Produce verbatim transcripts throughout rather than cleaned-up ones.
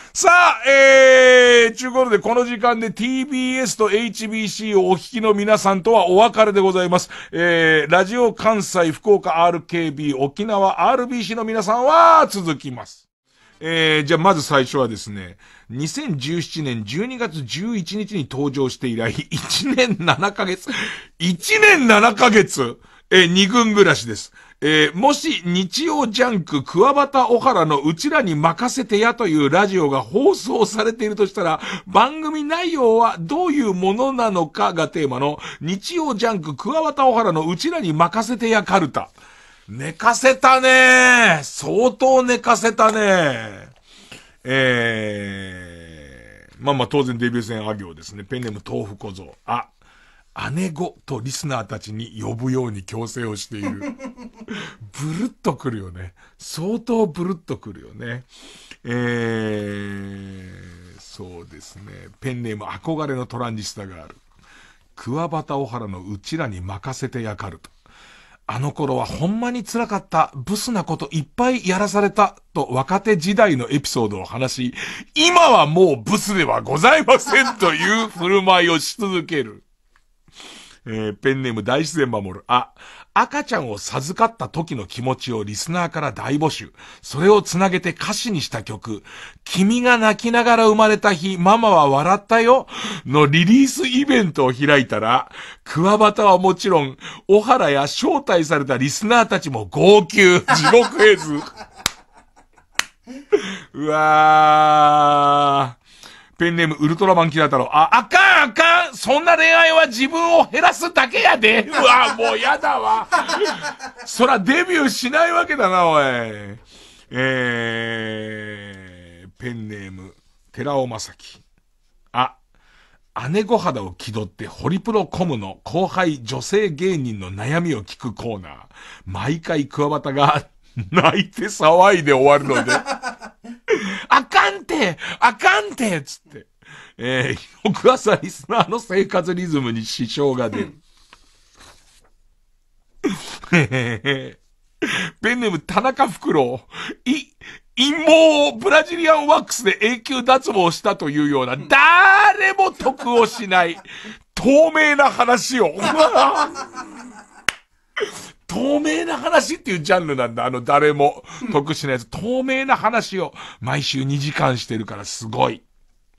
さあ、えー、ちゅうことでこの時間で ティービーエス と エイチビーシー をお聞きの皆さんとはお別れでございます。えー、ラジオ関西、福岡 アールケービー、沖縄 アールビーシー の皆さんは続きます。えー、じゃあまず最初はですね、にせんじゅうななねんじゅうにがつじゅういちにちに登場して以来、いちねんななかげつ、いちねんななかげつ、えー、二軍暮らしです。えー、もし日曜ジャンク桑畑小原のうちらに任せてやというラジオが放送されているとしたら、番組内容はどういうものなのかがテーマの日曜ジャンク桑畑小原のうちらに任せてやカルタ。寝かせたねー。相当寝かせたねー。えー、まあまあ当然デビュー戦あ行ですね。ペンネーム豆腐小僧。あ、姉子とリスナーたちに呼ぶように強制をしている。ブルッとくるよね。相当ブルッとくるよね。えー、そうですね。ペンネーム憧れのトランジスタがある。桑畑小原のうちらに任せてやかると。あの頃はほんまに辛かった、ブスなこといっぱいやらされた、と若手時代のエピソードを話し、今はもうブスではございませんという振る舞いをし続ける。えー、ペンネーム大自然守る。あ、赤ちゃんを授かった時の気持ちをリスナーから大募集。それをつなげて歌詞にした曲、君が泣きながら生まれた日、ママは笑ったよのリリースイベントを開いたら、桑畑はもちろん、小原や招待されたリスナーたちも号泣。地獄絵図。うわー。ペンネームウルトラマンキラ太郎。あ、あかんあかん、そんな恋愛は自分を減らすだけやで。うわ、もうやだわ。そらデビューしないわけだな、おい。えー、ペンネーム寺尾正樹。あ、姉御肌を気取ってホリプロコムの後輩女性芸人の悩みを聞くコーナー。毎回桑畑が泣いて騒いで終わるので。あかんてあかんてつって。えー、翌朝リスナーの生活リズムに支障が出る。ペンネーム田中フクロウ。い、陰謀をブラジリアンワックスで永久脱毛したというような、誰も得をしない、透明な話を。透明な話っていうジャンルなんだ。あの誰も得しないやつ。透明な話を毎週にじかんしてるからすごい。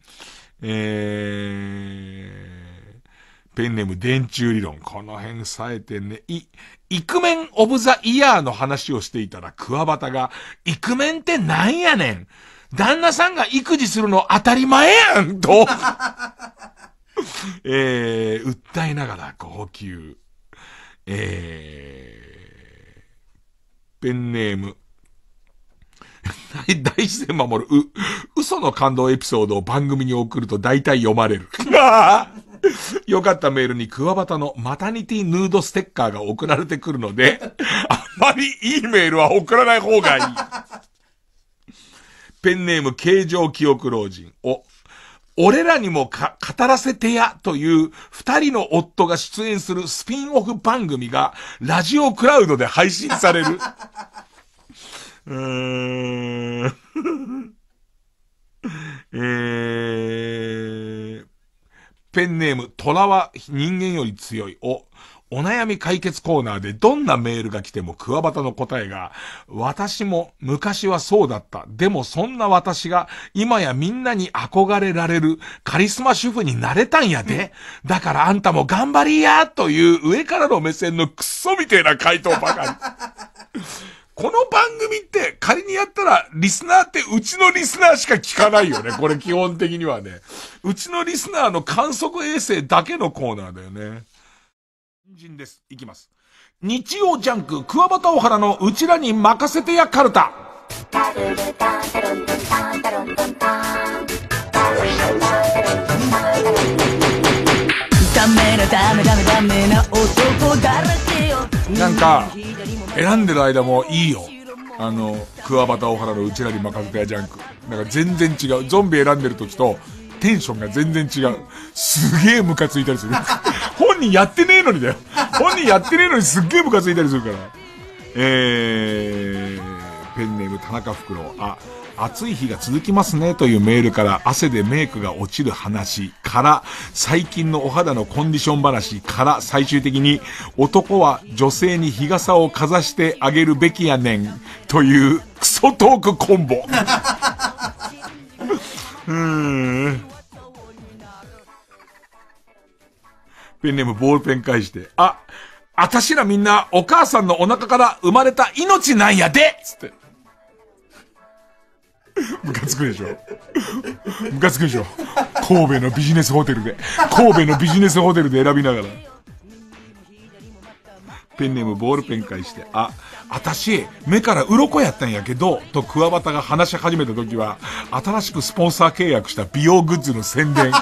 えー、ペンネーム電柱理論。この辺冴えてんね。い、イクメンオブザイヤーの話をしていたら桑畑が、イクメンってなんやねん。旦那さんが育児するの当たり前やんと。えー、訴えながら号泣。えー、ペンネーム大自然守る、う、嘘の感動エピソードを番組に送ると大体読まれる。よかったメールに桑畑のマタニティヌードステッカーが送られてくるので、あんまりいいメールは送らない方がいい。ペンネーム形状記憶老人。お、俺らにもか語らせてやという二人の夫が出演するスピンオフ番組がラジオクラウドで配信される。うーんえー、ペンネーム虎は人間より強い。お、お悩み解決コーナーでどんなメールが来ても桑畑の答えが、私も昔はそうだった。でもそんな私が今やみんなに憧れられるカリスマ主婦になれたんやで。だからあんたも頑張りやという上からの目線のクソみたいな回答ばかり。この番組って仮にやったらリスナーってうちのリスナーしか聞かないよね。これ基本的にはね。うちのリスナーの観測衛星だけのコーナーだよね。人です。いきます。日曜ジャンク桑畑小原のうちらに任せてやカルタ。ダメなダメダメダメな男だらけよ。なんか選んでる間もいいよ。あの桑畑小原のうちらに任せてやジャンク。なんか全然違う。ゾンビ選んでる時とテンションが全然違う。すげえムカついたりする。本人やってねえのにだよ。本人やってねえのにすっげえムカついたりするから。えー、ペンネーム田中フクロウ。あ、 暑い日が続きますねというメールから汗でメイクが落ちる話から最近のお肌のコンディション話から最終的に男は女性に日傘をかざしてあげるべきやねんというクソトークコンボ。うーん。ペンネームボールペン返して、あ、あたしらみんなお母さんのお腹から生まれた命なんやでつって。ムカつくでしょムカつくでしょ神戸のビジネスホテルで、神戸のビジネスホテルで選びながら。ペンネームボールペン返して、あ、あたし、目から鱗やったんやけど、とクワバタが話し始めた時は、新しくスポンサー契約した美容グッズの宣伝。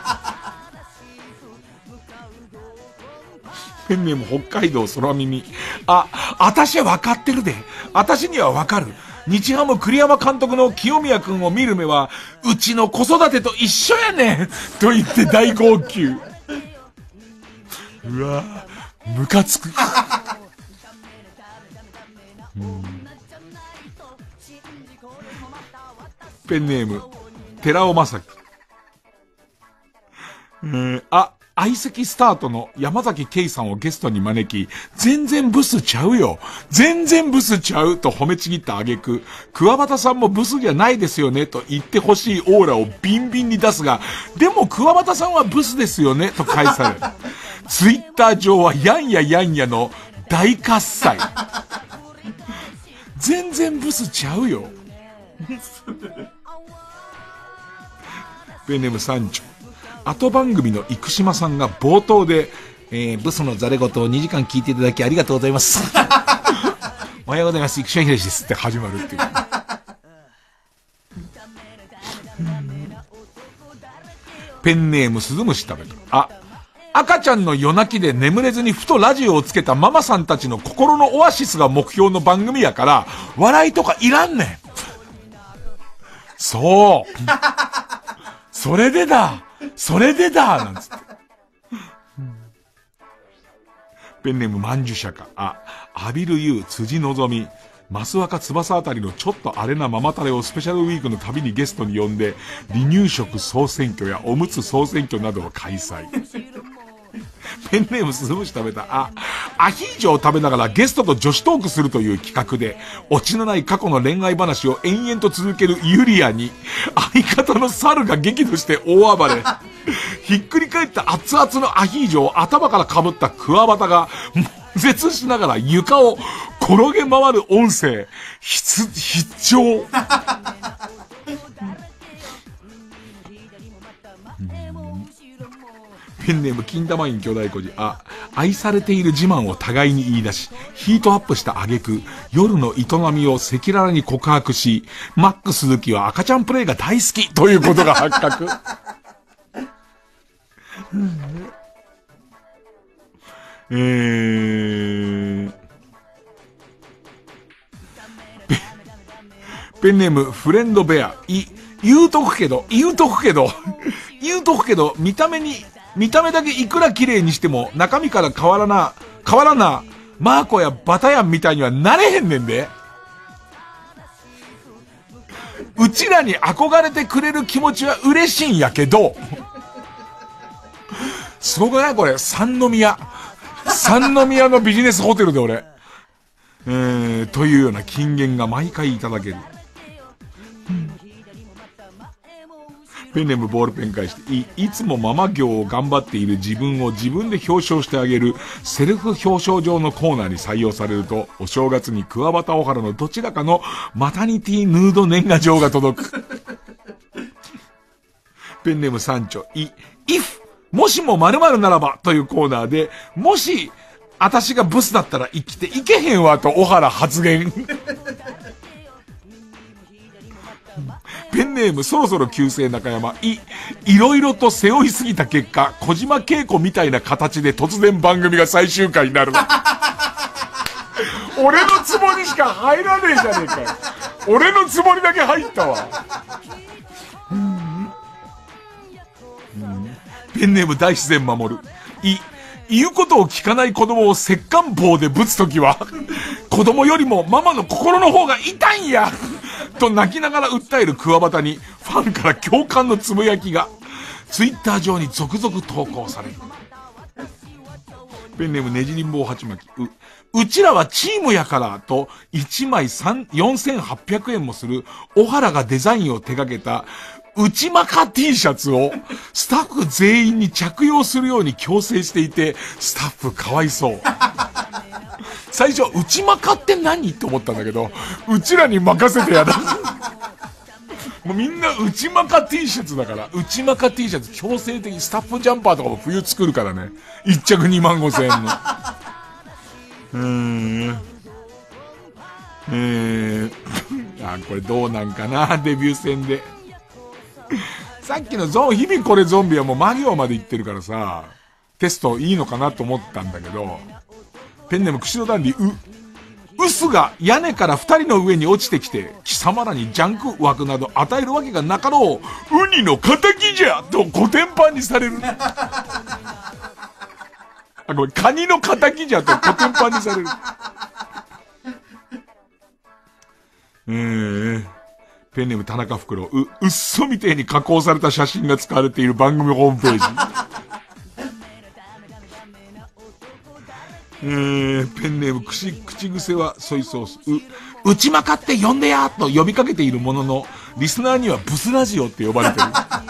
ペンネーム北海道空耳。あ、あたしは分かってるで。あたしには分かる。日ハム栗山監督の清宮くんを見る目は、うちの子育てと一緒やねんと言って大号泣。うわぁ、ムカつく。うん、ペンネーム、寺尾正樹。うん、あ、相席スタートの山崎圭さんをゲストに招き、全然ブスちゃうよ。全然ブスちゃうと褒めちぎった挙句、桑畑さんもブスじゃないですよねと言ってほしいオーラをビンビンに出すが、でも桑畑さんはブスですよねと返され、ツイッター上はやんややんやの大喝采。全然ブスちゃうよ。ペンネーム三丁。後番組の生島さんが冒頭で、えー、ブスのザレ言をにじかん聞いていただきありがとうございます。おはようございます。生島ひろしですって始まるっていう。ペンネームスズムシ食べた。あ、赤ちゃんの夜泣きで眠れずにふとラジオをつけたママさんたちの心のオアシスが目標の番組やから、笑いとかいらんねん。そう。それでだ。それでだなんつって。ペンネームまんじゅしゃか。あ、浴びる湯、辻のぞみ、増若翼あたりのちょっとアレなママタレをスペシャルウィークのたびにゲストに呼んで、離乳食総選挙やおむつ総選挙などを開催。ペンネームスズムシ食べた。あ、アヒージョを食べながらゲストと女子トークするという企画で、オチのない過去の恋愛話を延々と続けるユリアに、相方の猿が激怒して大暴れ。ひっくり返った熱々のアヒージョを頭から被ったクワバタが、悶絶しながら床を転げ回る音声、必、必聴。ペンネーム金玉院兄弟孤児。あ、愛されている自慢を互いに言い出し、ヒートアップした挙句、夜の営みを赤裸々に告白し、マック鈴木は赤ちゃんプレイが大好きということが発覚。えー、ペ、ペンネームフレンドベア。い、言うとくけど、言うとくけど、言うとくけど、見た目に、見た目だけいくら綺麗にしても中身から変わらな、変わらな、マーコやバタヤンみたいにはなれへんねんで。うちらに憧れてくれる気持ちは嬉しいんやけど、すごくないこれ、三宮。三宮のビジネスホテルで俺。えー、というような金言が毎回いただける。ペンネームボールペン返してい、いつもママ業を頑張っている自分を自分で表彰してあげるセルフ表彰状のコーナーに採用されると、お正月に桑畑小原のどちらかのマタニティヌード年賀状が届く。ペンネーム三丁い、if もしも〇〇ならばというコーナーで、もし私がブスだったら生きていけへんわと小原発言。ペンネームそろそろ旧姓中山い、いろいろと背負いすぎた結果、小島恵子みたいな形で突然番組が最終回になる。俺のつもりしか入らねえじゃねえかよ。俺のつもりだけ入ったわ。うんうん、ペンネーム大自然守るい、言うことを聞かない子供を石棺棒でぶつときは、子供よりもママの心の方が痛いんやと泣きながら訴える桑畑にファンから共感のつぶやきがツイッター上に続々投稿される。ペンネームねじりんぼうはちまき。う、うちらはチームやからといちまいよんせんはっぴゃくえんもする小原がデザインを手掛けた内マカ T シャツをスタッフ全員に着用するように強制していて、スタッフかわいそう。最初、内マカって何って思ったんだけど、うちらに任せてやだ。もうみんな内マカ T シャツだから、内マカ T シャツ強制的にスタッフジャンパーとかも冬作るからね。一着にまんごせんえんの。うーん。えー、あ、これどうなんかな、デビュー戦で。さっきのゾン、日々これゾンビはもうマ行まで行ってるからさ、テストいいのかなと思ったんだけど、ペンネーム釧路ダンディ、う、ウスが屋根から二人の上に落ちてきて、貴様らにジャンク枠など与えるわけがなかろう、ウニの仇じゃとコテンパンにされる。あ、ごめん、カニの仇じゃとコテンパンにされる。えー、ペンネーム田中袋、う、うっそみてえに加工された写真が使われている番組ホームページ。えー、ペンネーム口、口癖はソイソース。う、内マカって呼んでやと呼びかけているものの、リスナーにはブスラジオって呼ばれてる。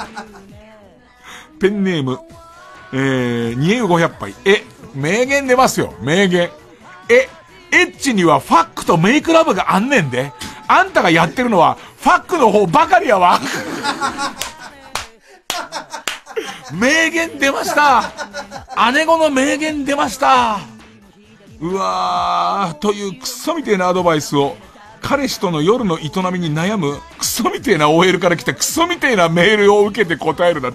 ペンネーム、えー、にえうごひゃっぱい。え、名言出ますよ、名言。え、エッチにはファックとメイクラブがあんねんで。あんたがやってるのは、ファックの方ばかりやわ。名言出ました。姉子の名言出ました。うわー、というクソみてえなアドバイスを、彼氏との夜の営みに悩む、クソみてえな オーエル から来たクソみてえなメールを受けて答えるだって。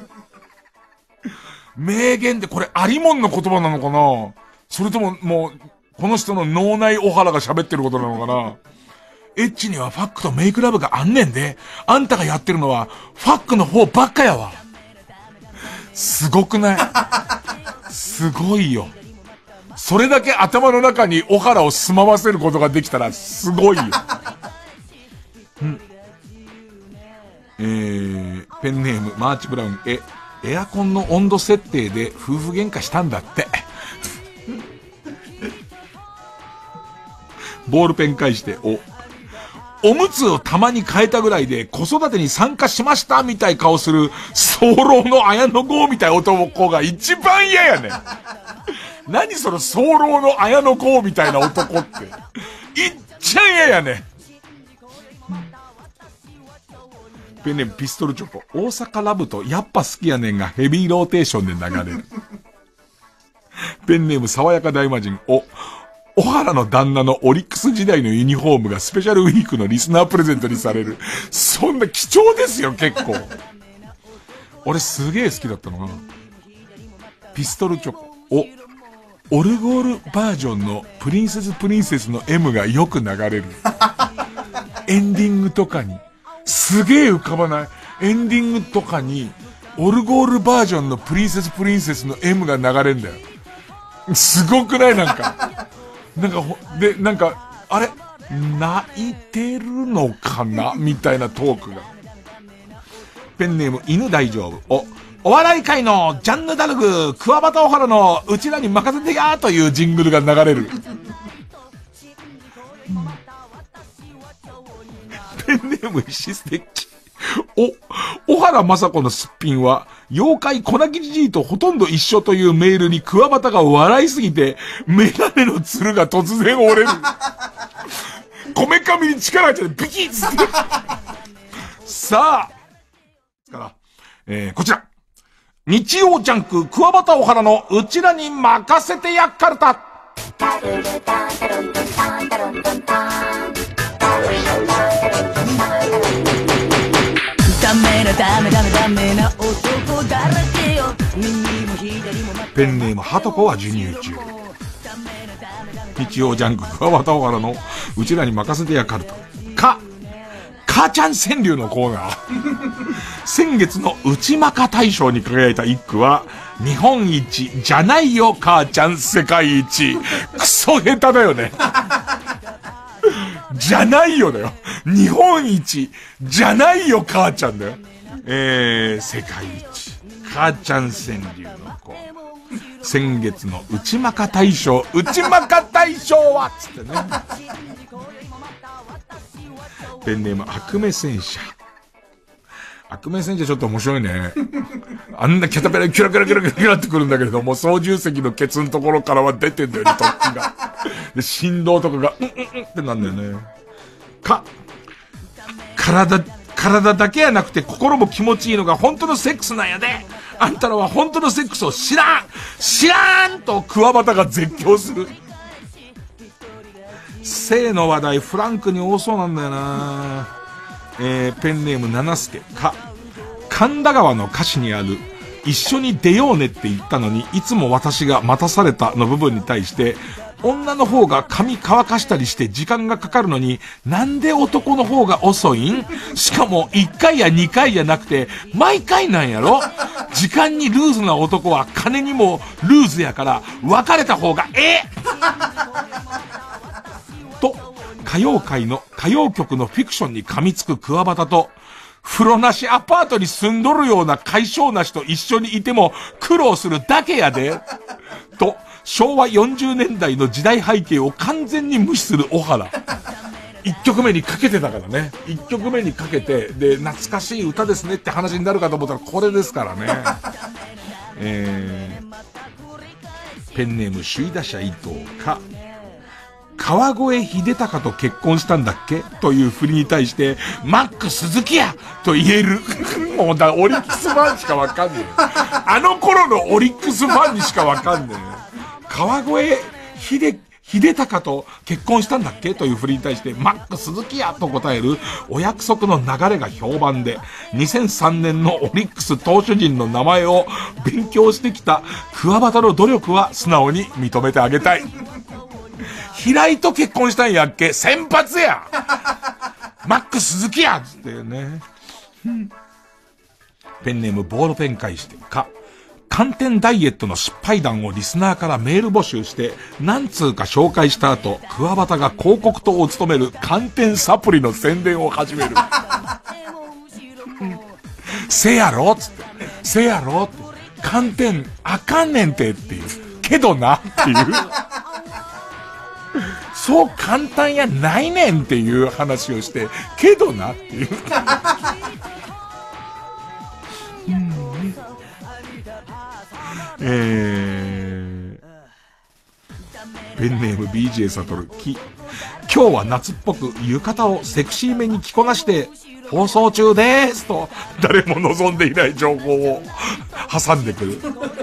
名言ってこれありもんの言葉なのかな、それとももう、この人の脳内小原が喋ってることなのかな。エッチにはファックとメイクラブがあんねんで、あんたがやってるのは、ファックの方ばっかやわ。すごくない？すごいよ。それだけ頭の中に小原を住まわせることができたらすごいよ。うん、えー、ペンネームマーチブラウン、え、エアコンの温度設定で夫婦喧嘩したんだって。ボールペン返して、お、おむつをたまに変えたぐらいで子育てに参加しましたみたい顔する早漏の綾野剛みたい男が一番嫌やねん。何その早漏の綾野剛みたいな男って。いっちゃん嫌やねん。ペンネームピストルチョコ。大阪ラブとやっぱ好きやねんがヘビーローテーションで流れる。ペンネーム爽やか大魔人。お、小原の旦那のオリックス時代のユニフォームがスペシャルウィークのリスナープレゼントにされる。そんな貴重ですよ、結構。俺すげえ好きだったのが、ピストルチョコ。お、オルゴールバージョンのプリンセスプリンセスの エム がよく流れる。エンディングとかに。すげえ浮かばない。エンディングとかに、オルゴールバージョンのプリンセスプリンセスの エム が流れるんだよ。すごくない？なんか。なんかほ、で、なんか、あれ泣いてるのかなみたいなトークが。ペンネーム、犬大丈夫。お、お笑い界のジャンヌダルグ、桑畑小原のうちらに任せてやーというジングルが流れる。ペンネーム、石ステッキ。お、小原雅子のすっぴんは、妖怪粉木じじいとほとんど一緒というメールに桑畑が笑いすぎて、メガネのツルが突然折れる。こめかみに力が入っちゃってビキッつって。さあ、から、えー、こちら。日曜ジャンク、桑畑小原のうちらに任せてやっかるた。ダメなダメダメダメな男だらけよ。ペンネームハトコは授乳中。日曜ジャンク桑畑小原のうちらに任せてやかると。か母ちゃん川柳のコーナー。先月の内マカ大賞に輝いた一句は、日本一じゃないよ母ちゃん世界一。クソ下手だよね。じゃないよだよ。 日本一じゃないよ母ちゃんだよ。えー、世界一母ちゃん川柳の子。先月の内まか大賞、内まか大賞はつってね。ペンネーム悪目戦車。悪目戦車ちょっと面白いね。あんなキャタペラキュラキュラキュラキュラキュラってくるんだけれども、操縦席のケツのところからは出てんだよね、突起が。で、振動とかが、うんうんうんってなんだよね。か、体、体だけやなくて心も気持ちいいのが本当のセックスなんやで。あんたらは本当のセックスを知らん知らんと桑畑が絶叫する。性の話題フランクに多そうなんだよな。えー、ペンネーム七助か。神田川の歌詞にある一緒に出ようねって言ったのにいつも私が待たされたの部分に対して女の方が髪乾かしたりして時間がかかるのになんで男の方が遅いん？しかもいっかいやにかいじゃなくて毎回なんやろ？時間にルーズな男は金にもルーズやから別れた方がええと歌謡界の歌謡曲のフィクションに噛みつく桑畑と風呂なしアパートに住んどるような解消なしと一緒にいても苦労するだけやでと昭和よんじゅうねんだいの時代背景を完全に無視する小原。一曲目にかけてたからね。一曲目にかけて、で、懐かしい歌ですねって話になるかと思ったらこれですからね。えー、ペンネーム首位打者伊藤か。川越秀隆と結婚したんだっけという振りに対して、マック鈴木やと言える。もうだ、オリックスファンしかわかんねえ。あの頃のオリックスファンにしかわかんねえ。川越秀、秀隆と結婚したんだっけという振りに対して、マック鈴木やと答えるお約束の流れが評判で、にせんさんねんのオリックス投手陣の名前を勉強してきた桑畑の努力は素直に認めてあげたい。平井と結婚したんやっけ？先発やマック鈴木やつってね。ペンネームボールペン返してか。寒天ダイエットの失敗談をリスナーからメール募集して、何通か紹介した後、桑畑が広告塔を務める寒天サプリの宣伝を始める。せやろつって。せやろって。寒天あかんねんてっていう。けどなっていう。そう簡単やないねんっていう話をして、けどなっていう。えー、ペンネーム ビージェー サトルき今日は夏っぽく浴衣をセクシーめに着こなして放送中でーすと誰も望んでいない情報を挟んでくる。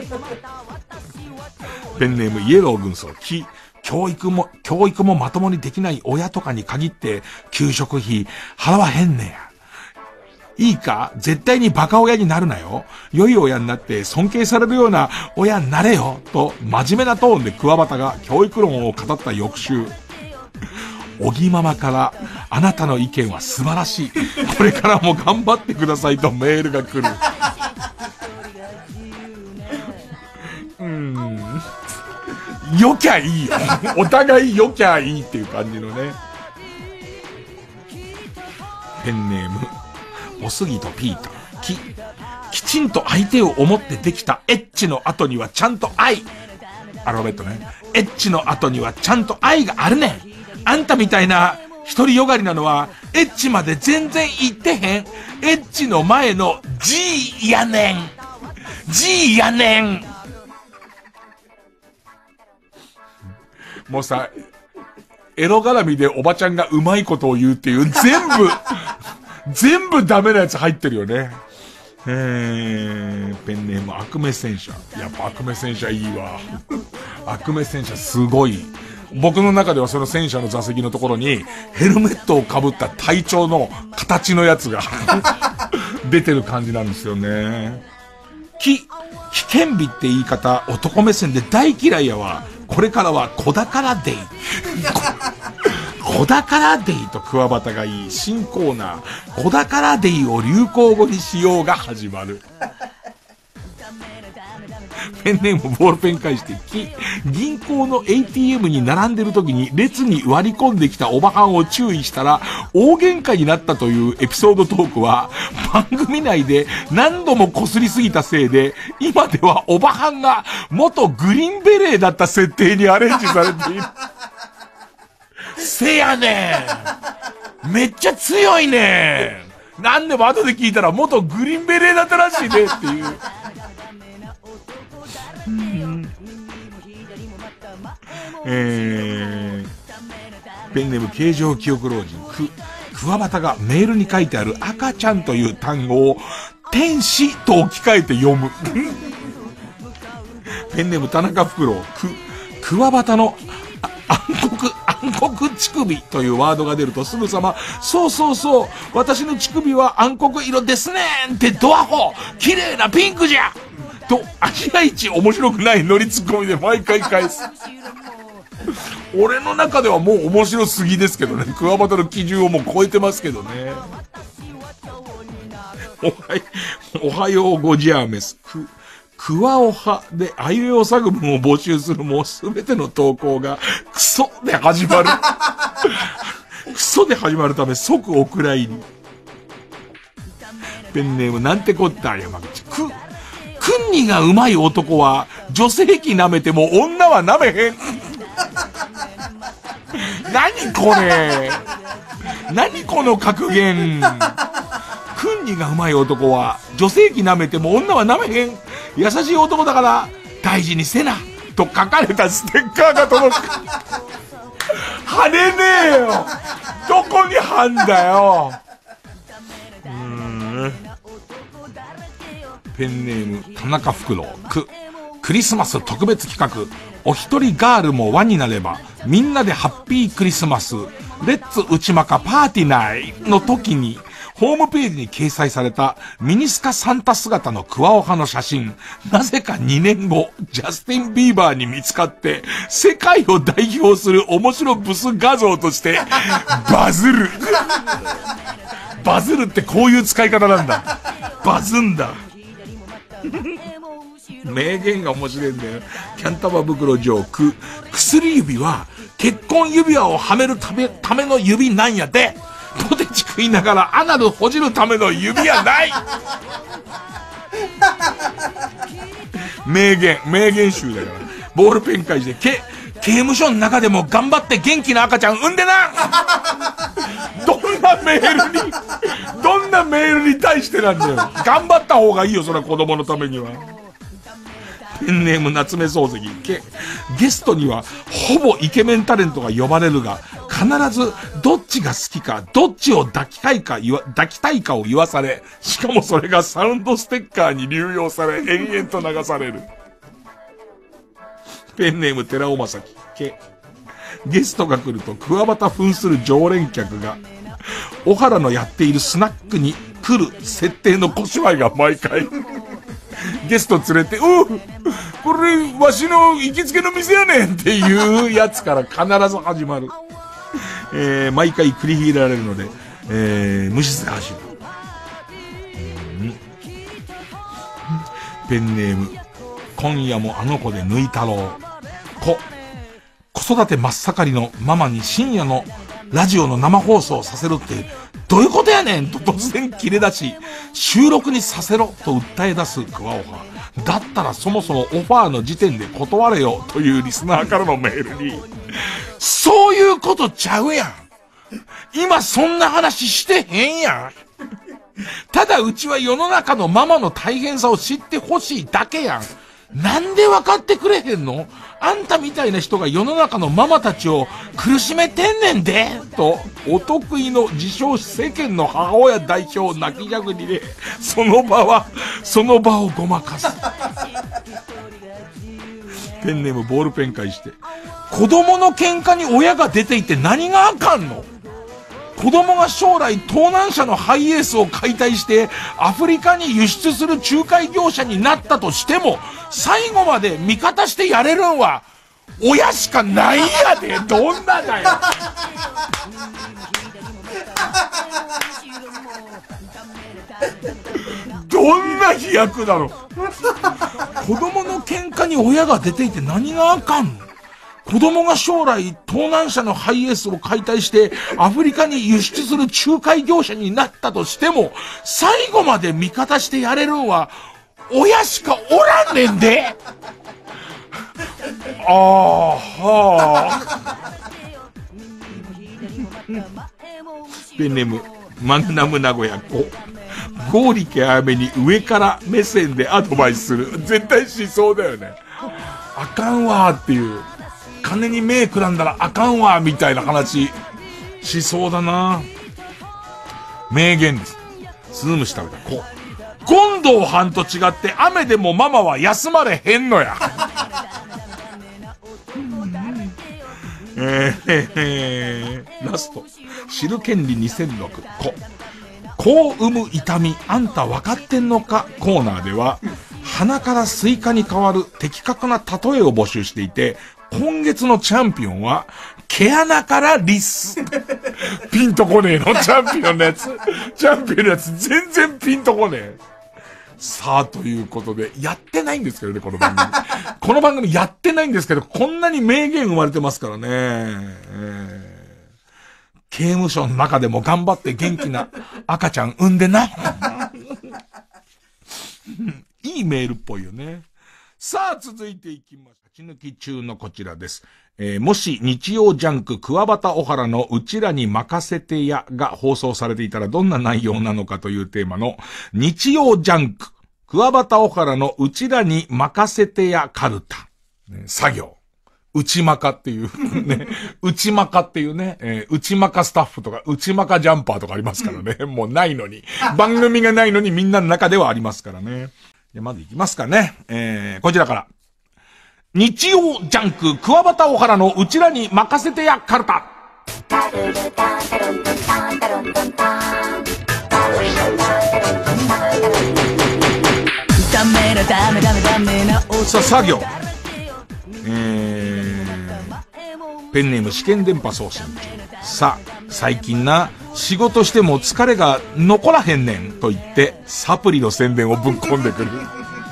ペンネームイエロー軍曹き教育も教育もまともにできない親とかに限って給食費払わへんねや。いいか絶対にバカ親になるなよ。良い親になって尊敬されるような親になれよ。と真面目なトーンで桑畑が教育論を語った翌週。おぎママからあなたの意見は素晴らしい。これからも頑張ってくださいとメールが来る。うーん。よきゃいいよ。お互いよきゃいいっていう感じのね。ペンネーム。おすぎとピーターききちんと相手を思ってできたエッチの後にはちゃんと愛アルファベットねエッチの後にはちゃんと愛があるねん。あんたみたいな一人よがりなのはエッチまで全然言ってへん。エッチの前の G やねん G やねん。もうさエロ絡みでおばちゃんがうまいことを言うっていう全部全部ダメなやつ入ってるよね。えー、ペンネーム悪目戦車。やっぱ悪目戦車いいわ。悪目戦車すごい。僕の中ではその戦車の座席のところにヘルメットを被った隊長の形のやつが出てる感じなんですよね。き、危険日って言い方男目線で大嫌いやわ。これからは子宝デイ。子宝デイと桑畑がいい新コーナー子宝デイを流行語にしようが始まる。 ペンネームボールペン返して、銀行の エーティーエム に並んでる時に列に割り込んできたおばはんを注意したら大喧嘩になったというエピソードトークは番組内で何度も擦りすぎたせいで、今ではおばはんが元グリーンベレーだった設定にアレンジされている。せやねん。めっちゃ強いねん。なんでも後で聞いたら元グリーンベレーだったらしいねっていう。うん、えー、ペンネーム形状記憶老人。く、クワバタがメールに書いてある赤ちゃんという単語を天使と置き換えて読む。ペンネーム田中フクロウ。く、クワバタの暗黒、暗黒乳首というワードが出るとすぐさま、そうそうそう、私の乳首は暗黒色ですねーんってドアホ、綺麗なピンクじゃと、味が一面白くないノリツッコミで毎回返す。俺の中ではもう面白すぎですけどね。クワバタの基準をもう超えてますけどね。おはよう、おはようごじゃーめす。く、クワオハであいうえお作文を募集するもうすべての投稿がクソで始まる。クソで始まるため即お蔵入り。ペンネームなんてこった山口。く、くんにがうまい男は女性器舐めても女は舐めへん。何これ。何この格言。くんにがうまい男は女性器舐めても女は舐めへん。優しい男だから大事にせなと書かれたステッカーが届く。貼れねえよ。どこに貼んだよ。うーん。ペンネーム田中フクロウ。く、クリスマス特別企画、お一人ガールも輪になればみんなでハッピークリスマスレッツ内マカパーティーナイの時にホームページに掲載されたミニスカサンタ姿のクワオハの写真、なぜかにねんご、ジャスティン・ビーバーに見つかって、世界を代表する面白ブス画像として、バズる。バズるってこういう使い方なんだ。バズんだ。名言が面白いんだよ。キャンタマ袋ジョーク。薬指は結婚指輪をはめるため、ための指なんやで。ポテチ食いながらアナルほじるための指輪ない。名言、名言集だから。ボールペン返して、け、刑務所の中でも頑張って元気な赤ちゃん産んでな。どんなメールに、どんなメールに対してなんだよ。頑張った方がいいよ、それは子供のためには。ペンネーム夏目漱石。け、ゲストにはほぼイケメンタレントが呼ばれるが、必ずどっちが好きか、どっちを抱きたいか言わ、抱きたいかを言わされ、しかもそれがサウンドステッカーに流用され、延々と流される。ペンネーム寺尾正樹。け、ゲストが来るとクワバタ扮する常連客が、小原のやっているスナックに来る設定の小芝居が毎回。ゲスト連れて、おう、これわしの行きつけの店やねんっていうやつから必ず始まる。えー、毎回繰り広げられるので、えー、無視で走る。うん、ペンネーム、今夜もあの子で抜いたろう。子、子育て真っ盛りのママに深夜のラジオの生放送させるってどういうことやねんと突然切れ出し、収録にさせろと訴え出すクワオハ。だったらそもそもオファーの時点で断れよというリスナーからのメールに、そういうことちゃうやん。今そんな話してへんやん。ただうちは世の中のママの大変さを知ってほしいだけやん。なんで分かってくれへんの？あんたみたいな人が世の中のママたちを苦しめてんねんでと、お得意の自称世間の母親代表泣きじゃくりで、その場は、その場をごまかす。ペンネームボールペン返して、子供の喧嘩に親が出ていて何があかんの？子供が将来盗難車のハイエースを解体してアフリカに輸出する仲介業者になったとしても、最後まで味方してやれるんは親しかないやで。どんなだよ。 どんな飛躍だろう。子供の喧嘩に親が出ていて何があかんの？子供が将来盗難車のハイエースを解体してアフリカに輸出する仲介業者になったとしても、最後まで味方してやれるんは親しかおらんねんで。ああ、はあ。ペンネームマグナム名古屋子。剛力あやめに上から目線でアドバイスする。絶対しそうだよね。あかんわーっていう。金に目くらんだらあかんわーみたいな話しそうだな。名言です。スズムシ食べた子。権藤藩と違って雨でもママは休まれへんのや。えーえー、ラスト。知る権利にせんろく子。子を産む痛みあんた分かってんのかコーナーでは、鼻からスイカに変わる的確な例えを募集していて、今月のチャンピオンは毛穴からリス。ピンとこねえのチャンピオンのやつ。チャンピオンのやつ全然ピンとこねえ。さあ、ということで、やってないんですけどね、この番組。この番組やってないんですけど、こんなに名言生まれてますからね。えー刑務所の中でも頑張って元気な赤ちゃん産んでな。いいメールっぽいよね。さあ、続いていきます。勝ち抜き中のこちらです。えー、もし日曜ジャンク桑畑小原のうちらに任せてやが放送されていたらどんな内容なのかというテーマの日曜ジャンク桑畑小原のうちらに任せてやカルタ、ね、作業。内マカっていうね、内マカっていうね、えー、内マカスタッフとか、内マカジャンパーとかありますからね。もうないのに。番組がないのにみんなの中ではありますからね。でまず行きますかね。えー、こちらから。日曜ジャンク、桑畑小原のうちらに任せてやカルタ。さあ、作業。えー、ペンネーム試験電波送信中。さあ、最近な、仕事しても疲れが残らへんねんと言って、サプリの宣伝をぶっ込んでくる。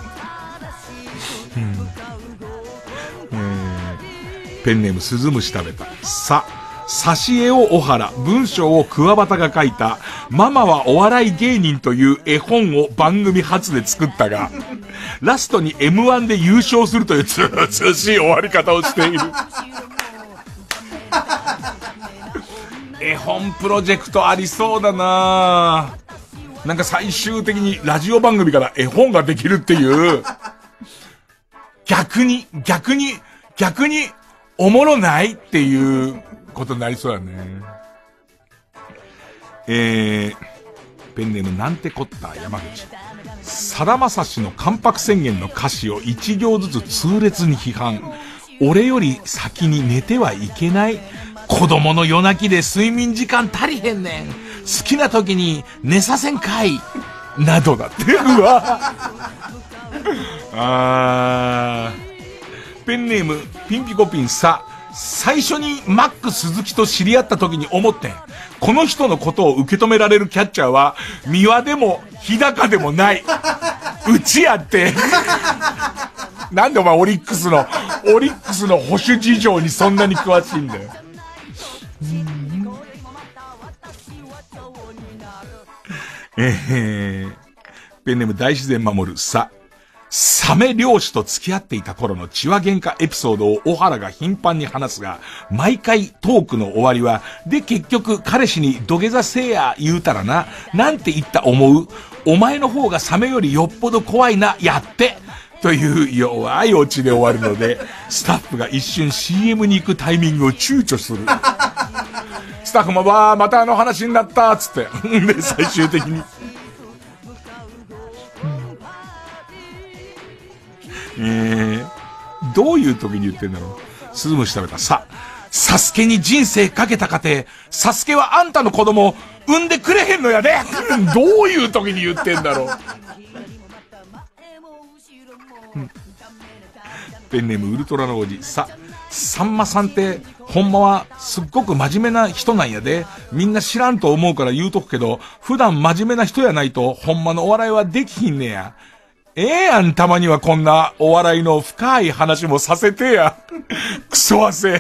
うんえー、ペンネームスズムシ食べた。さあ、挿絵を小原、文章を桑畑が書いた、ママはお笑い芸人という絵本を番組初で作ったが、ラストに エムワン で優勝するというつつしい終わり方をしている。絵本プロジェクトありそうだな。なんか最終的にラジオ番組から絵本ができるっていう。逆に、逆に、逆に、おもろないっていうことになりそうだね。えー、ペンネームなんてこった山口。さだまさしの関白宣言の歌詞を一行ずつ痛烈に批判。俺より先に寝てはいけない。子供の夜泣きで睡眠時間足りへんねん。好きな時に寝させんかい。などだって。うわあー。ペンネームピンピコピンさ。最初にマック鈴木と知り合った時に思ってん。この人のことを受け止められるキャッチャーは、三輪でも日高でもない。うちやって。なんでお前オリックスの、オリックスの保守事情にそんなに詳しいんだよ。えー、ペンネーム大自然守るさ。サメ漁師と付き合っていた頃の血は喧嘩エピソードを小原が頻繁に話すが、毎回トークの終わりは、で結局彼氏に土下座せえや言うたらな、なんて言った思う？お前の方がサメよりよっぽど怖いな、やってという弱いオチで終わるので、スタッフが一瞬 シーエム に行くタイミングを躊躇する。スタッフもわー、またあの話になったつって。で、最終的に。えー、どういう時に言ってんだろう。スズムシ食べた。さ、サスケに人生かけた家庭、サスケはあんたの子供産んでくれへんのやで。どういう時に言ってんだろう。ペンネームウルトラの王子。さ、 さんまさんってほんまはすっごく真面目な人なんやで。みんな知らんと思うから言うとくけど、普段真面目な人やないとほんまのお笑いはできひんねや。ええやん、たまにはこんなお笑いの深い話もさせてや。クソ汗。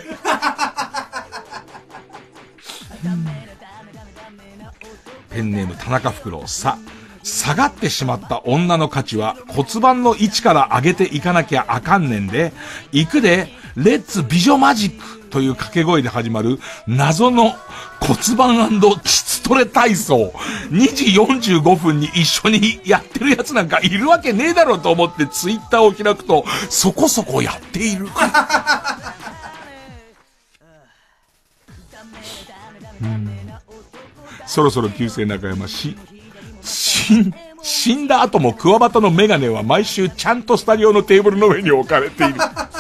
ペンネーム田中フクロウ。さ、下がってしまった女の価値は骨盤の位置から上げていかなきゃあかんねんで、行くで、レッツ美女マジックという掛け声で始まる謎の骨盤&膣トレ体操。にじよんじゅうごふんに一緒にやってるやつなんかいるわけねえだろうと思ってツイッターを開くと、そこそこやっている。うんそろそろ旧姓中山し、し、死んだ後もクワバタのメガネは毎週ちゃんとスタジオのテーブルの上に置かれている。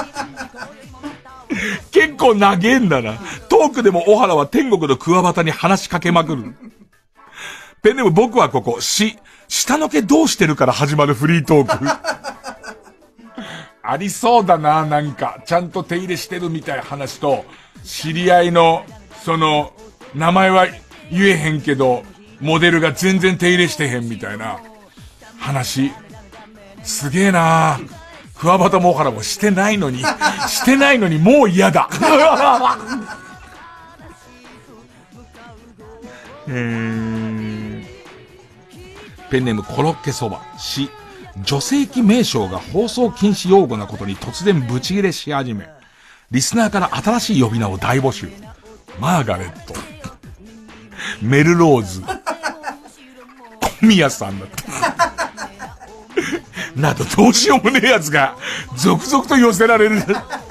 結構長えんだな。トークでも小原は天国のクワバタに話しかけまくる。ペンネーム僕はここ、し、下の毛どうしてるから始まるフリートーク。ありそうだな、なんか。ちゃんと手入れしてるみたいな話と、知り合いの、その、名前は言えへんけど、モデルが全然手入れしてへんみたいな話。すげえなぁ。クワバタも小原もしてないのに、してないのにもう嫌だ。えー、ペンネームコロッケそば。し、女性器名称が放送禁止用語なことに突然ブチギレし始め、リスナーから新しい呼び名を大募集。マーガレット、メルローズ、小宮さんだったなどどうしようもねえやつが続々と寄せられる。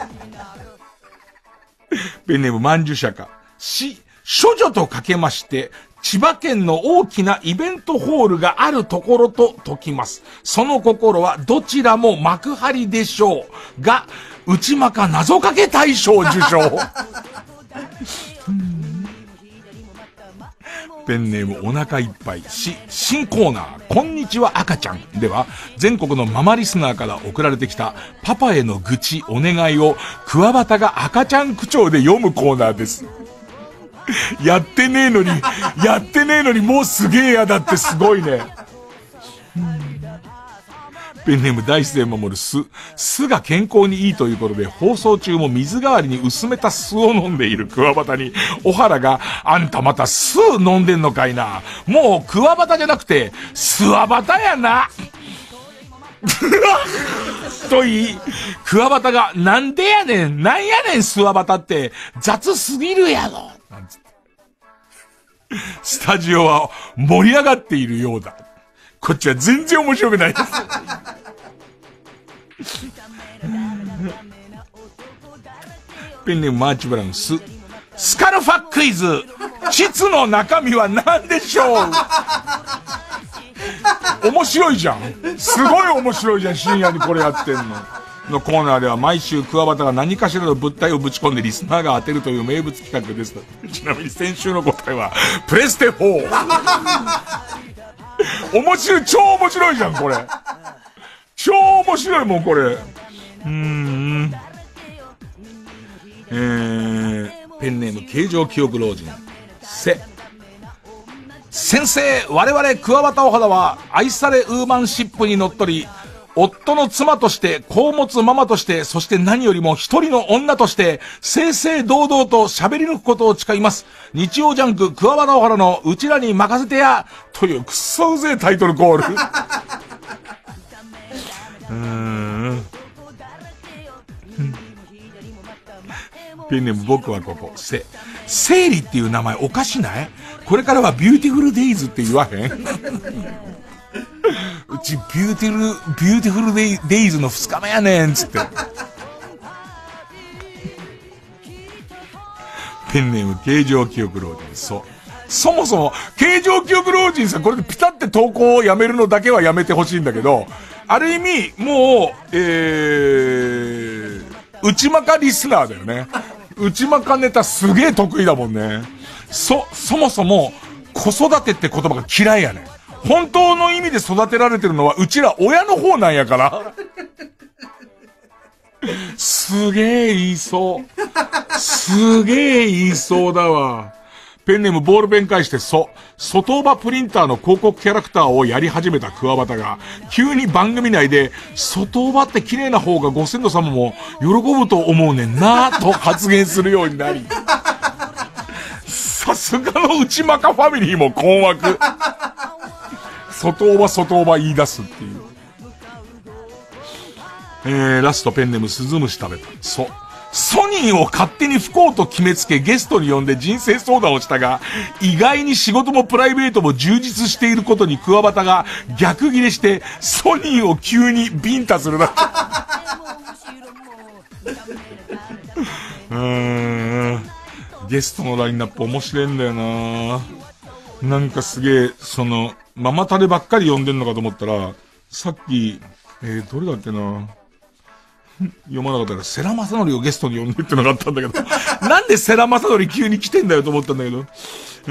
ペンネームまんじゅ釈迦。し、処女とかけまして千葉県の大きなイベントホールがあるところと解きます。その心はどちらも幕張でしょうが、内まか謎かけ大賞受賞。ペンネームお腹いっぱい。し、新コーナー、こんにちは赤ちゃんでは、全国のママリスナーから送られてきたパパへの愚痴、お願いを、クワバタが赤ちゃん口調で読むコーナーです。やってねえのに、やってねえのにもうすげえやだってすごいね。ペンネーム大自然守る酢。酢が健康にいいということで、放送中も水代わりに薄めた酢を飲んでいるクワバタに、小原が、あんたまた酢飲んでんのかいな。もうクワバタじゃなくて、スワバタやな。と言い、クワバタが、なんでやねん、なんやねんスワバタって、雑すぎるやろ。なんつってスタジオは盛り上がっているようだ。こっちは全然面白くないです。ペンネームマーチブラウンス。スカルファクイズ。膣の中身は何でしょう。面白いじゃん。すごい面白いじゃん。深夜にこれやってんの。のコーナーでは毎週クワバタが何かしらの物体をぶち込んでリスナーが当てるという名物企画です。ちなみに先週の答えはプレステフォー。面白い、超面白いじゃんこれ。超面白いもんこれ。うーん。えー、ペンネーム形状記憶老人。せ。先生、我々クワバタオハダは愛されウーマンシップにのっとり、夫の妻として、子を持つママとして、そして何よりも一人の女として、正々堂々と喋り抜くことを誓います。日曜ジャンク、クワバタオハラのうちらに任せてや、というくっそうぜえタイトルコール。うーん。ペンネーム僕はここ、せ、生理っていう名前おかしない？これからはビューティフルデイズって言わへん？うちビューティフル、ビューティフルデイ、デイズの二日目やねんつって。ペンネーム形状記憶老人。そう。そもそも、形状記憶老人さん、これでピタって投稿をやめるのだけはやめてほしいんだけど、ある意味、もう、えー、内まかリスナーだよね。内まかネタすげえ得意だもんね。そ、そもそも、子育てって言葉が嫌いやねん。本当の意味で育てられてるのはうちら親の方なんやから。すげえ言いそう。 すげえ言いそうだわ。ペンネームボールペン返して、そ、外場プリンターの広告キャラクターをやり始めたクワバタが、急に番組内で、外場って綺麗な方がご先祖様も喜ぶと思うねんなぁと発言するようになり、さすがの内マカファミリーも困惑。外場外場言い出すっていう。えー、ラストペンネームスズムシ食べた。そう。ソニーを勝手に不幸と決めつけゲストに呼んで人生相談をしたが、意外に仕事もプライベートも充実していることにクワバタが逆ギレしてソニーを急にビンタするな。うーん。ゲストのラインナップ面白いんだよな。なんかすげえ、その、ママタレばっかり呼んでんのかと思ったら、さっき、えー、どれだっけな。読まなかったから、セラマサノリをゲストに呼んでってのがあったんだけど、なんでセラマサノリ急に来てんだよと思ったんだけど、え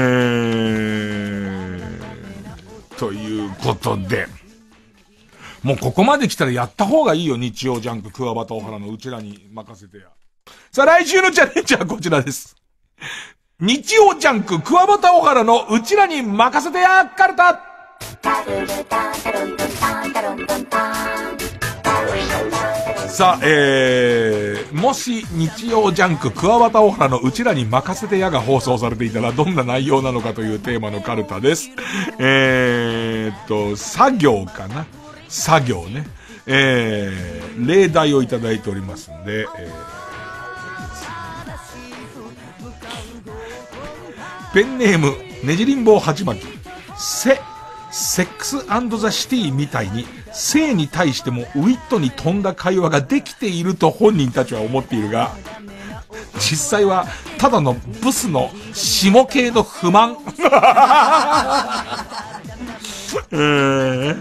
ー、ということで、もうここまで来たらやった方がいいよ、日曜ジャンク、クワバタオハラのうちらに任せてや。さあ来週のチャレンジはこちらです。日曜ジャンク、クワバタオハラのうちらに任せてや、カルタ。さあ、えー、もし日曜ジャンククワバタオハラのうちらに任せてやが放送されていたらどんな内容なのかというテーマのカルタです。えーっと、作業かな作業ね。えー、例題をいただいておりますんで、えー、ペンネーム、ねじりんぼうはちまき。せ、セックス&ザ・シティみたいに性に対してもウィットに富んだ会話ができていると本人たちは思っているが、実際はただのブスの下系の不満。えー、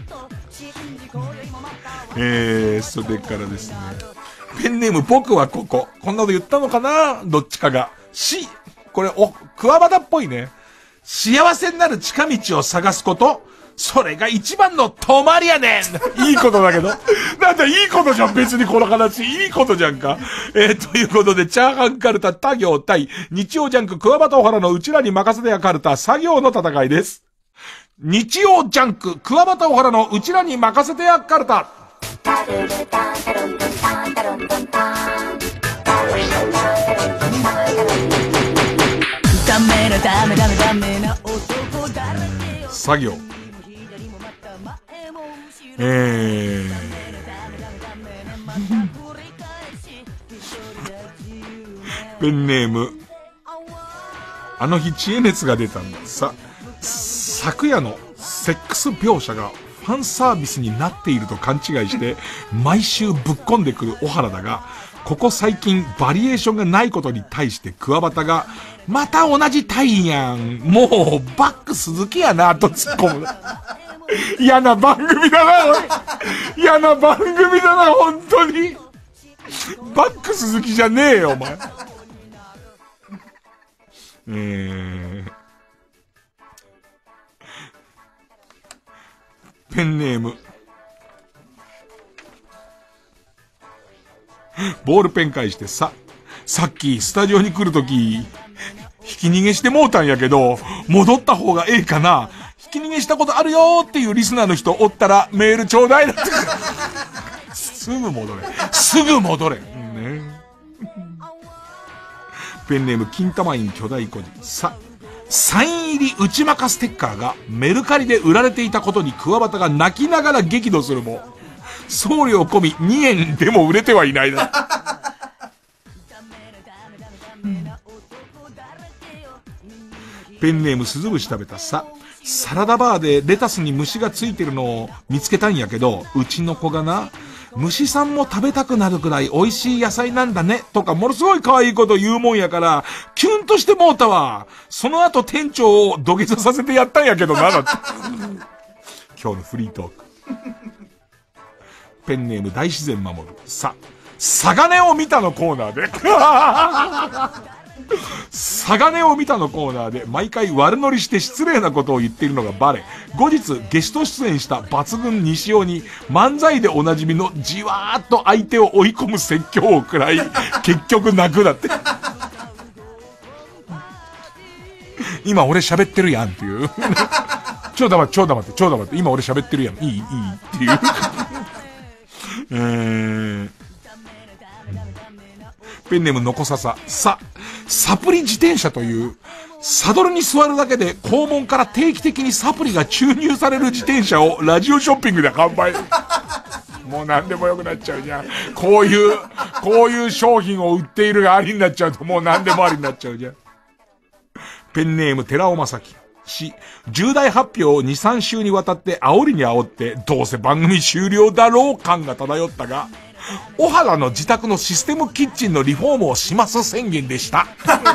えー、それからですね、ペンネーム僕はここ、こんなこと言ったのかな、どっちかが。し、これおクワバタっぽいね。幸せになる近道を探すこと、それが一番の止まりやねん。いいことだけど。なんだいいことじゃん、別にこの話。いいことじゃんか。えー、ということで、チャーハンカルタ他行対日曜ジャンククワバタオハラのうちらに任せてやカルタ作業の戦いです。日曜ジャンククワバタオハラのうちらに任せてやカルタ。ダメなダメダメダメな男だらけよ。作業。えー、ペンネーム、あの日知恵熱が出たんだ。さ、昨夜のセックス描写がファンサービスになっていると勘違いして毎週ぶっ込んでくる小原だが、ここ最近バリエーションがないことに対してクワバタがまた同じタイやん、もうバック鈴木やなと突っ込む。嫌な番組だな、おい。嫌な番組だな、本当に。バック鈴木じゃねえよ、お前。えー、ペンネーム。ボールペン返してさ、さっきスタジオに来るとき、引き逃げしてもうたんやけど、戻った方がええかな。引き逃げしたことあるよーっていうリスナーの人おったらメールちょうだいなって。すぐ戻れ。すぐ戻れ。ね、ペンネーム金玉院巨大孤児。さ、サイン入り内マカステッカーがメルカリで売られていたことにクワバタが泣きながら激怒するも、送料込みにえんでも売れてはいないな。ペンネームスズムシ食べた。さ、サラダバーでレタスに虫がついてるのを見つけたんやけど、うちの子がな、虫さんも食べたくなるくらい美味しい野菜なんだねとかものすごい可愛いこと言うもんやからキュンとしてもうたわ。その後店長を土下座させてやったんやけどな。だって今日のフリートーク。ペンネーム大自然守る。さ、サガネを見たのコーナーでサガネを見たのコーナーで毎回悪乗りして失礼なことを言っているのがバレ、後日ゲスト出演した抜群西尾に漫才でおなじみのじわーっと相手を追い込む説教を食らい、結局泣くだって。今俺喋ってるやんっていう。ちょうだまって、ちょうだまって、ちょうだまって、今俺喋ってるやん。いい、いいっていう。えー、ペンネームのこささ、さ、サプリ自転車という、サドルに座るだけで肛門から定期的にサプリが注入される自転車をラジオショッピングで販売。もう何でもよくなっちゃうじゃん。こういう、こういう商品を売っているがありになっちゃうともう何でもありになっちゃうじゃん。ペンネーム寺尾正樹。し、重大発表をに、さん週にわたって煽りに煽って、どうせ番組終了だろう感が漂ったが、小原の自宅のシステムキッチンのリフォームをします宣言でした。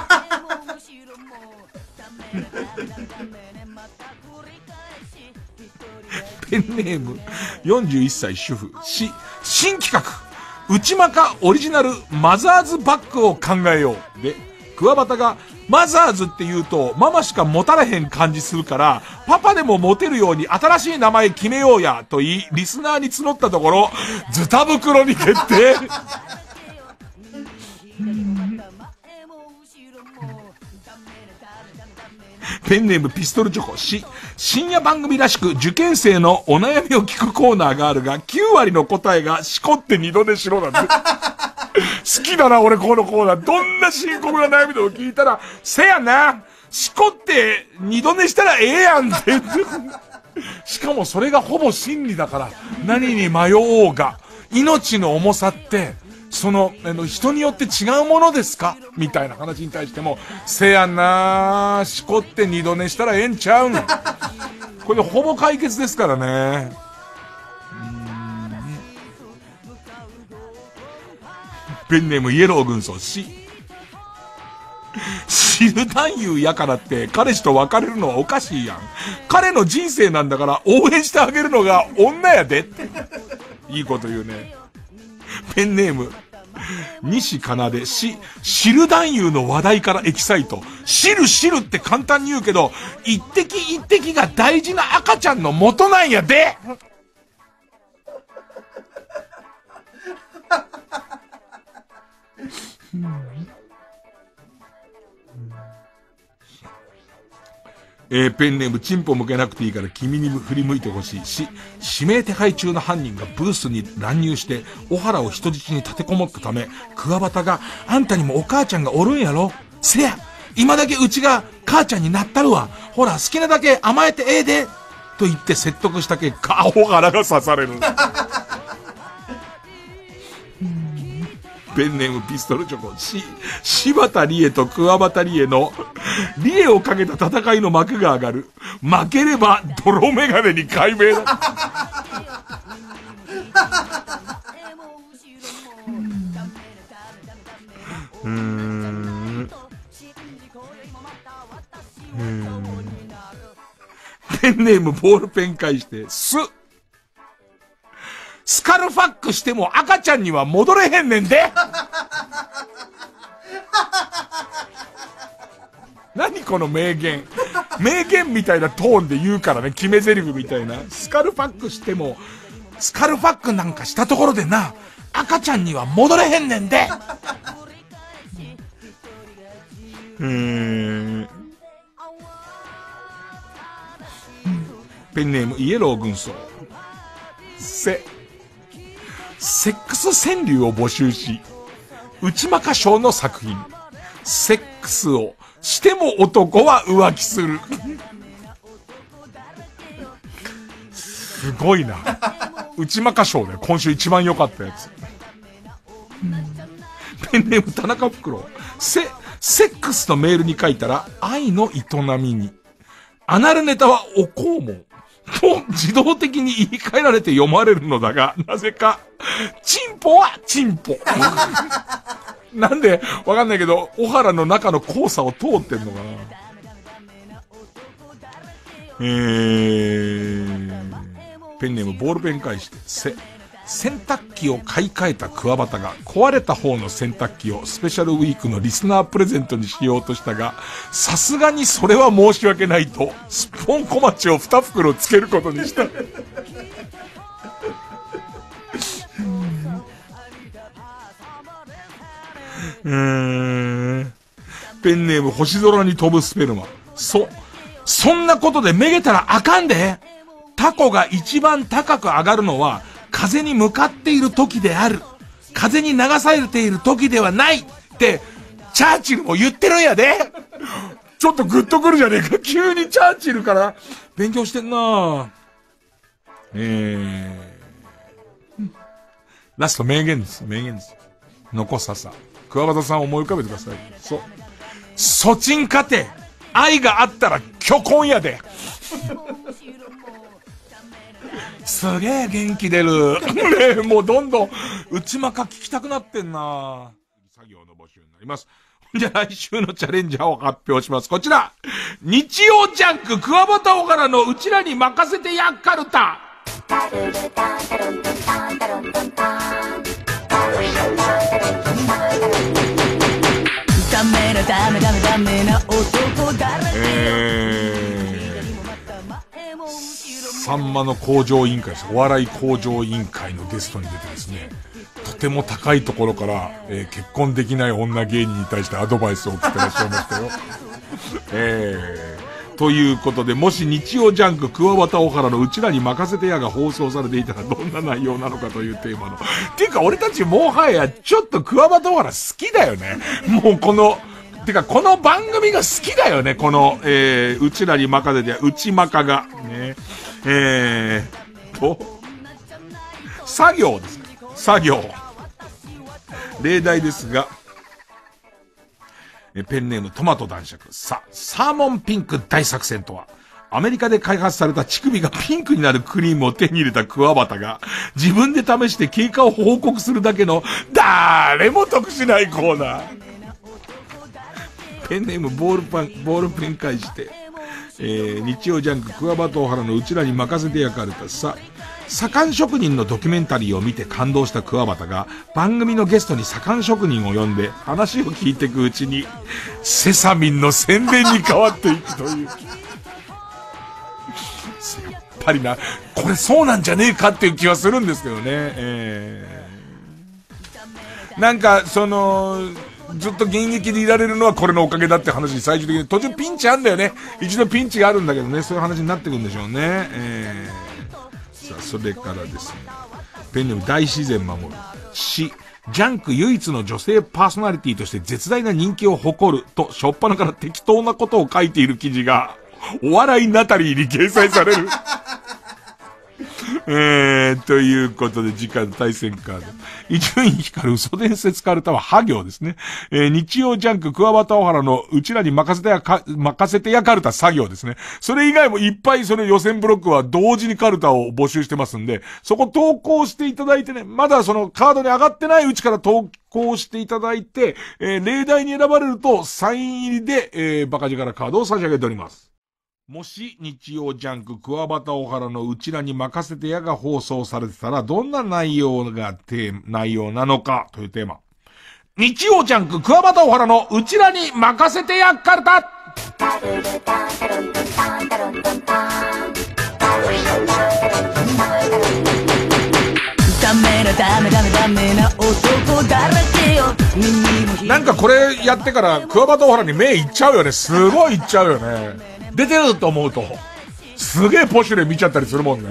ペンネームよんじゅういっさい主婦。し、新企画、内マカオリジナルマザーズバッグを考えよう。で、桑畑が、マザーズって言うと、ママしか持たれへん感じするから、パパでも持てるように新しい名前決めようや、と言い、リスナーに募ったところ、ズタ袋に決定。ペンネームピストルチョコ。し、深夜番組らしく受験生のお悩みを聞くコーナーがあるが、きゅうわりの答えがしこって二度寝しろなんで。好きだな俺このコーナー。どんな深刻な悩みでも聞いたら、せやな、しこって二度寝したらええやんって。しかもそれがほぼ真理だから、何に迷おうが、命の重さって、その、あの、人によって違うものですかみたいな話に対しても、せやな、しこって二度寝したらええんちゃうん。これほぼ解決ですからね。ペンネームイエロー軍曹。し、知る男優やからって彼氏と別れるのはおかしいやん。彼の人生なんだから応援してあげるのが女やでって。いいこと言うね。ペンネーム西かなで。し、知る男優の話題からエキサイト。知る知るって簡単に言うけど、一滴一滴が大事な赤ちゃんの元なんやで。えー、ペンネームチンポ向けなくていいから君に振り向いてほしい。し、指名手配中の犯人がブースに乱入して小原を人質に立てこもったため、桑畑があんたにもお母ちゃんがおるんやろ、せや今だけうちが母ちゃんになったるわ、ほら好きなだけ甘えてええでと言って説得した結果、小原が刺される。ペンネームピストルチョコ。し、柴田理恵と桑畑理恵の理恵をかけた戦いの幕が上がる。負ければ泥メガネに改名だ。うーん。うーん。ペンネームボールペン返して、す。スカルファックしても赤ちゃんには戻れへんねんで。何この名言。名言みたいなトーンで言うからね、決め台詞みたいな。スカルファックしても、スカルファックなんかしたところでな、赤ちゃんには戻れへんねんで。うーん。ペンネームイエロー軍曹。せ。セックス川柳を募集し、内間歌唱の作品。セックスをしても男は浮気する。すごいな。内間歌唱で今週一番良かったやつ。ペンネーム田中袋。セ、セックスのメールに書いたら愛の営みに。アナルネタはお肛門。と自動的に言い換えられて読まれるのだが、なぜか、チンポはチンポ。なんで、わかんないけど、小原の中の交差を通ってんのかな。えー、ペンネームボールペン返して、せ、 洗濯機を買い替えたクワバタが壊れた方の洗濯機をスペシャルウィークのリスナープレゼントにしようとしたが、さすがにそれは申し訳ないとスッポン小町をに袋つけることにした。うーん。ペンネーム星空に飛ぶスペルマ。そ、そんなことでめげたらあかんで。タコが一番高く上がるのは風に向かっている時である。風に流されている時ではないってチャーチルも言ってるんやで。ちょっとグッとくるじゃねえか。急にチャーチルから勉強してんな。えー、ラスト名言です。名言です。残ささ。桑畑さん思い浮かべてください。そう。そちんかて、愛があったら虚婚やで。すげえ元気出る。ね、もうどんどん内まか聞きたくなってんな。作業の募集になります。じゃあ来週のチャレンジャーを発表します。こちら。日曜ジャンク桑畑小原のうちらに任せてやっかるた。ダメなダメダメダメな男だらけ。えー、さんまの向上委員会です。お笑い向上委員会のゲストに出てですね、とても高いところから、えー、結婚できない女芸人に対してアドバイスを送ってらっしゃいましたよ。えー、ということで、もし日曜ジャンク桑畑小原のうちらに任せてやが放送されていたらどんな内容なのかというテーマの。っていうか俺たちもはやちょっと桑畑小原好きだよね。もうこの、てかこの番組が好きだよね。この、えー、うちらに任せてや、うちまかが。ね。えー、と、作業です。作業。例題ですが、ペンネームトマト男爵。さ、サーモンピンク大作戦とは、アメリカで開発された乳首がピンクになるクリームを手に入れた桑畑が、自分で試して経過を報告するだけの、誰も得しないコーナー。ペンネームボールパン、ボールペン返して、えー、日曜ジャンク桑畑小原のうちらに任せてやかれた。さ、左官職人のドキュメンタリーを見て感動した桑畑が番組のゲストに左官職人を呼んで話を聞いていくうちにセサミンの宣伝に変わっていくという。やっぱりな、これそうなんじゃねえかっていう気はするんですけどね。えー、なんかそのずっと現役でいられるのはこれのおかげだって話に最終的に途中ピンチあんだよね。一度ピンチがあるんだけどね、そういう話になってくるんでしょうね。えーさあ、それからですね、ペンネーム大自然守る。し、ジャンク唯一の女性パーソナリティとして絶大な人気を誇ると、しょっぱなから適当なことを書いている記事が、お笑いナタリーに掲載される。えー、ということで次回の対戦カード。伊集院光嘘伝説カルタはハ行ですね。えー、日曜ジャンク桑畑小原のうちらに任せてやか、任せてやカルタ作業ですね。それ以外もいっぱいその予選ブロックは同時にカルタを募集してますんで、そこ投稿していただいてね、まだそのカードに上がってないうちから投稿していただいて、えー、例題に選ばれるとサイン入りで、えー、バカ力カードを差し上げております。もし日曜ジャンク桑畑小原のうちらに任せてやが放送されてたらどんな内容がテーマ、内容なのかというテーマ。日曜ジャンク桑畑小原のうちらに任せてやっかるた。ダメなダメダメダメな男だらけよ。なんかこれやってから桑畑小原に目いっちゃうよね。すごいいっちゃうよね。出てると思うとすげえポシュレ見ちゃったりするもんね。うん、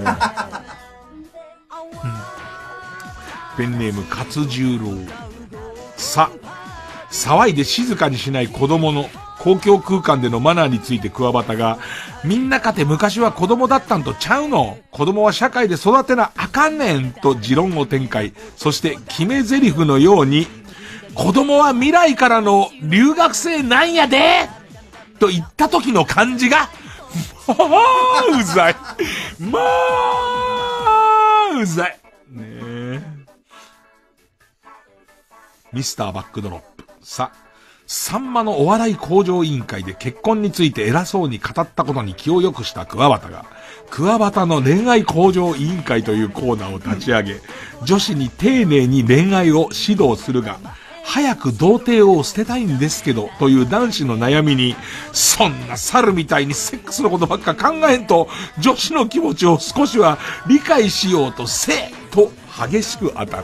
ペンネーム勝十郎。さ、騒いで静かにしない子供の公共空間でのマナーについて桑畑が、みんなかて昔は子供だったんとちゃうの、子供は社会で育てなあかんねんと持論を展開。そして決め台詞のように、子供は未来からの留学生なんやでと言った時の感じが、まあ、うざい。まあ、うざい。ねえ。ミスターバックドロップ。さ、 さんまのお笑い向上委員会で結婚について偉そうに語ったことに気を良くした桑畑が、桑畑の恋愛向上委員会というコーナーを立ち上げ、女子に丁寧に恋愛を指導するが、早く童貞を捨てたいんですけど、という男子の悩みに、そんな猿みたいにセックスのことばっか考えんと、女子の気持ちを少しは理解しようとせと激しく当たる。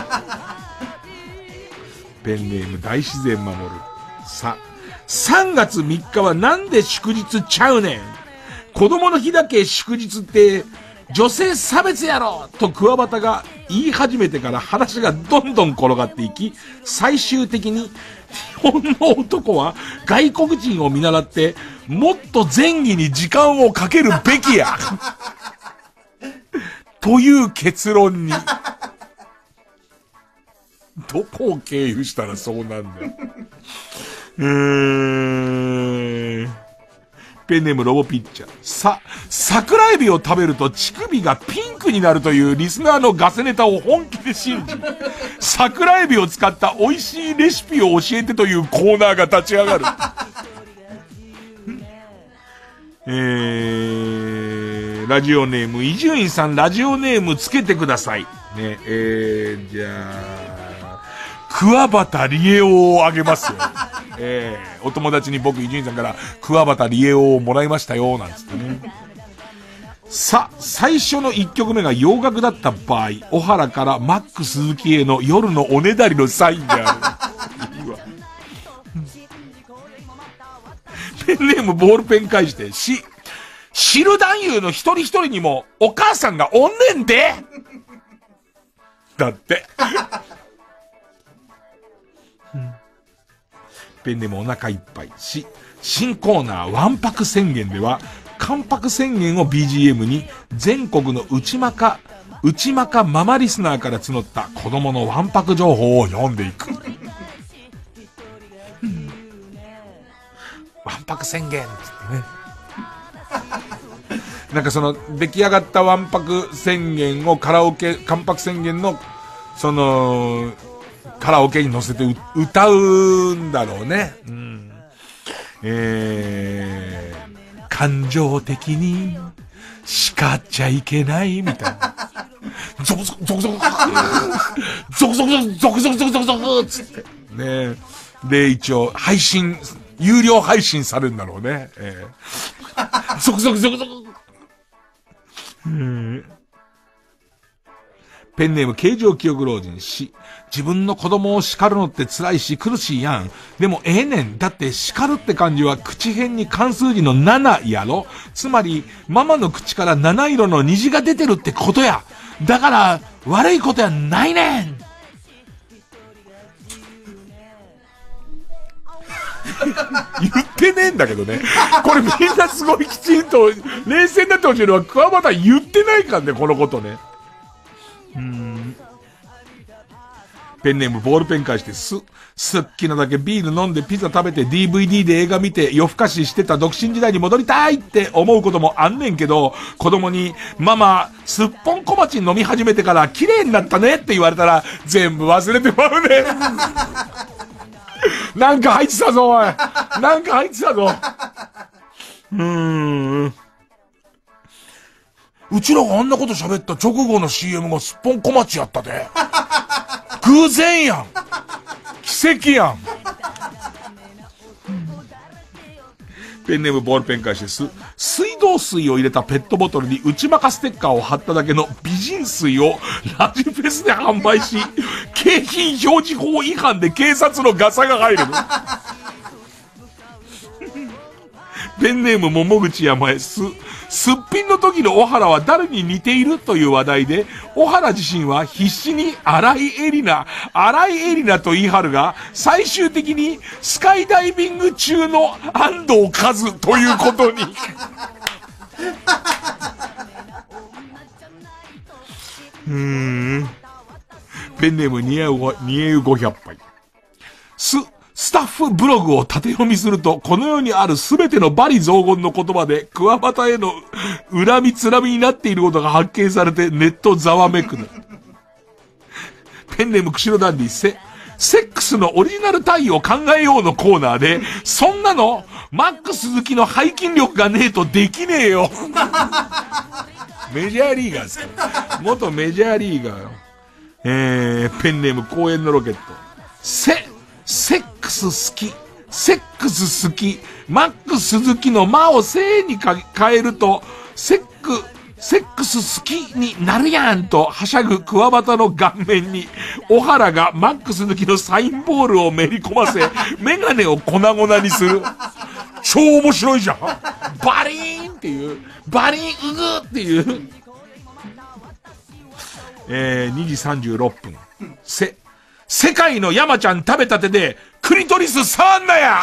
ペンネーム大自然守る。さ、さんがつみっかはなんで祝日ちゃうねん。子供の日だけ祝日って女性差別やろと桑畑が言い始めてから話がどんどん転がっていき、最終的に日本の男は外国人を見習ってもっと前儀に時間をかけるべきやという結論に。どこを経由したらそうなんだよ。うーん。ペンネームロボピッチャー。さ、桜エビを食べると乳首がピンクになるというリスナーのガセネタを本気で信じ、桜エビを使った美味しいレシピを教えてというコーナーが立ち上がる。えー、ラジオネーム、伊集院さんラジオネームつけてください。ね、えー、じゃあ、桑畑理恵王をあげますよ。えー、お友達に僕伊集院さんから桑畑理恵王をもらいましたよなんつってね。さ、最初のいっきょくめが洋楽だった場合、小原からマック鈴木への夜のおねだりのサインである。いいわ。ペンネームボールペン返してし、知る男優の一人一人にもお母さんがおんねんでだって。ペンネームお腹いっぱいし、新コーナーわんぱく宣言では、関白宣言を ビージーエム に全国の内まか、内まかママリスナーから募った子供のわんぱく情報を読んでいく。わんぱく宣言ってね。なんかその出来上がったわんぱく宣言をカラオケ、関白宣言のその、カラオケに乗せて歌うんだろうね。うん。えー、感情的に叱っちゃいけないみたいな。ゾクゾクゾクゾクゾクゾクゾクゾクゾクゾクゾクゾクつってね。で一応配信有料配信されるんだろうね。えー、ゾクゾクゾクゾク。うん。ペンネーム形状記憶老人し、自分の子供を叱るのって辛いし苦しいやん。でもええねん。だって叱るって漢字は口辺に漢数字のななやろ。つまりママの口から七色の虹が出てるってことや。だから悪いことやないねん。言ってねえんだけどね。これみんなすごいきちんと冷静になってほしいのは桑畑言ってないからね、このことね。うーん。ペンネームボールペン返してす、すっきなだけビール飲んでピザ食べて ディーブイディー で映画見て夜更かししてた独身時代に戻りたいって思うこともあんねんけど、子供にママすっぽん小鉢飲み始めてから綺麗になったねって言われたら全部忘れてまうね。なんか入ってたぞおい。なんか入ってたぞ。うーん。うちらがあんなこと喋った直後の シーエム がすっぽん小町やったで。偶然やん。奇跡やん。ペンネームボールペン返してす、水道水を入れたペットボトルに内まかステッカーを貼っただけの美人水をラジフェスで販売し、景品表示法違反で警察のガサが入るの。ペンネーム桃口山へす、すっぴんの時の小原は誰に似ているという話題で、小原自身は必死に荒井絵里奈、荒井絵里奈と言い張るが、最終的にスカイダイビング中の安藤和ということに。うーん。ペンネーム似合う、似合うごひゃっぱい。す、スタッフブログを縦読みすると、この世にあるすべての罵詈雑言の言葉で、桑畑への恨みつらみになっていることが発見されて、ネットざわめくの。ペンネーム釧路ダンディせ、 セックスのオリジナル体位を考えようのコーナーで、そんなの、マック鈴木の背筋力がねえとできねえよ。メジャーリーガーですか。元メジャーリーガーよ。えー、ペンネーム公園のロケット。セ、セックス好き。セックス好き。マック鈴木のマをセに変えると、セック、セックス好きになるやんとはしゃぐクワバタの顔面に、小原がマックス抜きのサインボールをめり込ませ、メガネを粉々にする。超面白いじゃん。バリーンっていう、バリーンうぐーっていう。えー、にじさんじゅうろっぷん。せ、世界の山ちゃん食べたてで、クリトリス触んなや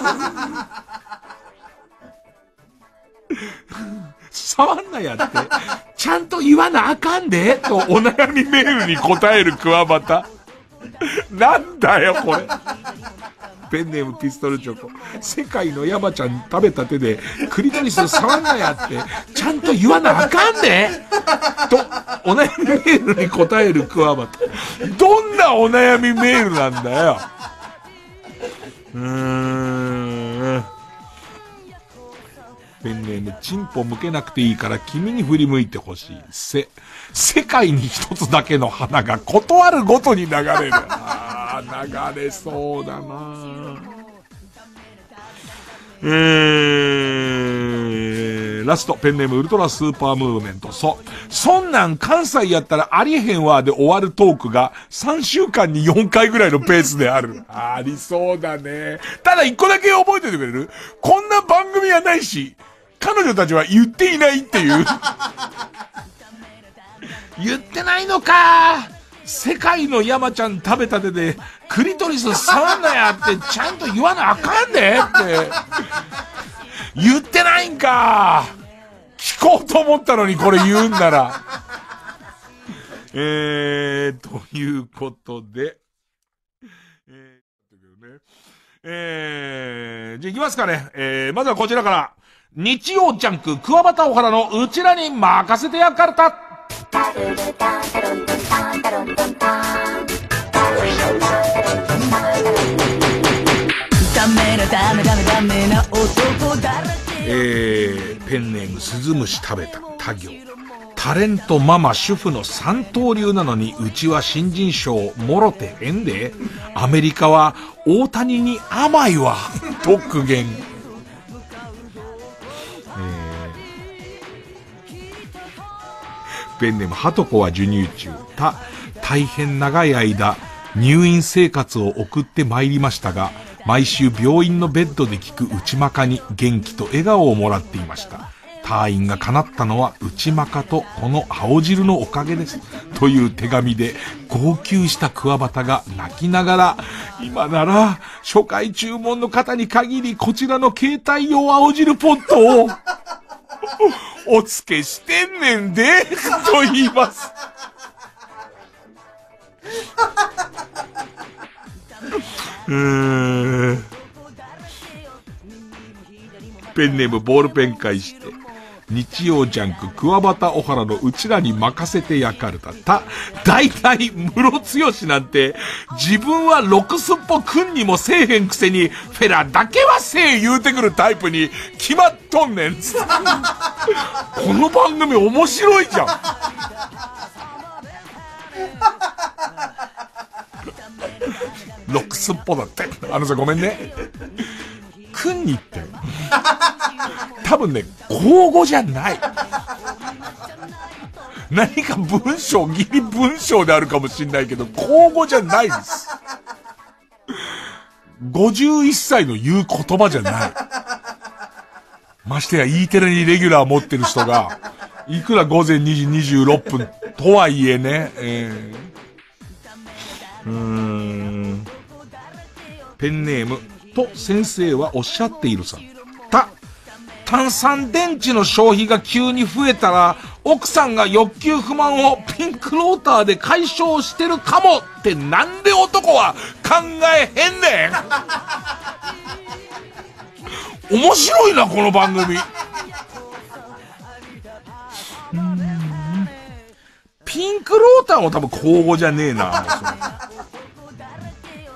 触んなやって、ちゃんと言わなあかんで、とお悩みメールに答えるクワバタ。なんだよ、これ。ペンネームピストルチョコ。世界の山ちゃん食べた手で、クリトリス触んなやって、ちゃんと言わなあかんで、とお悩みメールに答えるクワバタ。どんなお悩みメールなんだよ。うーん。ペンネーム、チンポ向けなくていいから君に振り向いてほしい。せ、世界に一つだけの花が断るごとに流れる。あー、流れそうだな。えー、ラスト、ペンネームウルトラスーパームーブメント。そ、そんなん関西やったらありえへんわで終わるトークがさんしゅうかんによんかいぐらいのペースである。ありそうだね。ただ一個だけ覚えておいてくれる？こんな番組はないし、彼女たちは言っていないっていう。言ってないのか。世界の山ちゃん食べたてでクリトリス触んなやってちゃんと言わなあかんねって言ってないんか。聞こうと思ったのにこれ言うんなら。えー、ということで、えー、えー、じゃあ行きますかね。えー、まずはこちらから。日曜ジャンク、桑畑小原のうちらに任せてやからた。えー、ペンネームスズムシ食べた他行。タレントママ主婦の三刀流なのにうちは新人賞もろてへんで。アメリカは大谷に甘いわと苦言。ペンネームハトコは授乳中。た、大変長い間入院生活を送ってまいりましたが、毎週病院のベッドで聞く内マカに元気と笑顔をもらっていました。退院が叶ったのは内マカとこの青汁のおかげです。という手紙で号泣した桑畑が泣きながら、今なら初回注文の方に限りこちらの携帯用青汁ポットをお付けしてんねんでと言います。うーん。ペンネームボールペン返して。日曜ジャンク、桑畑小原のうちらに任せてやかるた。た、大体、ムロツヨシなんて、自分はロクスっぽくんにもせえへんくせに、フェラだけはせえ言うてくるタイプに決まっとんねん。この番組面白いじゃん。ロクスっぽだって。あのさ、ごめんね。くんにって多分ね、口語じゃない。何か文章、ギリ文章であるかもしんないけど、口語じゃないです。ごじゅういっさいの言う言葉じゃない。ましてや E テレにレギュラー持ってる人が、いくら午前にじにじゅうろっぷんとはいえね、えー、うーん、ペンネーム、と先生はおっしゃっているさ。た、炭酸電池の消費が急に増えたら、奥さんが欲求不満をピンクローターで解消してるかもってなんで男は考えへんねん。面白いな、この番組。うーん、ピンクローターも多分口語じゃねえな。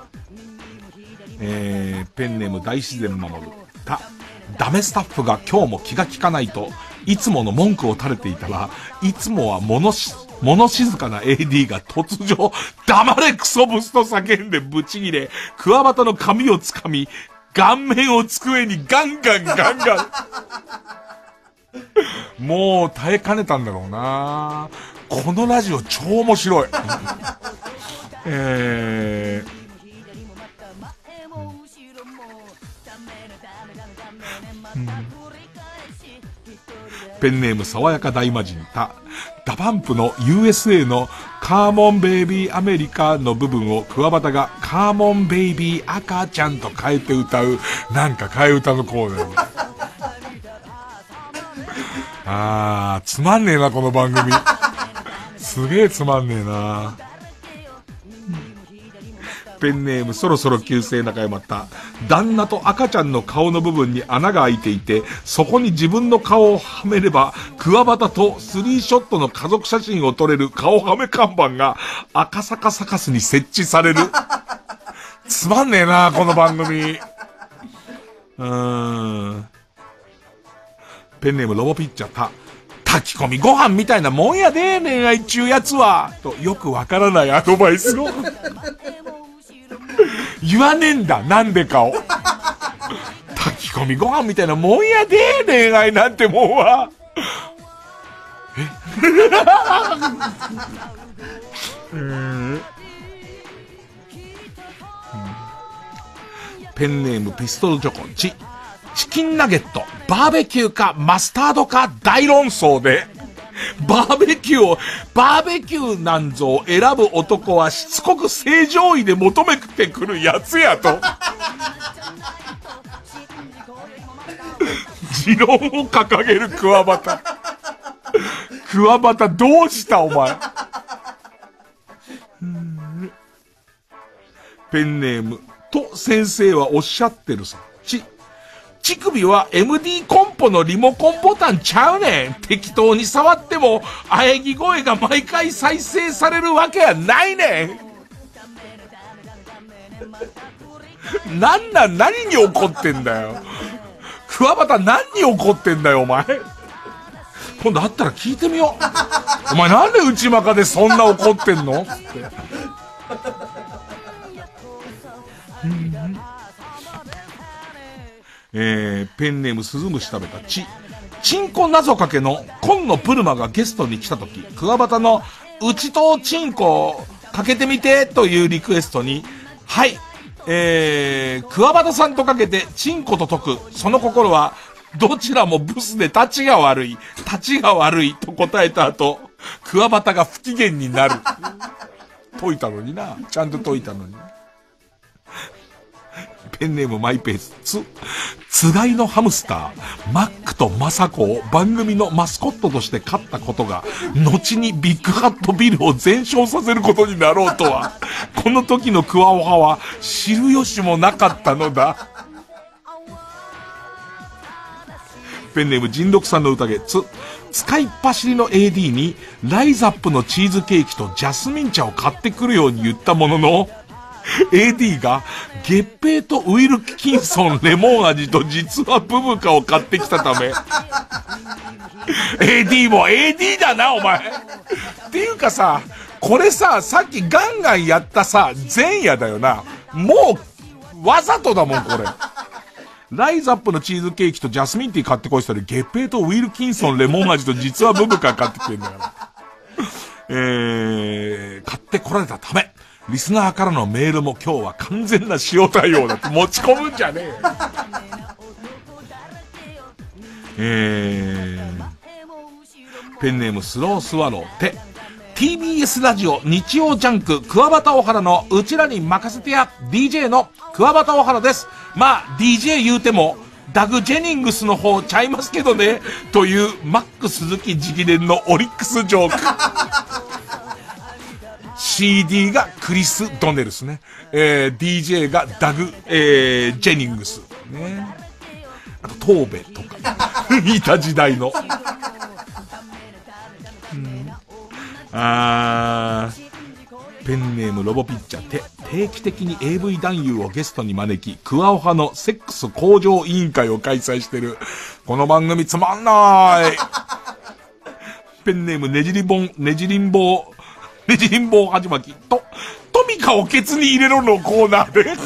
えー、ペンネーム大自然守る。た、ダメスタッフが今日も気が利かないと、いつもの文句を垂れていたら、いつもは物し、物静かな エーディー が突如、黙れクソブスと叫んでブチギレ、クワバタの髪をつかみ、顔面を机にガンガンガンガン。もう耐えかねたんだろうな。このラジオ超面白い。えー、うん、ペンネーム爽やか大魔人。た、ダパンプの ユーエスエー のカーモンベイビーアメリカの部分をクワバタがカーモンベイビー赤ちゃんと変えて歌う、なんか替え歌のコーナー。あー、つまんねえなこの番組。すげえつまんねえな。ペンネームそろそろ旧姓中山。た、旦那と赤ちゃんの顔の部分に穴が開いていて、そこに自分の顔をはめればクワバタとスリーショットの家族写真を撮れる顔はめ看板が赤坂サカスに設置される。つまんねえなこの番組。うーん。ペンネームロボピッチャー。た、炊き込みご飯みたいなもんやで恋愛中やつはとよくわからないアドバイスを言わねえんだ、なんでかを。炊き込みご飯みたいなもんやで恋愛なんてもんは。えうーん、ペンネームピストルチョコ。チチキンナゲット、バーベキューかマスタードか大論争で、バーベキューを、バーベキューなんぞを選ぶ男はしつこく正常位で求めてくるやつやと。持論を掲げるクワバタ。クワバタどうしたお前。ペンネーム、と先生はおっしゃってるさ。ち、乳首は エムディー コンポのリモコンボタンちゃうねん。適当に触っても喘ぎ声が毎回再生されるわけやないねん。なんなん、何に怒ってんだよ。クワバタ何に怒ってんだよお前。今度会ったら聞いてみよう。お前なんで内まかでそんな怒ってんのって。うん、えー、ペンネームスズムシ食べた。ち、チンコ謎かけの紺のプルマがゲストに来た時、クワバタのうちとチンコかけてみてというリクエストに、はい、えー、クワバタさんとかけてチンコと解く。その心はどちらもブスで立ちが悪い、立ちが悪いと答えた後、クワバタが不機嫌になる。解いたのにな、ちゃんと解いたのに。ペンネームマイペース。つ、つがいのハムスター、マックとマサコを番組のマスコットとして飼ったことが、後にビッグハットビルを全焼させることになろうとは、この時のクワオハは知る由もなかったのだ。ペンネーム人六さんの宴。つ、使いっ走りの エーディー にライザップのチーズケーキとジャスミン茶を買ってくるように言ったものの、エーディー が月餅とウィルキンソンレモン味と実はブブカを買ってきたため、エーディー も エーディー だなお前っていうかさ、これさ、さっきガンガンやったさ前夜だよな。もうわざとだもんこれ。ライザップのチーズケーキとジャスミンティー買ってこいしたら、月餅とウィルキンソンレモン味と実はブブカ買ってきてるんだからえー、買ってこられたため、リスナーからのメールも今日は完全な塩対応だって持ち込むんじゃねえよ。えー、ペンネームスロースワロー。て、ティービーエス ラジオ日曜ジャンククワバタオハラのうちらに任せてや ディージェー のクワバタオハラです。まあ ディージェー 言うてもダグ・ジェニングスの方ちゃいますけどね、というマック鈴木直伝のオリックスジョーク。シーディー がクリス・ドネルスね。えー、ディージェー がダグ、えー、ジェニングス。ね。あと、トーベとか。いた時代の。うん、あー。 ペンネームロボピッチャー。て、定期的に エーブイ 男優をゲストに招き、クワオハのセックス向上委員会を開催してる。この番組つまんない。ペンネームねじりぼん、ねじりんぼう、ねじりんぼうはじまき。と、トミカをケツに入れろのコーナーで。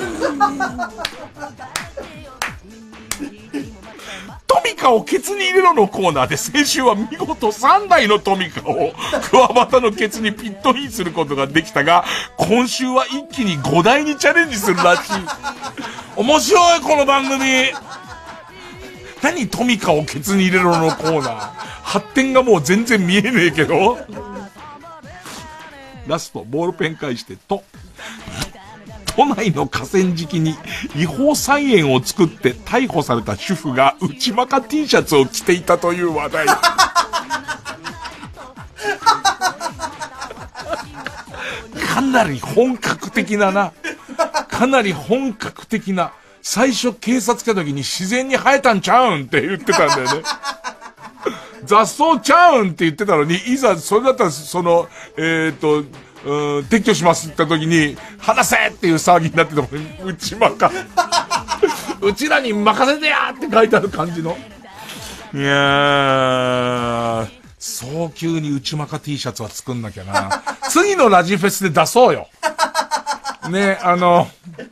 トミカをケツに入れろのコーナーで先週は見事さんだいのトミカをクワバタのケツにピットインすることができたが、今週は一気にごだいにチャレンジするらしい。面白いこの番組。何トミカをケツに入れろのコーナー。発展がもう全然見えねえけど。ラストボールペン返してと。都内の河川敷に違法菜園を作って逮捕された主婦が内マカ T シャツを着ていたという話題。かなり本格的なな。かなり本格的な。最初警察来た時に自然に生えたんちゃうんって言ってたんだよね。雑草ちゃうんって言ってたのに、いざそれだったらその、えーと、うん、撤去しますって言った時に、話せっていう騒ぎになってたもんね。うちまか。うちらに任せてやって書いてある感じの。いやー、早急に内まか T シャツは作んなきゃな。次のラジフェスで出そうよ。ね、あの、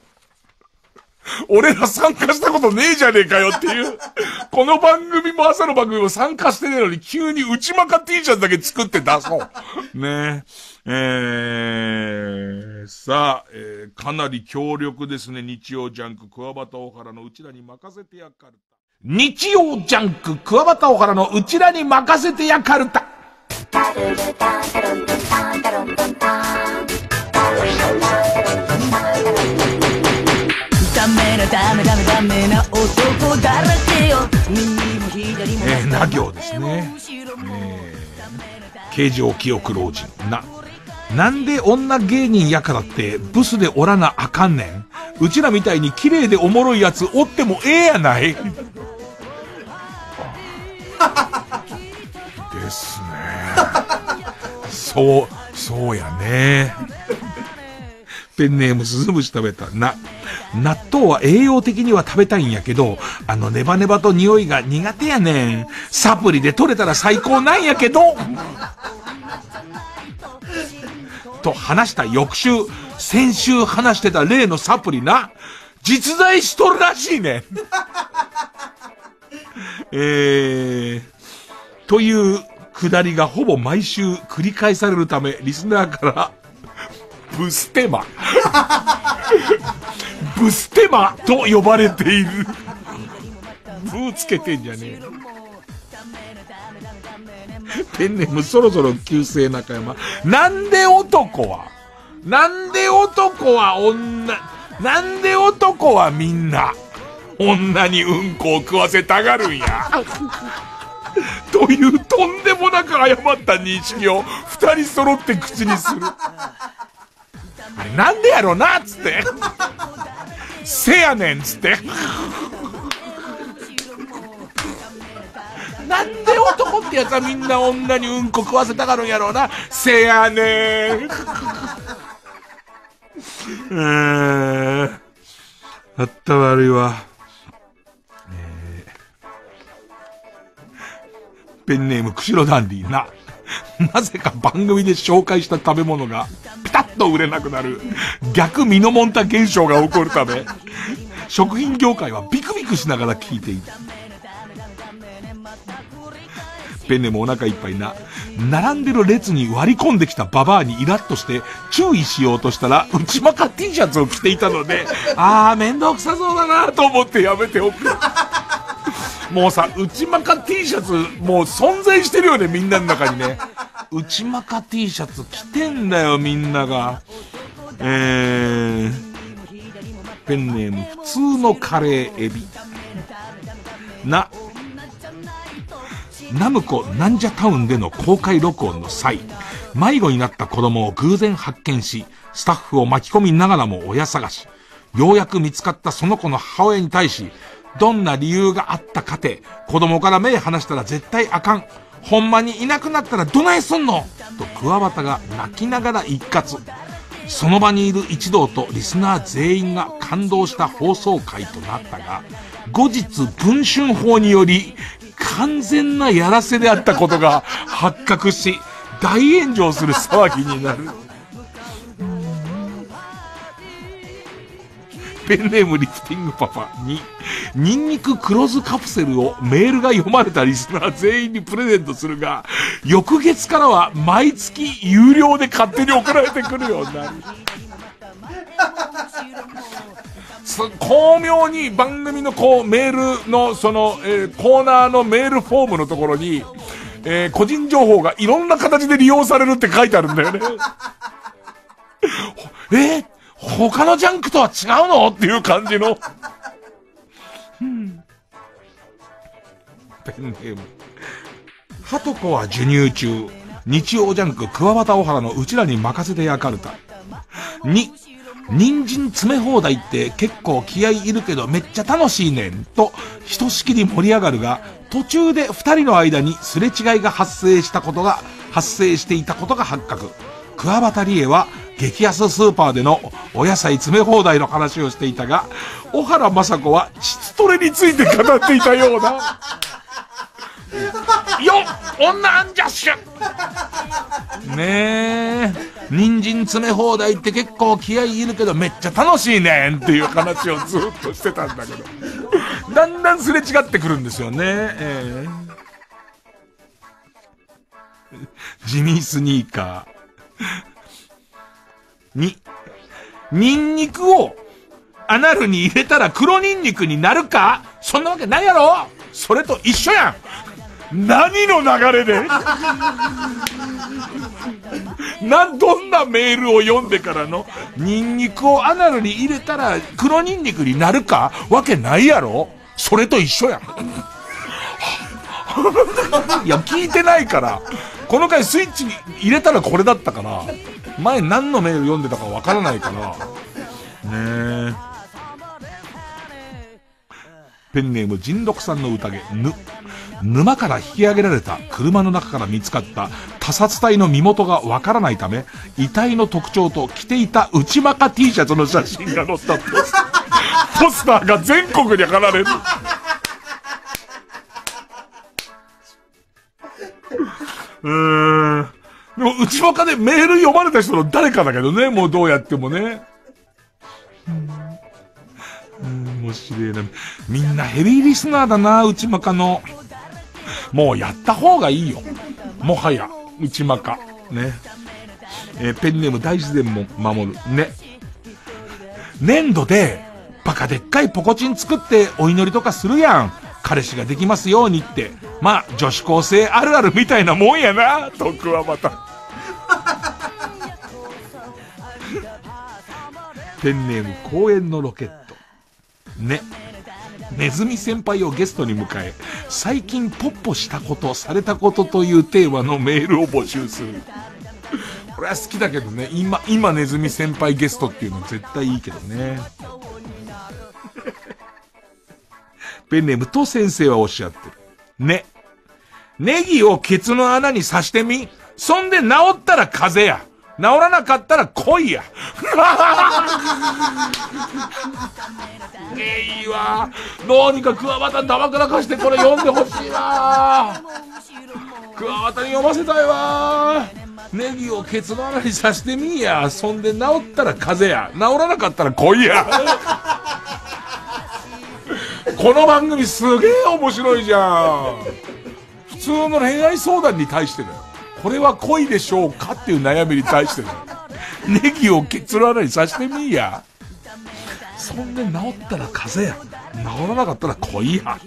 俺ら参加したことねえじゃねえかよっていう。この番組も朝の番組も参加してねえのに急に内まか T シャツだけ作って出そう。ねえ。えー、さあ、えー、かなり強力ですね。日曜ジャンク、クワバタオハラのうちらに任せてやかるた。日曜ジャンク、クワバタオハラのうちらに任せてやかるた。ダメなダメダメダメな男だらけよ。右も左も。えー、な行ですね。えー、形状記憶老人。な。なんで女芸人やからってブスでおらなあかんねん。うちらみたいに綺麗でおもろいやつおってもええやない。ですね。そう、そうやね。ペンネームスズムシ食べた。な、納豆は栄養的には食べたいんやけど、あのネバネバと匂いが苦手やねん。サプリで取れたら最高なんやけど。と話した翌週、先週話してた例のサプリな、実在しとるらしいねん。えー、というくだりがほぼ毎週繰り返されるため、リスナーから、ブステマ。ブステマと呼ばれている。ブーつけてんじゃねえ。ペンネームそろそろ旧姓中山。なんで男はなんで男は女なんで男はみんな女にうんこを食わせたがるんや。というとんでもなく誤った認識を二人揃って口にする。あれなんでやろなっつってせやねんっつってなんで男ってやつはみんな女にうんこ食わせたがるんやろうな。せやねん。うーん。あった悪いわ。えー、ペンネーム釧路ダンディな。なぜか番組で紹介した食べ物がピタッと売れなくなる逆ミノモンタ現象が起こるため、食品業界はビクビクしながら聞いている。ペンネもお腹いっぱいな。並んでる列に割り込んできたババアにイラッとして注意しようとしたら内まか T シャツを着ていたので、あーめんどくさそうだなと思ってやめておく。もうさ、内まか T シャツもう存在してるよね、みんなの中にね。内まか T シャツ着てんだよみんなが。えー、ペンネーム普通のカレーエビな。ナムコなんじゃタウンでの公開録音の際、迷子になった子供を偶然発見し、スタッフを巻き込みながらも親探し。ようやく見つかったその子の母親に対し、どんな理由があったかて、子供から目離したら絶対あかん。ほんまにいなくなったらどないすんのとクワバタが泣きながら一括。 その場にいる一同とリスナー全員が感動した放送回となったが、後日文春法により完全なやらせであったことが発覚し、大炎上する騒ぎになる。ペンネームリフティングパパに、ニンニク黒酢カプセルをメールが読まれたリスナー全員にプレゼントするが、翌月からは毎月有料で勝手に送られてくるようになる。巧妙に番組のこうメールのその、えー、コーナーのメールフォームのところに、えー、個人情報がいろんな形で利用されるって書いてあるんだよね。えー他のジャンクとは違うのっていう感じの。うん、ペンネーム。ハトコは授乳中。日曜ジャンク桑畑小原のうちらに任せてやかるた。に、人参詰め放題って結構気合いいるけどめっちゃ楽しいねん。と、ひとしきり盛り上がるが、途中で二人の間にすれ違いが発生したことが、発生していたことが発覚。桑畑理恵は激安スーパーでのお野菜詰め放題の話をしていたが、小原雅子は膣トレについて語っていたような。よっ女アンジャッシュねえ、人参詰め放題って結構気合いいるけどめっちゃ楽しいねんっていう話をずっとしてたんだけど、だんだんすれ違ってくるんですよね。えー、ジミースニーカーに、ニンニクをアナルに入れたら黒ニンニクになるか？そんなわけないやろ？それと一緒やん。何の流れでな、どんなメールを読んでからの、ニンニクをアナルに入れたら黒ニンニクになるかわけないやろ？それと一緒やん。いや、聞いてないから。この回スイッチに入れたらこれだったかな。前何のメール読んでたかわからないから。ねえ。ペンネーム人六さんの宴。ぬ。沼から引き上げられた車の中から見つかった他殺体の身元がわからないため、遺体の特徴と着ていた内マカ T シャツの写真が載ったポスポスターが全国に貼られる。うーん。でも、内マカでメール読まれた人の誰かだけどね、もうどうやってもね。うん、面白いな。みんなヘビーリスナーだな、内マカの。もうやった方がいいよ。もはや、内マカ。ね。えー、ペンネーム大自然も守る。ね。粘土で、バカでっかいポコチン作ってお祈りとかするやん。彼氏ができますようにって。まあ、女子高生あるあるみたいなもんやな、徳はまた。ペンネーム公園のロケット。ね。ネズミ先輩をゲストに迎え、最近ポッポしたことされたことというテーマのメールを募集する。これは好きだけどね、今今ネズミ先輩ゲストっていうの絶対いいけどね。ペンネームと先生はおっしゃってる。ね。ネギをケツの穴に刺してみ。そんで治ったら風邪や。治らなかったら恋や。えいわ。どうにか桑畑だまくらかしてこれ読んでほしいわ。桑畑に読ませたいわ。ネギをケツの穴に刺してみや。そんで治ったら風邪や。治らなかったら恋や。この番組すげえ面白いじゃん。普通の恋愛相談に対してだよ。これは恋でしょうかっていう悩みに対してだよ。ネギをケツの穴に刺してみや。そんで治ったら風邪や。治らなかったら恋や。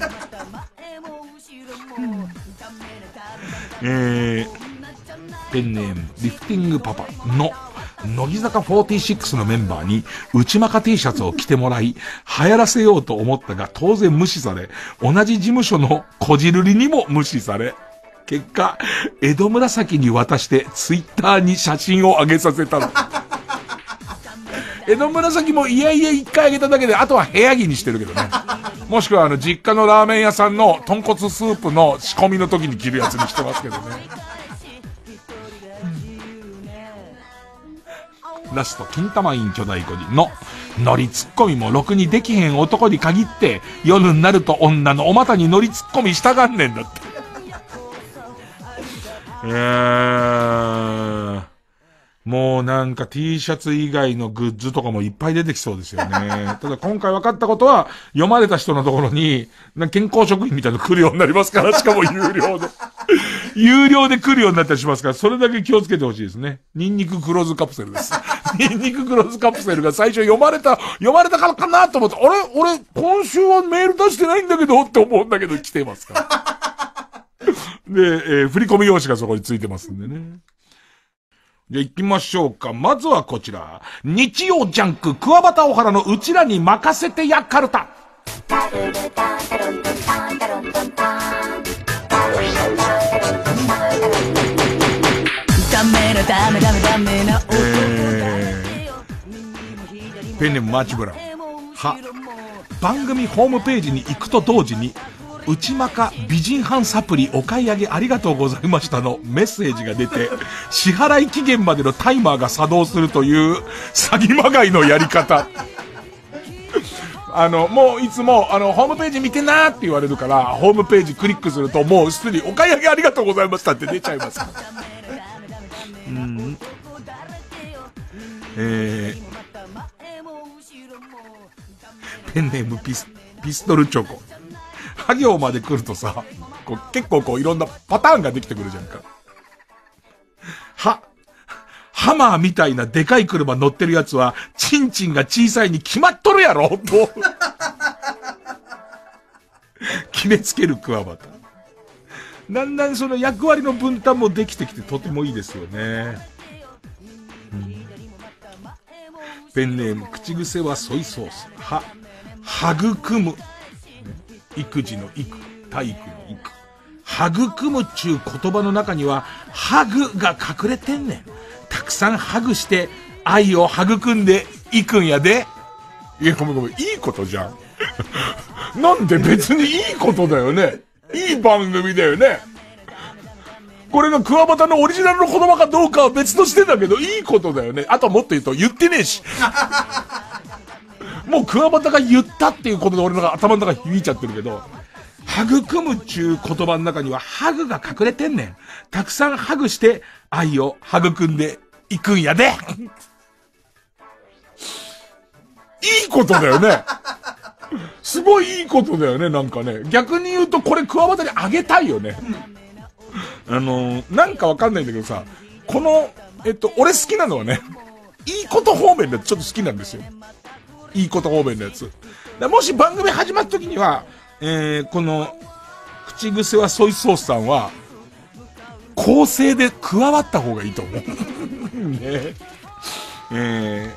えー、ペンネームリフティングパパの乃木坂フォーティーシックスのメンバーに内マカ T シャツを着てもらい流行らせようと思ったが当然無視され、同じ事務所のこじるりにも無視され、結果江戸紫に渡してツイッターに写真を上げさせたの。江戸紫もいやいや一回上げただけで、あとは部屋着にしてるけどね。もしくはあの実家のラーメン屋さんの豚骨スープの仕込みの時に着るやつにしてますけどね。 ラスト、金玉院巨大孤児の、乗りツッコミもろくにできへん男に限って、夜になると女のお股に乗りツッコミしたがんねんだって。えー、もうなんか T シャツ以外のグッズとかもいっぱい出てきそうですよね。ただ今回分かったことは、読まれた人のところに、健康食品みたいなの来るようになりますから、しかも有料で。有料で来るようになったりしますから、それだけ気をつけてほしいですね。ニンニク黒酢カプセルです。ニンニク黒酢カプセルが最初読まれた、読まれたからかなと思って、あれ俺、今週はメール出してないんだけどって思うんだけど来てますから。で、えー、振り込み用紙がそこについてますんでね。じゃあ行きましょうか。まずはこちら。日曜ジャンク、桑畑小原のうちらに任せてやカルタ。ダメなダメダメダメな、えー、ペンネームマーチブラウン。は、番組ホームページに行くと同時に、内まか美人販サプリお買い上げありがとうございましたのメッセージが出て、支払い期限までのタイマーが作動するという詐欺まがいのやり方。あの、もういつも、あの、ホームページ見てなーって言われるから、ホームページクリックするともうすでにお買い上げありがとうございましたって出ちゃいますから。うん。えー、ペンネームピス、ピストルチョコ。は行まで来るとさ、こう結構こういろんなパターンができてくるじゃんか。は、ハマーみたいなでかい車乗ってるやつは、チンチンが小さいに決まっとるやろと。決めつけるクワバタ。だんだんその役割の分担もできてきてとてもいいですよね。うん、ペンネーム、口癖はソイソース。は、育む。育児の育、体育の育。育むっちゅう言葉の中には、ハグが隠れてんねん。たくさんハグして、愛を育んでいくんやで。いや、ごめんごめん、いいことじゃん。なんで別にいいことだよね。いい番組だよね。これがクワバタのオリジナルの言葉かどうかは別としてだけど、いいことだよね。あともっと言うと、言ってねえし。もうクワバタが言ったっていうことで俺の頭の中響いちゃってるけど、育むっちゅう言葉の中にはハグが隠れてんねん。たくさんハグして愛を育んでいくんやで。いいことだよね。すごいいいことだよね、なんかね。逆に言うとこれクワバタにあげたいよね。あのー、なんかわかんないんだけどさ、この、えっと、俺好きなのはね、いいこと方面でちょっと好きなんですよ。いいこと方面のやつ。もし番組始まった時には、えー、この、口癖はソイソースさんは、構成で加わった方がいいと思う。ねえ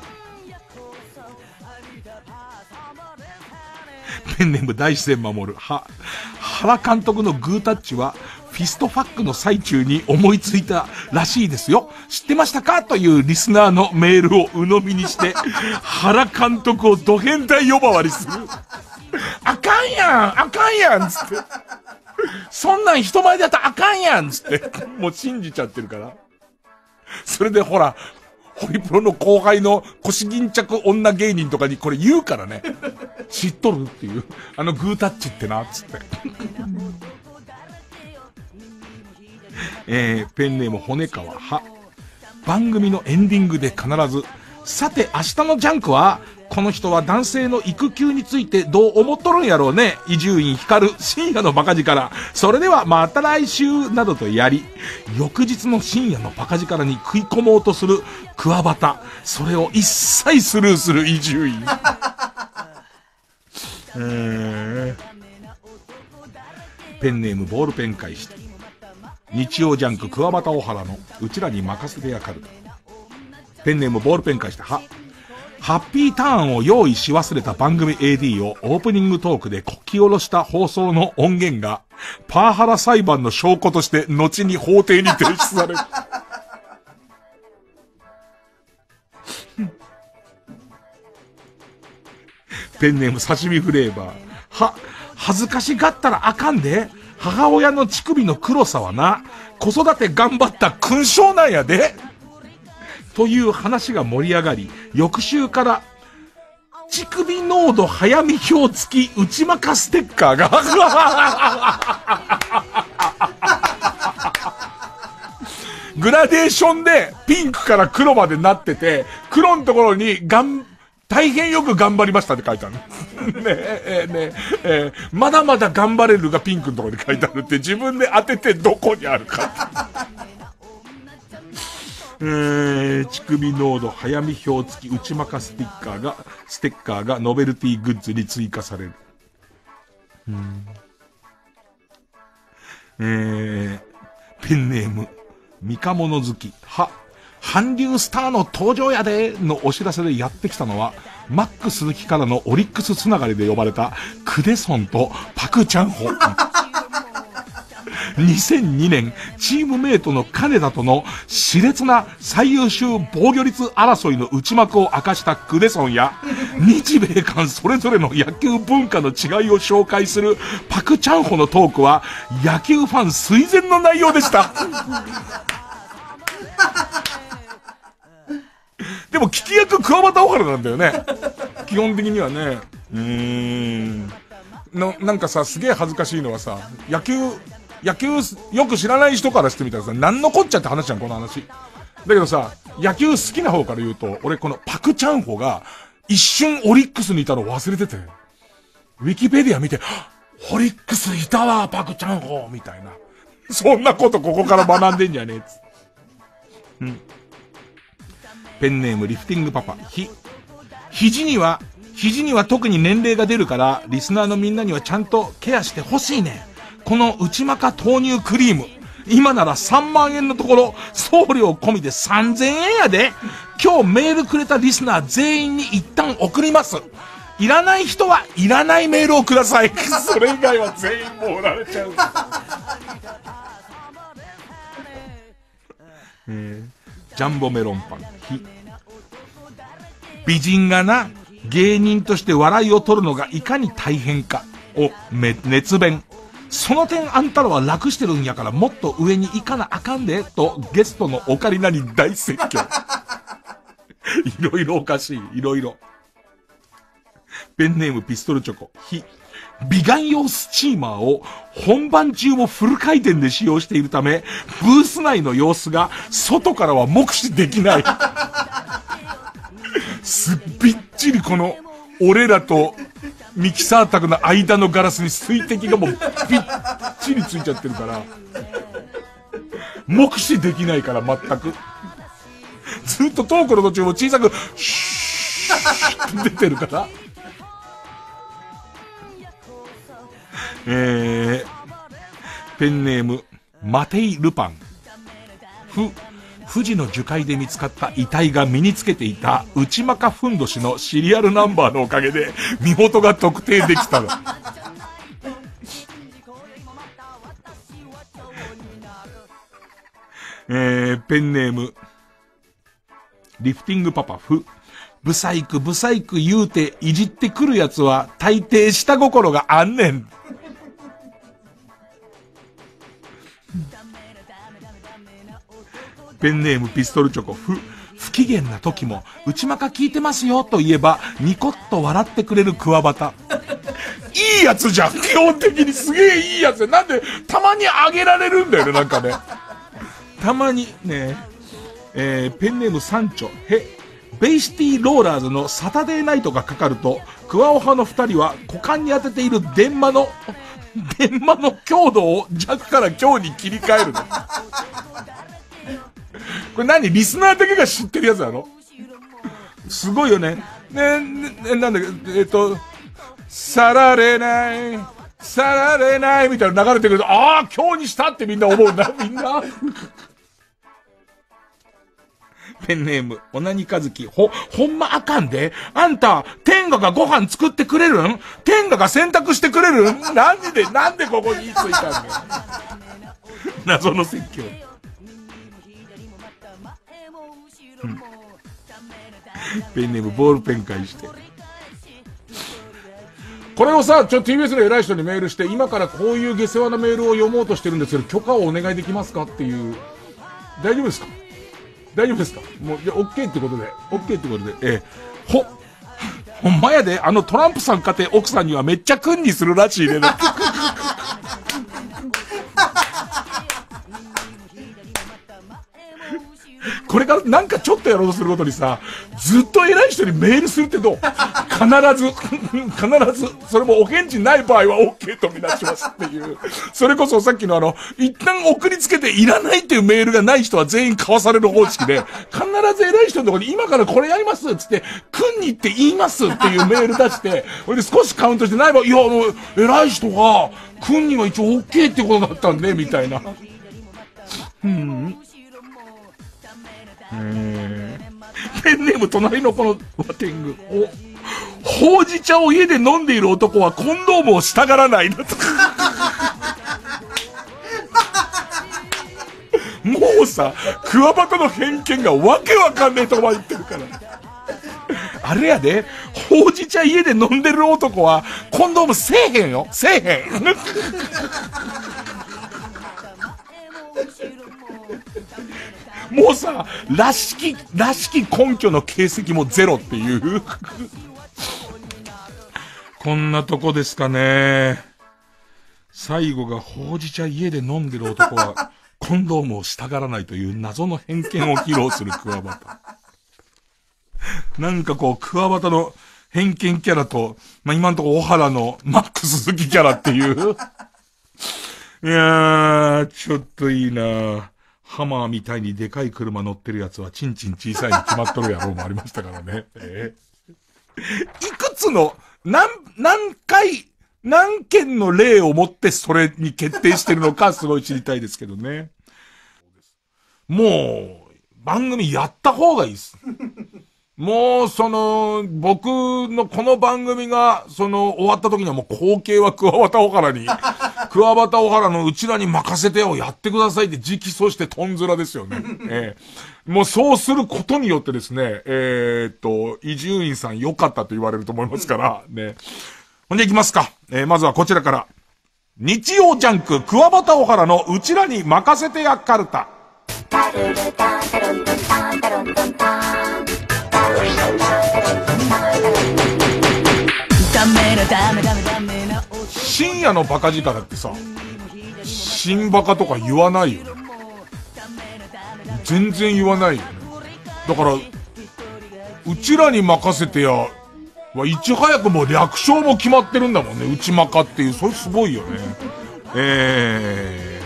ー、ペンネーム大自然守る。は、原監督のグータッチは、フィストファックの最中に思いついたらしいですよ。知ってましたかというリスナーのメールを鵜呑みにして、原監督をド変態呼ばわりする。あかんやんあかんやんつって。そんなん人前でやったらあかんやんつって。もう信じちゃってるから。それでほら、ホリプロの後輩の腰巾着女芸人とかにこれ言うからね。知っとるっていう。あのグータッチってな、つって。えー、ペンネーム骨川は、番組のエンディングで必ず、さて明日のジャンクは、この人は男性の育休についてどう思っとるんやろうね。伊集院光る深夜のバカ力。それではまた来週などとやり、翌日の深夜のバカ力に食い込もうとするクワバタ。それを一切スルーする伊集院。えー、ペンネームボールペン返して。日曜ジャンク桑畑小原のうちらに任せてやかる。ペンネームボールペン返しては、ハッピーターンを用意し忘れた番組 エーディー をオープニングトークでこき下ろした放送の音源がパワハラ裁判の証拠として後に法廷に提出される。ペンネーム刺身フレーバー。は、恥ずかしがったらあかんで。母親の乳首の黒さはな、子育て頑張った勲章なんやで。 という話が盛り上がり、翌週から乳首濃度早見表付き内マカステッカーがグラデーションでピンクから黒までなってて、黒のところにがん大変よく頑張りましたって書いてあるねえ、ねえ、まだまだ頑張れるがピンクのところに書いてあるって、自分で当ててどこにあるかえー、乳首濃度早見表付き内マカステッカーが、ステッカーがノベルティグッズに追加される。うん、えー、ペンネーム、ミカモノ好き、は、韓流スターの登場やでのお知らせでやってきたのは、マック鈴木からのオリックスつながりで呼ばれたクデソンとパクチャンホ。にせんにねん、チームメイトの金田との熾烈な最優秀防御率争いの内幕を明かしたクデソンや、日米韓それぞれの野球文化の違いを紹介するパクチャンホのトークは、野球ファン垂涎の内容でした。でも聞き役桑畑小原なんだよね。基本的にはね。うーん。の、なんかさ、すげえ恥ずかしいのはさ、野球、野球よく知らない人からしてみたらさ、なんのこっちゃって話じゃん、この話。だけどさ、野球好きな方から言うと、俺このパクチャンホが一瞬オリックスにいたの忘れてて、ウィキペディア見て、オリックスいたわ、パクチャンホみたいな。そんなことここから学んでんじゃねえっつ。うん。ペンネームリフティングパパ、ひ、肘には、肘には特に年齢が出るから、リスナーのみんなにはちゃんとケアしてほしいね。この内マカ豆乳クリーム。今ならさんまんえんのところ、送料込みでさんぜんえんやで。今日メールくれたリスナー全員に一旦送ります。いらない人はいらないメールをください。それ以外は全員もうられちゃう。えー、ジャンボメロンパン。ひ。美人がな、芸人として笑いを取るのがいかに大変かをめ熱弁。その点あんたらは楽してるんやからもっと上に行かなあかんでとゲストのオカリナに大説教。いろいろおかしい、いろいろ。ペンネームピストルチョコ。ひ。美顔用スチーマーを本番中もフル回転で使用しているため、ブース内の様子が外からは目視できない。すっびっちりこの俺らとミキサー卓の間のガラスに水滴がもうびっちりついちゃってるから、目視できないから全く。ずっとトークの途中も小さくシューって出てるから。えー、ペンネームマテイ・ルパン。ふ富士の樹海で見つかった遺体が身につけていた内マカふんどしのシリアルナンバーのおかげで身元が特定できたの。えー、ペンネームリフティングパパ。ふブサイクブサイク言うていじってくるやつは大抵下心があんねん。ペンネームピストルチョコ。ふ不機嫌な時も内マカ聞いてますよと言えばニコッと笑ってくれるクワバタ。いいやつじゃん、基本的にすげえいいやつ。なんでたまにあげられるんだよね、なんかね、たまにね。えー、ペンネームサンチョ。へベイシティローラーズのサタデーナイトがかかるとクワオハの二人は股間に当てている電マの電マの強度を弱から強に切り替えるの。これ何、リスナーだけが知ってるやつなの？すごいよね。ね、ね、なんだっけ、えっと、さられない、さられないみたいな流れてくると、ああ、今日にしたってみんな思うんだ、みんな。ペンネーム、オナニカズキ。ほ、ほんまあかんで。あんた、天下がご飯作ってくれるん？天下が洗濯してくれるん？なんで、なんでここに言いついたんだよ。謎の説教。うん、ペンネーム、ボールペン返して。これをさ、ちょ、ティービーエス の偉い人にメールして、今からこういう下世話なメールを読もうとしてるんですけど、許可をお願いできますかっていう。大丈夫ですか？ 大丈夫ですか？もう、じゃあ、オッケーってことで、オッケーってことで、えー、ほ、ほんまやで、あのトランプさん家庭奥さんにはめっちゃ君にするらしいね。これからなんかちょっとやろうとすることにさ、ずっと偉い人にメールするってどう？必ず、必ず、それもお返事ない場合は OK とみなしますっていう。それこそさっきのあの、一旦送りつけていらないっていうメールがない人は全員買わされる方式で、必ず偉い人のところに今からこれやりますっつって、君にって言いますっていうメール出して、それで少しカウントしてない場合、いや、あの、偉い人が、君には一応 OK ってことだったんで、みたいな。うん。えー、ペンネーム隣のこのワテング。お、ほうじ茶を家で飲んでいる男はコンドームをしたがらないなと。もうさ、クワバタの偏見がわけわかんねえとこまで言ってるから。あれやで、ほうじ茶家で飲んでる男はコンドームせえへんよ。せえへん。もうさ、らしき、らしき根拠の形跡もゼロっていう。こんなとこですかね。最後がほうじ茶家で飲んでる男はコンドームをしたがらないという謎の偏見を披露するクワバタ。なんかこう、クワバタの偏見キャラと、まあ、今んとこ小原のマックス鈴木キャラっていう。いやー、ちょっといいなぁ。ハマーみたいにでかい車乗ってるやつはチンチン小さいに決まっとるやろうもありましたからね。えー、いくつの、何、何回、何件の例をもってそれに決定してるのかすごい知りたいですけどね。もう、番組やった方がいいです。もう、その、僕のこの番組が、その、終わった時にはもう後継は桑畑小原に、桑畑小原のうちらに任せてよ、やってくださいって直訴してトンズラですよね。えー、もうそうすることによってですね、えー、っと、伊集院さん良かったと言われると思いますから、ね。ほんで行きますか。えー、まずはこちらから。日曜ジャンク、桑畑小原のうちらに任せてやカルタ。深夜のバカ力ってさ、新バカとか言わないよね。全然言わないよね。だから、うちらに任せてや、はいち早くもう略称も決まってるんだもんね。うちまかっていう。それすごいよね。え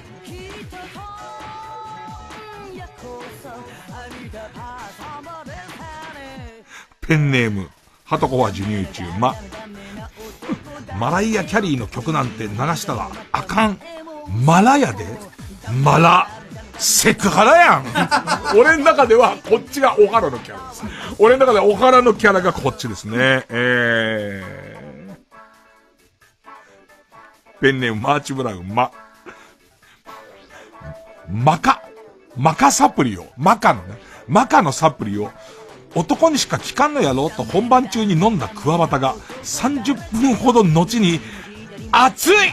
ー、ペンネーム、はとこは授乳中、ま、マライア・キャリーの曲なんて流したらあかん。マラやでマラ。セクハラやん。俺の中ではこっちが小原のキャラです。俺の中では小原のキャラがこっちですね。えー、ペンネームマーチブラウン、ま、マカ、マカサプリを、マカのね、マカのサプリを、男にしか効かんのやろと本番中に飲んだ桑畑がさんじゅっぷんほど後に熱い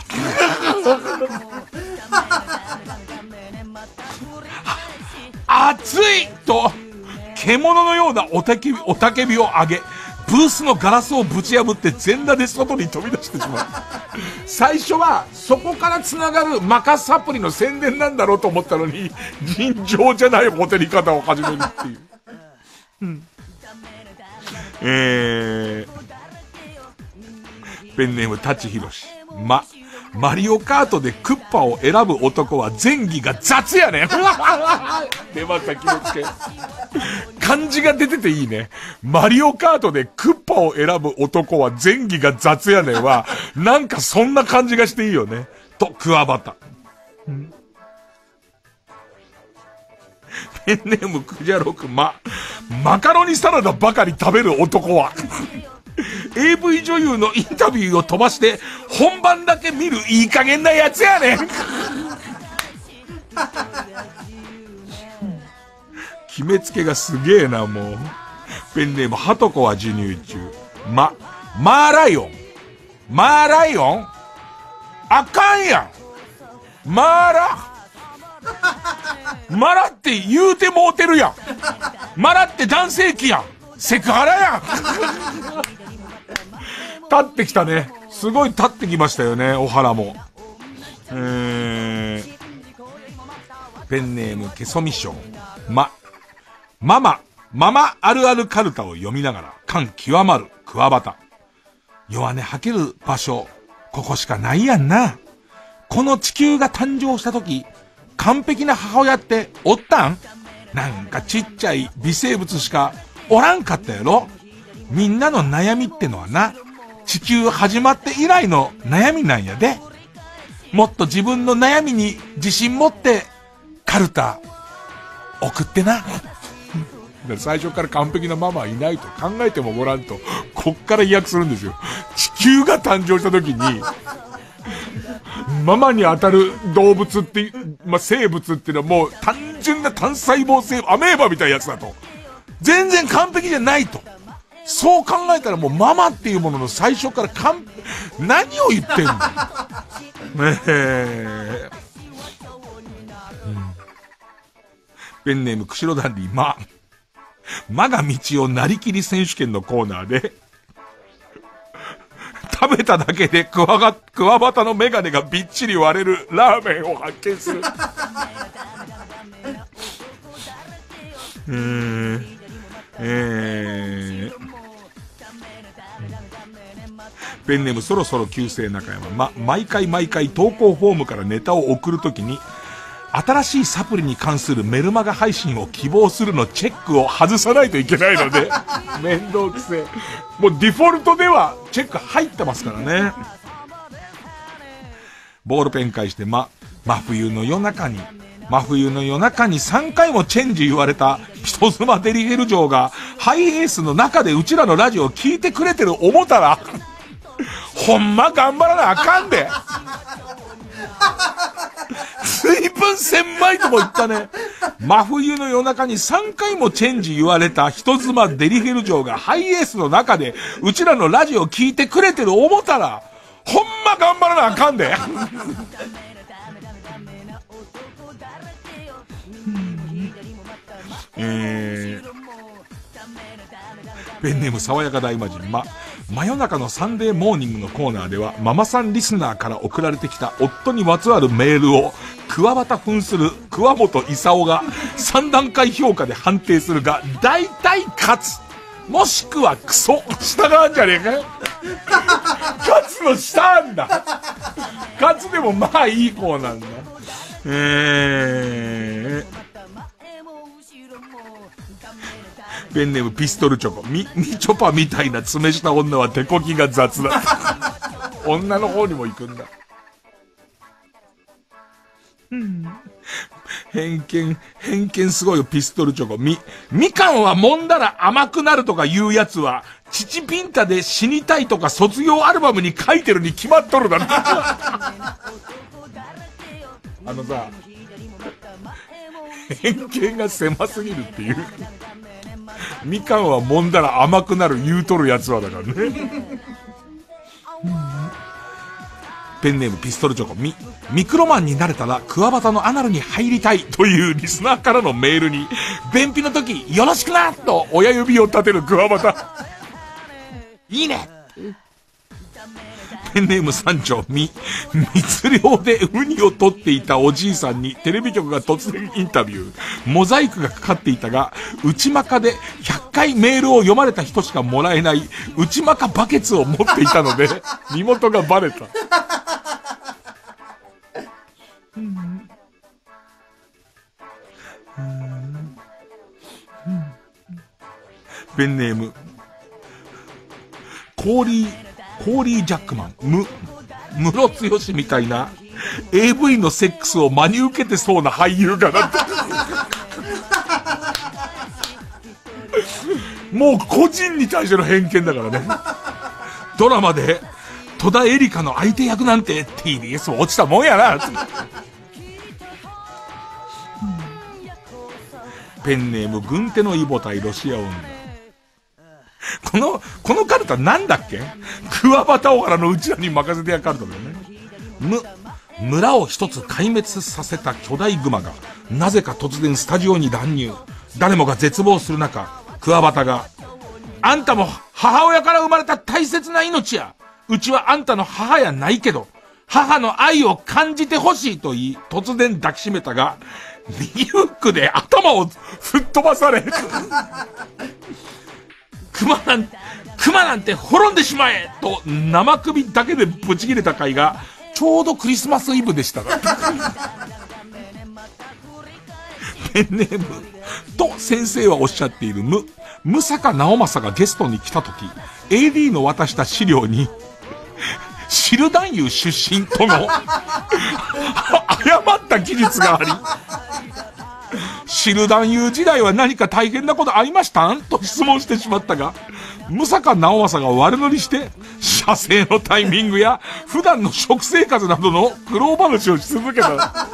熱いと獣のようなおたけび、おたけびを上げ、ブースのガラスをぶち破って全裸で外に飛び出してしまう。最初はそこから繋がるマカサプリの宣伝なんだろうと思ったのに、尋常じゃないホテリ方を始めるっていう。うん、えー、ペンネームタチヒロシ。ま、マリオカートでクッパを選ぶ男は前儀が雑やねん。出ました、気をつけ。漢字が出てていいね。マリオカートでクッパを選ぶ男は前儀が雑やねんは、なんかそんな感じがしていいよね。と、クワバタ。うんペンネームクジャロクマ、マカロニサラダばかり食べる男はエーブイ 女優のインタビューを飛ばして本番だけ見るいい加減なやつやねん。決めつけがすげえな、もう。ペンネームハトコは授乳中。ま、マーライオンマーライオンあかんやんマーラマラって言うてもうてるやん。マラって男性器やん。セクハラやん。立ってきたね。すごい立ってきましたよね、お腹も。えー、ペンネームケソミショウ。ま、ママ、ママあるあるカルタを読みながら、感極まるクワバタ。弱音吐ける場所、ここしかないやんな。この地球が誕生した時、完璧な母親っておったん？なんかちっちゃい微生物しかおらんかったやろ。みんなの悩みってのはな、地球始まって以来の悩みなんやで。もっと自分の悩みに自信持ってカルタ送ってな。最初から完璧なママはいないと考えてもごらんと、こっから飛躍するんですよ。地球が誕生した時にママに当たる動物って、まあ、生物っていうのはもう単純な単細胞性アメーバみたいなやつだと、全然完璧じゃないと。そう考えたらもうママっていうものの最初から完何を言ってんのねえ、うん、ペンネーム釧路ダンディ。まマが道をなりきり選手権のコーナーで食べただけでクワガクワバタのメガネがびっちり割れるラーメンを発見する。うーんえーペンネームそろそろ旧姓中山。ま、毎回毎回投稿フォームからネタを送るときに、新しいサプリに関するメルマガ配信を希望するのチェックを外さないといけないので、面倒くせえ。もうディフォルトではチェック入ってますからね。ボールペン返して、ま、真冬の夜中に、真冬の夜中にさんかいもチェンジ言われた人妻デリヘル嬢がハイエースの中でうちらのラジオを聞いてくれてる思ったら、ほんま頑張らなあかんで。随分千枚とも言ったね。真冬の夜中にさんかいもチェンジ言われた人妻デリヘル嬢がハイエースの中でうちらのラジオを聞いてくれてる思ったら、ほんま頑張らなあかんで。えーペンネーム爽やか大魔人。ま、真夜中のサンデーモーニングのコーナーでは、ママさんリスナーから送られてきた夫にまつわるメールを、桑畑扮する桑本勲がさん段階評価で判定するが、大体勝つ。もしくはクソ。下があんじゃねえかよ。勝つの下あんだ。勝つでもまあいい方なんだ。えー。ペンネームピストルチョコ。み、みちょぱみたいな爪した女は手こきが雑だ。女の方にも行くんだ。うん。偏見、偏見すごいよ、ピストルチョコ。み、みかんは揉んだら甘くなるとか言うやつは、チチピンタで死にたいとか卒業アルバムに書いてるに決まっとるだろ。あのさ、偏見が狭すぎるっていう。みかんは揉んだら甘くなる言うとるやつはだからね。ペンネームピストルチョコ。み、ミクロマンになれたらクワバタのアナルに入りたいというリスナーからのメールに、便秘の時よろしくなと親指を立てるクワバタ。いいね。ペンネーム山頂。み、密漁でウニを取っていたおじいさんにテレビ局が突然インタビュー。モザイクがかかっていたが、内マカでひゃっかいメールを読まれた人しかもらえない内マカバケツを持っていたので、身元がバレた。うんうん、ペンネームコーリーコーリー・ジャックマン。む、ムロツヨシみたいな エーブイ のセックスを真に受けてそうな俳優がなって。もう個人に対しての偏見だからね。ドラマで戸田恵梨香の相手役なんて ティービーエス 落ちたもんやな。ペンネーム軍手のイボ対ロシア女。この、このカルタなんだっけ？クワバタオハラのうちらに任せてやカルタだよね。む、村を一つ壊滅させた巨大グマが、 なぜか突然スタジオに乱入。誰もが絶望する中、桑畑が、あんたも母親から生まれた大切な命や。うちはあんたの母やないけど、母の愛を感じてほしいと言い、突然抱きしめたが、右フックで頭を吹っ飛ばされ、熊なんて、熊なんて滅んでしまえと生首だけでブチ切れた回が、ちょうどクリスマスイブでしたが。ペンネームと先生はおっしゃっているむ、むさか直政がゲストに来たとき、エーディー の渡した資料に、シルダンユ出身との誤った記述があり、シルダンユ時代は何か大変なことありましたんと質問してしまったが、むさか直政が悪乗りして、射精のタイミングや普段の食生活などの苦労話をし続けた。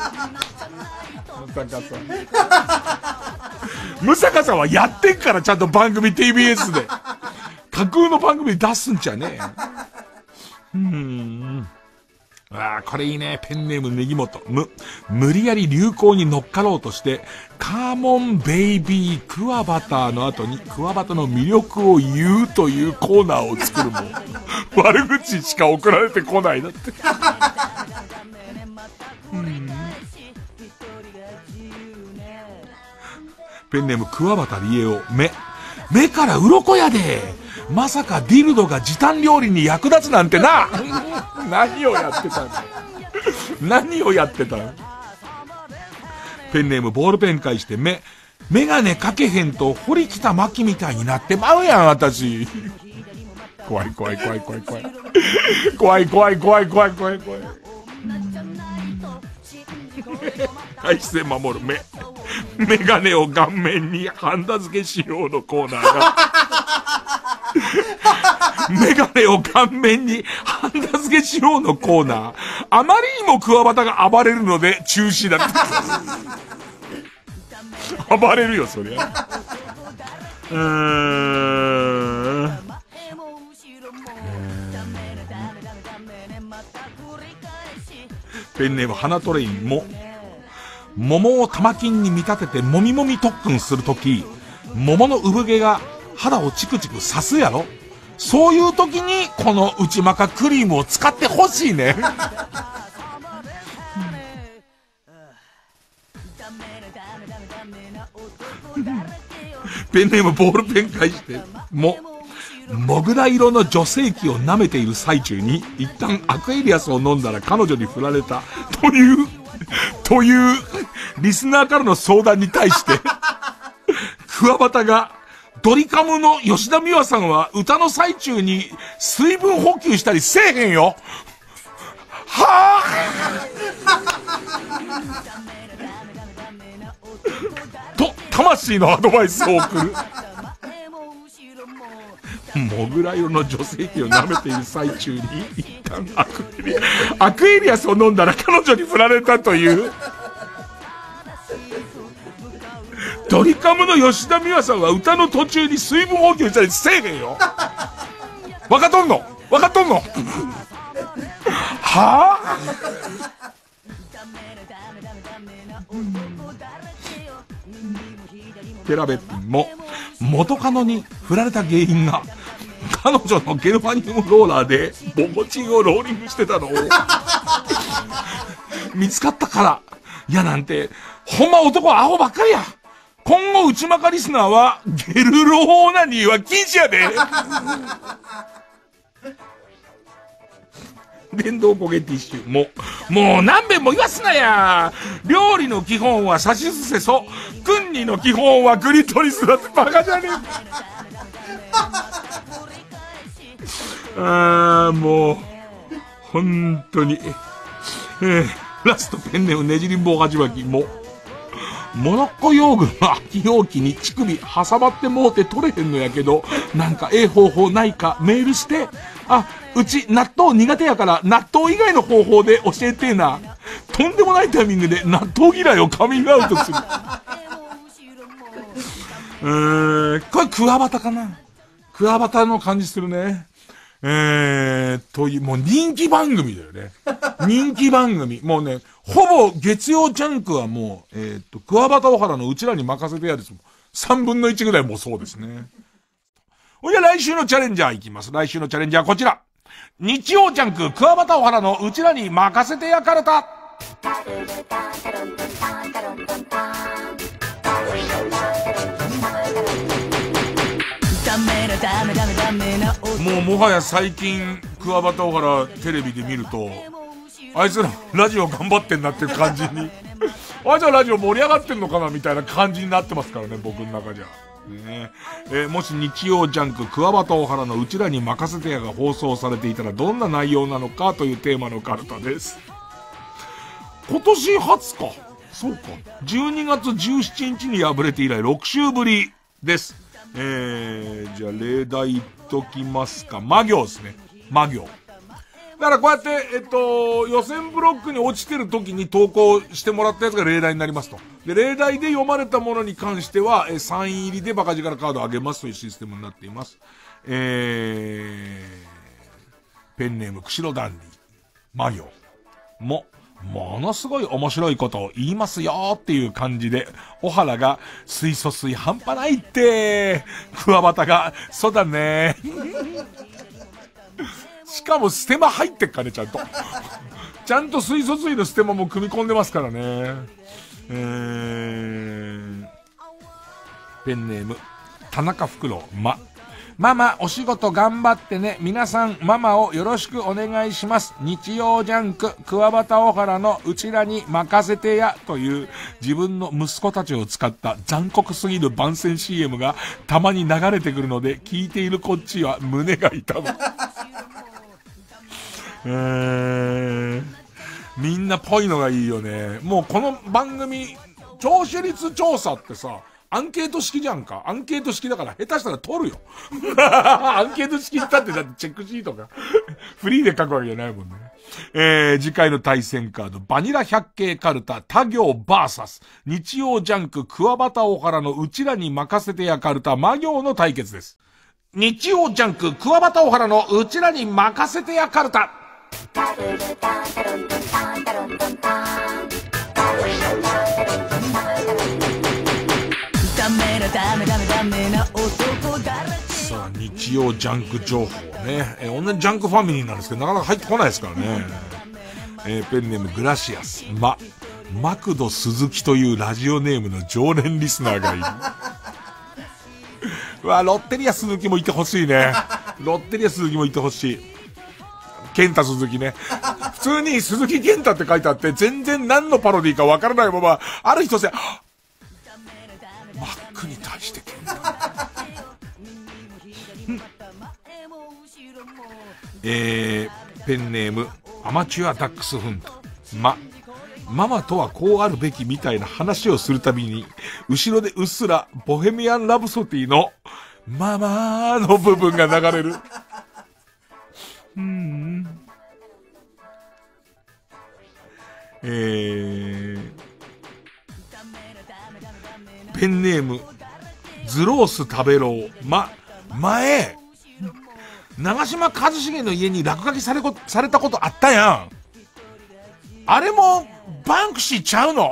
むさかさんはやってんからちゃんと番組 ティービーエス で。架空の番組出すんじゃねえ。うーん。ああ、これいいね。ペンネームネギモト。む、無理やり流行に乗っかろうとして、カーモンベイビークワバターの後にクワバタの魅力を言うというコーナーを作るも、悪口しか送られてこないだって。うん、ペンネームクワバタリエオ。目。目から鱗やで。まさかディルドが時短料理に役立つなんてな。何をやってたんだ。何をやってたん。ペンネームボールペン返して目。メガネかけへんと堀北真希みたいになってまうやん、私。怖い怖い怖い怖い怖い。怖い怖い怖い怖い怖い怖い。大自然守る目。メガネを顔面にハンダ付けしようのコーナーが。メガネを顔面にハンダ付けしようのコーナー。あまりにもクワバタが暴れるので中止だった。暴れるよ、そりゃ。うーん。ペンネーム花トレインも。桃を玉金に見立ててもみもみ特訓するとき、桃の産毛が肌をチクチク刺すやろ。そういう時にこの内マカクリームを使ってほしいね。ペンネームボールペン返しても、モグラ色の女性器を舐めている最中に一旦アクエリアスを飲んだら彼女に振られたというというリスナーからの相談に対してクワバタが、ドリカムの吉田美和さんは歌の最中に水分補給したりせえへんよ。はぁと魂のアドバイスを送る。モグラ色の女性器を舐めている最中に一旦アクエリアアクエリアスを飲んだら彼女に振られたという。ドリカムの吉田美和さんは歌の途中に水分補給したりせえへんよ。わかっとんのわかっとんのはぁ、ペラベッピンも元カノに振られた原因が彼女のゲルマニウムローラーでボコチンをローリングしてたのを見つかったからいやなんて、ほんま男はアホばっかりや。今後内マカリスナーはゲルロオーナニーは禁止やで。電動焦げティッシュももう何遍も言わすなや。料理の基本はさしすせそ、クンニの基本はグリトリスだってバカじゃねえ。あーもう本当に、えー、ラストペンネームねじりんぼうはじまきもモロッコヨーグルの空き容器に乳首挟まってもうて取れへんのやけど、なんかええ方法ないかメールして。あ、うち納豆苦手やから納豆以外の方法で教えてえな。とんでもないタイミングで納豆嫌いをカミングアウトする。うーん、これクワバタかな。クワバタの感じするね。 えー、という、もう人気番組だよね。人気番組。もうね、ほぼ月曜ジャンクはもう、えー、っと、桑畑小原のうちらに任せてやですもん。三分の一ぐらいもうそうですね。ほいじゃ来週のチャレンジャーいきます。来週のチャレンジャーこちら。日曜ジャンク、桑畑小原のうちらに任せてやかるた。もうもはや最近、桑畑小原テレビで見ると、あいつらラジオ頑張ってんなっていう感じに、あいつらラジオ盛り上がってんのかなみたいな感じになってますからね、僕の中じゃ。ねえー、もし日曜ジャンク桑畑小原のうちらに任せてやが放送されていたらどんな内容なのかというテーマのカルタです。今年初か。そうか。じゅうにがつじゅうしちにちに敗れて以来ろくしゅうぶりです。えー、じゃあ例題言っときますか。魔行ですね。魔行。だからこうやって、えっと、予選ブロックに落ちてる時に投稿してもらったやつが例題になりますと。で、例題で読まれたものに関しては、え、さんい入りでバカ力カードをあげますというシステムになっています。えー、ペンネーム、釧路ダンディ。魔行。も、ものすごい面白いことを言いますよっていう感じで、小原が、水素水半端ないって、桑畑が、そうだね。しかもステマ入ってっかね、ちゃんと。ちゃんと水素水のステマも組み込んでますからね。えー、ペンネーム、田中フクロウ、ま。ママ、お仕事頑張ってね。皆さん、ママをよろしくお願いします。日曜ジャンク、桑畑小原のうちらに任せてや、という自分の息子たちを使った残酷すぎる番宣 シーエム がたまに流れてくるので、聞いているこっちは胸が痛む。えー、みんなぽいのがいいよね。もうこの番組、聴取率調査ってさ、アンケート式じゃんか。アンケート式だから下手したら取るよ。アンケート式ったってだってチェックシートがフリーで書くわけじゃないもんね。えー、次回の対戦カード、バニラ百景カルタ、他行バーサス、日曜ジャンク、桑畑小原のうちらに任せてやカルタ、魔行の対決です。日曜ジャンク、桑畑小原のうちらに任せてやカルタ。さあ、日曜ジャンク情報ね。えー、同じジャンクファミリーなんですけど、なかなか入ってこないですからね。えー、ペンネームグラシアス。ま、マクド鈴木というラジオネームの常連リスナーがいる。うわ、ロッテリア鈴木もいてほしいね。ロッテリア鈴木もいてほしい。ケンタ鈴木ね。普通に鈴木ケンタって書いてあって、全然何のパロディーかわからないまま、ある日突然、マックに対してケンタ。えー、ペンネーム、アマチュアダックスフント。ま、ママとはこうあるべきみたいな話をするたびに、後ろでうっすらボヘミアン・ラブソディのママの部分が流れる。うーん。えー、ペンネーム、ズロース食べろう。ま、前、長嶋一茂の家に落書きされこ、されたことあったやん。あれも、バンクシーちゃうの。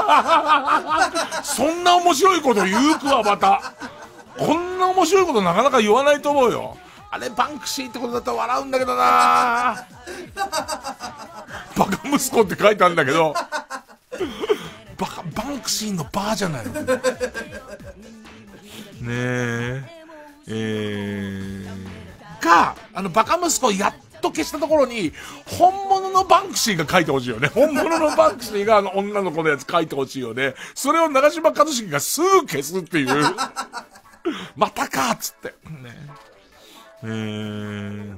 そんな面白いこと言う桑畑。こんな面白いことなかなか言わないと思うよ。あれバンクシーってことだったら笑うんだけどな。バカ息子って書いてあるんだけど、バカ、バンクシーのバーじゃないの。ねえ。えー、か、あのバカ息子やっと消したところに、本物のバンクシーが書いてほしいよね。本物のバンクシーがあの女の子のやつ書いてほしいよね。それを長嶋一茂がすぐ消すっていう。またかっつって。ねえー、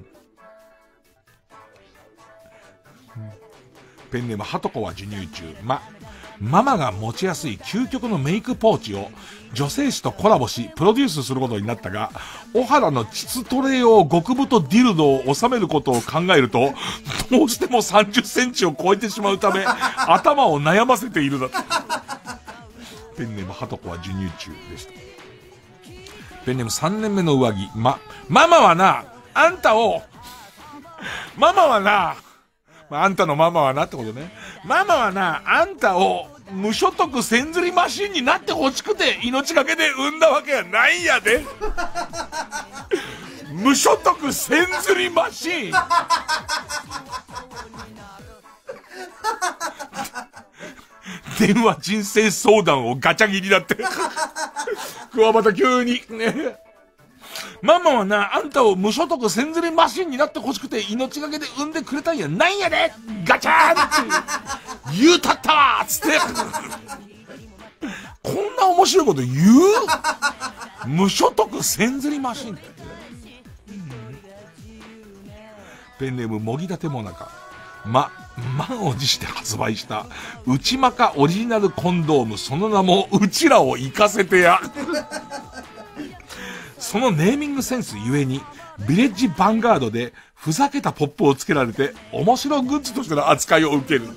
ペンネームハトコは授乳中。ま、ママが持ちやすい究極のメイクポーチを女性誌とコラボしプロデュースすることになったが、小原の膣トレ用極太ディルドを収めることを考えると、どうしてもさんじゅっセンチを超えてしまうため、頭を悩ませているだと。ペンネームハトコは授乳中でした。ペンネームさんねんめの上着。ま、ママはな、あんたをママはな、まあ、あんたのママはなってことね。ママはな、あんたを無所得千釣りマシンになってほしくて命がけで産んだわけやないんやで。無所得千釣りマシン。電話人生相談をガチャ切りだって。桑畑急にね。ママはな、あんたを無所得千釣りマシンになってほしくて命がけで産んでくれたんやないんやで。ガチャーンって言うたったわーつって。こんな面白いこと言う？無所得千釣りマシンって。ペンネームもぎたてもなか。ま、満を持して発売した内マカオリジナルコンドーム、その名もうちらを行かせてや。そのネーミングセンスゆえにビレッジヴァンガードでふざけたポップをつけられて面白グッズとしての扱いを受ける。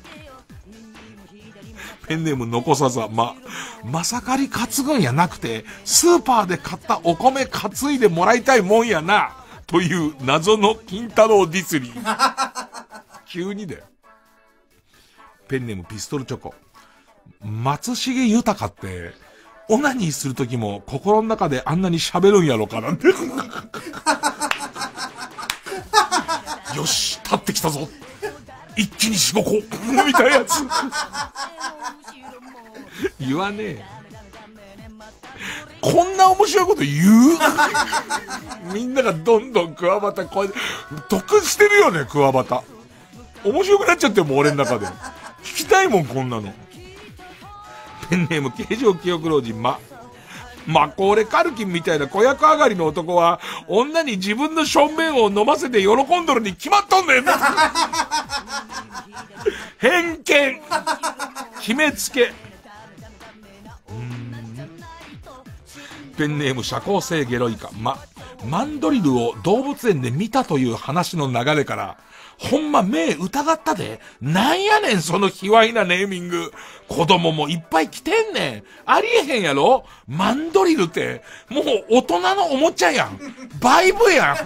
ペンネーム残さざま、まさかり担ぐんやなくてスーパーで買ったお米担いでもらいたいもんやなという謎の金太郎ディスリー。急にだよ。ペンネームピストルチョコ。松重豊ってオナニーするときも心の中であんなに喋るんやろかなんて。よし、立ってきたぞ。一気にしごこうみたいなやつ。言わねえ。こんな面白いこと言う？みんながどんどんクワバタこう得してるよね、クワバタ。面白くなっちゃってもう俺の中で。聞きたいもん、こんなの。ペンネーム形状記憶老人ま。マコーレカルキンみたいな子役上がりの男は女に自分のしょんべんを飲ませて喜んどるに決まっとんねん。偏見。決めつけ。うーん。ペンネーム社交性ゲロイカま。マンドリルを動物園で見たという話の流れからほんま目疑ったで。なんやねんその卑猥なネーミング。子供もいっぱい来てんねん。ありえへんやろ。マンドリルってもう大人のおもちゃやん。バイブやん。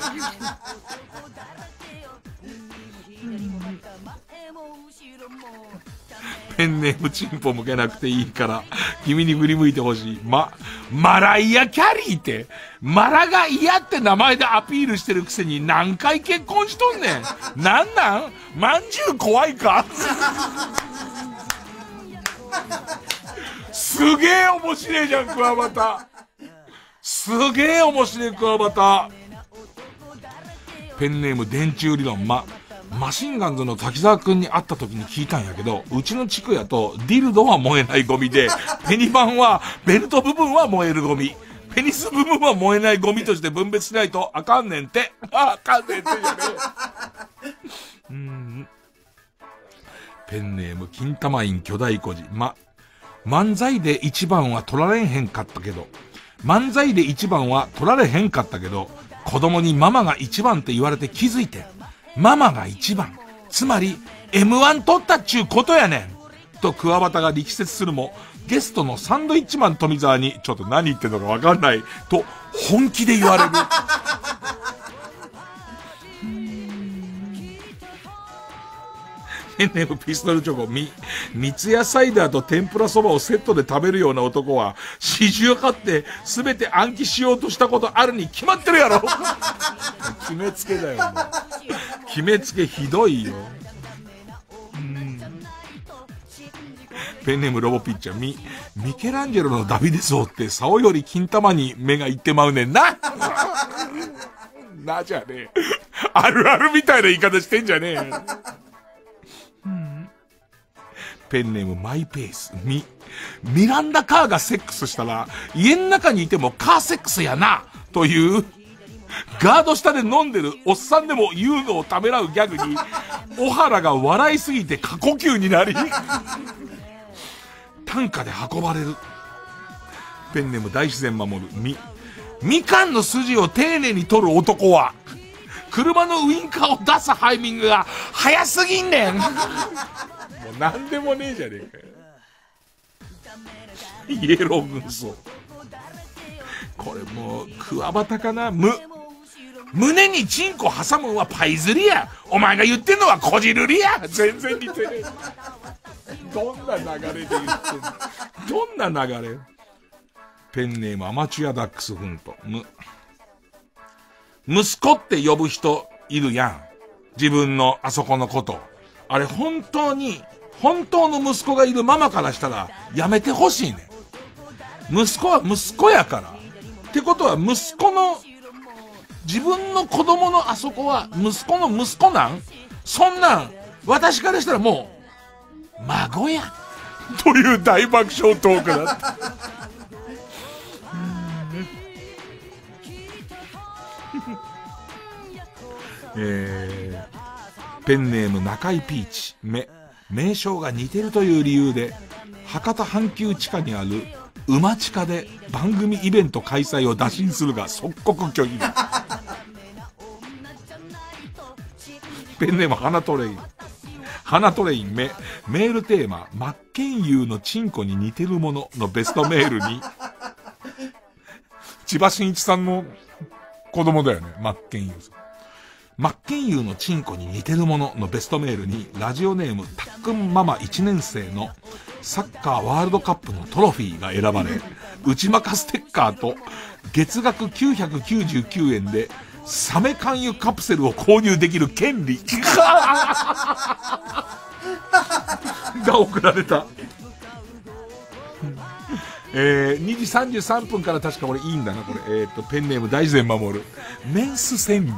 ペンネームチンポ向けなくていいから君に振り向いてほしい。ま、マライア・キャリーってマラが嫌って名前でアピールしてるくせに何回結婚しとんねん。なんなんまんじゅう怖いか。すげえ面白いじゃんクワバタ。すげえ面白いクワバタ。ペンネーム電柱理論ま。マシンガンズの滝沢くんに会った時に聞いたんやけど、うちの地区やとディルドは燃えないゴミで、ペニバンはベルト部分は燃えるゴミ、ペニス部分は燃えないゴミとして分別しないとあかんねんって。あかんねんってじゃねえ。うーん。ペンネーム金玉院巨大孤児ま。漫才で一番は取られへんかったけど、漫才で一番は取られへんかったけど、子供にママが一番って言われて気づいて。ママが一番。つまり、エムワン 取ったっちゅうことやねん。と、桑畑が力説するも、ゲストのサンドイッチマン富澤に、ちょっと何言ってんのかわかんない。と、本気で言われる。ペンネームピストルチョコ、み、三ツ矢サイダーと天ぷらそばをセットで食べるような男は、四十八ってすべて暗記しようとしたことあるに決まってるやろ。決めつけだよ、もう。決めつけひどいよ。うん。ペンネームロボピッチャー、み、ミケランジェロのダビデ像って竿より金玉に目がいってまうねんな。なじゃねえ。あるあるみたいな言い方してんじゃねえ。うん、ペンネームマイペースミミランダカーがセックスしたら家の中にいてもカーセックスやなというガード下で飲んでるおっさんでも言うのをためらうギャグに小原が笑いすぎて過呼吸になり担架で運ばれる。ペンネーム大自然守るみみかんの筋を丁寧に取る男は車のウインカーを出すタイミングが早すぎんねん。もうなんでもねえじゃねえかよ。イエロー軍曹。これもう、クワバタかなむ。 胸にチンコ挟むんはパイズリや。お前が言ってんのはこじるりや。全然似てねえ。どんな流れで言ってんの。どんな流れ。ペンネームアマチュアダックスフント。む、息子って呼ぶ人いるやん。自分のあそこのこと。あれ本当に、本当の息子がいるママからしたらやめてほしいね。息子は息子やから。ってことは息子の、自分の子供のあそこは息子の息子なん？そんなん、私からしたらもう、孫や。という大爆笑トークだった。えー、ペンネーム中井ピーチ。め、名称が似てるという理由で、博多阪急地下にある馬地下で番組イベント開催を打診するが即刻拒否。ペンネーム花トレイン。花トレインめ、メールテーマ、マッケンユーのチンコに似てるもののベストメールに、千葉真一さんの子供だよね、マッケンユーさん。マッケンユーのチンコに似てるもののベストメールに、ラジオネームたっくんママいちねん生のサッカーワールドカップのトロフィーが選ばれ、内マカステッカーと月額きゅうひゃくきゅうじゅうきゅうえんでサメ肝油カプセルを購入できる権利が送られた。えー、にじさんじゅうさんぷんから確か俺いいんだな、これ。えー、っと、ペンネーム大善守る。メンス川柳。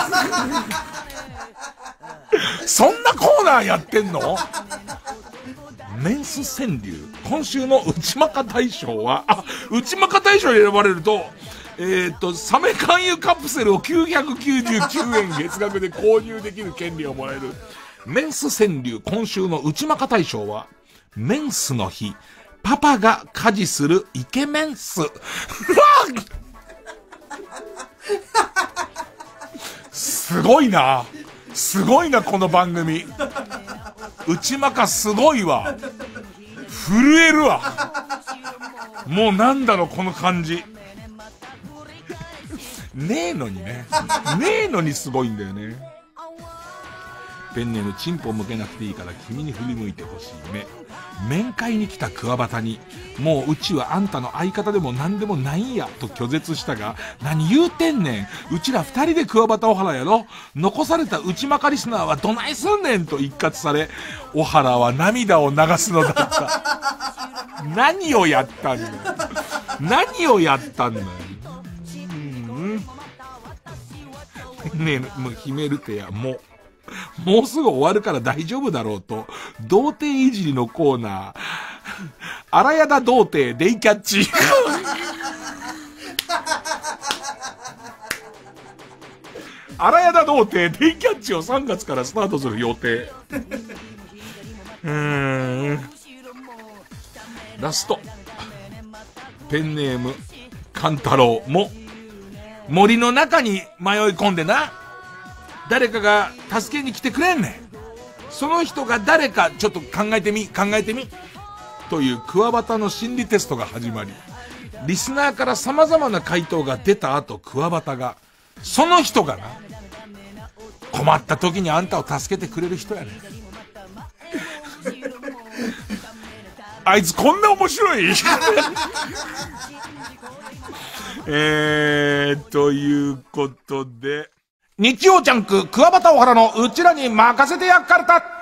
そんなコーナーやってんの？メンス川柳。今週の内マカ大賞は、あ、内マカ大賞に選ばれると、えー、っと、サメ肝油カプセルをきゅうひゃくきゅうじゅうきゅうえん月額で購入できる権利をもらえる。メンス川柳。今週の内マカ大賞は、メンスの日。パパが家事するイケメンス。すごいな。すごいな、この番組。内マカすごいわ。震えるわ。もうなんだろう、この感じ。ねえのにね。ねえのにすごいんだよね。ペンネームチンポ向けなくていいから君に振り向いてほしい目。面会に来たクワバタに、もううちはあんたの相方でも何でもないんやと拒絶したが、何言うてんねん。うちら二人でクワバタおはらやろ。残された内マカリスナーはどないすんねんと一括され、おはらは涙を流すのだった。何をやったんだよ。何をやったんだよ。うん。ねえ、もうヒメルテや、もう。もうすぐ終わるから大丈夫だろうと、童貞いじりのコーナー、荒谷田童貞デイキャッチ。荒谷田童貞デイキャッチをさんがつからスタートする予定。うーん。ラスト。ペンネーム、カンタロウも、森の中に迷い込んでな。誰かが助けに来てくれんねん。その人が誰かちょっと考えてみ、考えてみ。というクワバタの心理テストが始まり、リスナーから様々な回答が出た後、クワバタが、その人がな、困った時にあんたを助けてくれる人やねん。あいつこんな面白いえー、ということで、日曜ジャンク、クワバタオハラのうちらに任せてやっからた。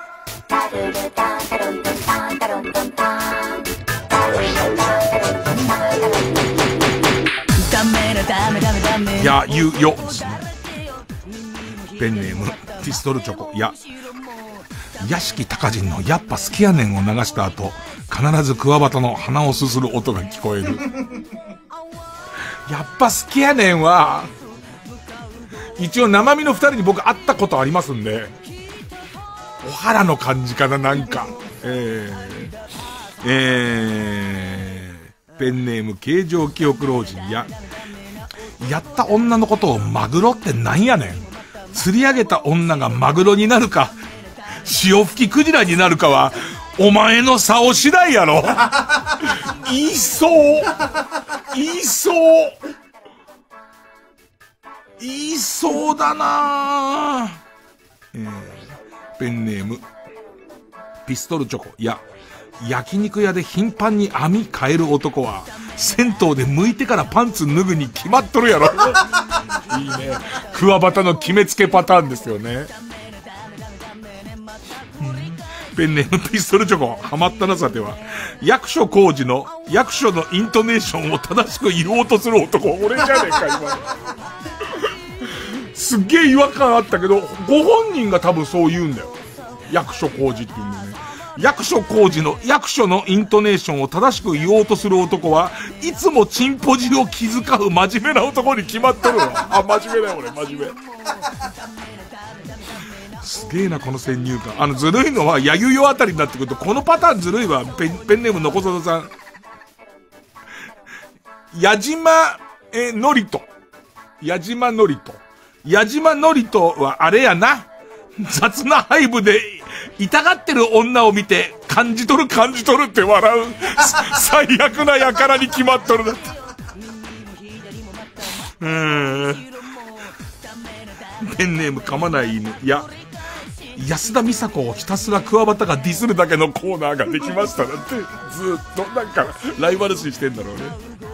いや、言うよ。ペンネーム、ピストルチョコ。いや、屋敷隆人のやっぱ好きやねんを流した後、必ずクワバタの鼻をすする音が聞こえる。やっぱ好きやねんは、一応生身の二人に僕会ったことありますんで、お腹の感じかな、なんか。えー、えー、ペンネーム形状記憶老人や、やった女のことをマグロってなんやねん。釣り上げた女がマグロになるか、潮吹きクジラになるかは、お前の竿次第やろ。言いそう。言いそう。 言いそうだなぁ。えー、ペンネーム、ピストルチョコ。いや、焼肉屋で頻繁に網変える男は、銭湯で剥いてからパンツ脱ぐに決まっとるやろ。いいね。クワバタの決めつけパターンですよね。ペンネームピストルチョコ。ハマったなさては。役所広司の役所のイントネーションを正しく言おうとする男。俺じゃねえか、今の。すっげえ違和感あったけど、ご本人が多分そう言うんだよ。役所広司って言うんだよね。役所広司の役所のイントネーションを正しく言おうとする男はいつもチンポジを気遣う真面目な男に決まっとるわ。あ、真面目だよ俺、真面目。すげえなこの先入観。あのずるいのはやゆよあたりになってくるとこのパターンずるいわ。ペン、ペンネームのこそどさん。矢島えのりと矢島のりと矢島のりとはあれやな。雑なハイブで痛がってる女を見て感じ取る感じ取るって笑う最悪な輩に決まっとるだって。うーん。ペンネーム噛まない犬。いや、安田美沙子をひたすらクワバタがディスるだけのコーナーができましたなんて、ずっとなんかライバル視してんだろうね。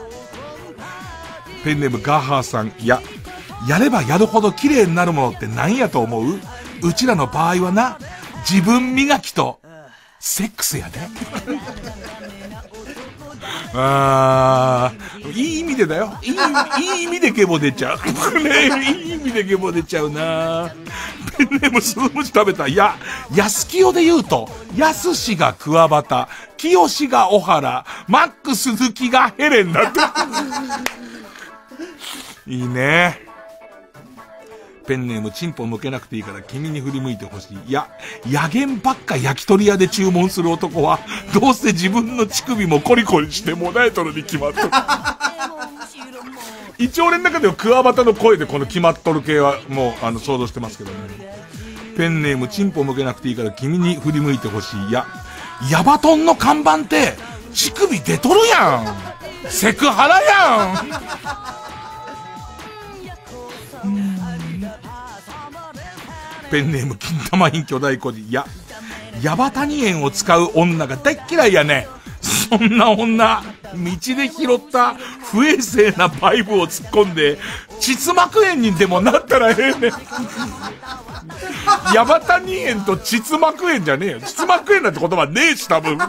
ペンネームガーハーさん。いや、やればやるほど綺麗になるものって何やと思う？うちらの場合はな、自分磨きとセックスやで。あー、いい意味でだよ。いい、いい意味でゲボ出ちゃう。ね、いい意味でゲボ出ちゃうな。ペンネームスームジ食べた。いや、安清で言うと、安氏がクワバタ、清氏が小原、マック鈴木がヘレンだって。いいね。ペンネームチンポ向けなくていいから君に振り向いてほしい。いや、野源ばっか焼き鳥屋で注文する男はどうせ自分の乳首もコリコリしてもだえとるに決まっとる。一応俺の中ではクワバタの声でこの決まっとる系はもうあの想像してますけどね。ペンネームチンポ向けなくていいから君に振り向いてほしい。いや、ヤバトンの看板って乳首出とるやん。セクハラやん。うん。ペンネーム金玉院巨大孤児。いや、ヤバタニ園を使う女が大嫌いやね。そんな女、道で拾った不衛生なバイブを突っ込んで膣膜炎にでもなったらええねん。ヤバタニ園と膣膜炎じゃねえよ。膣膜炎なんて言葉ねえし多分。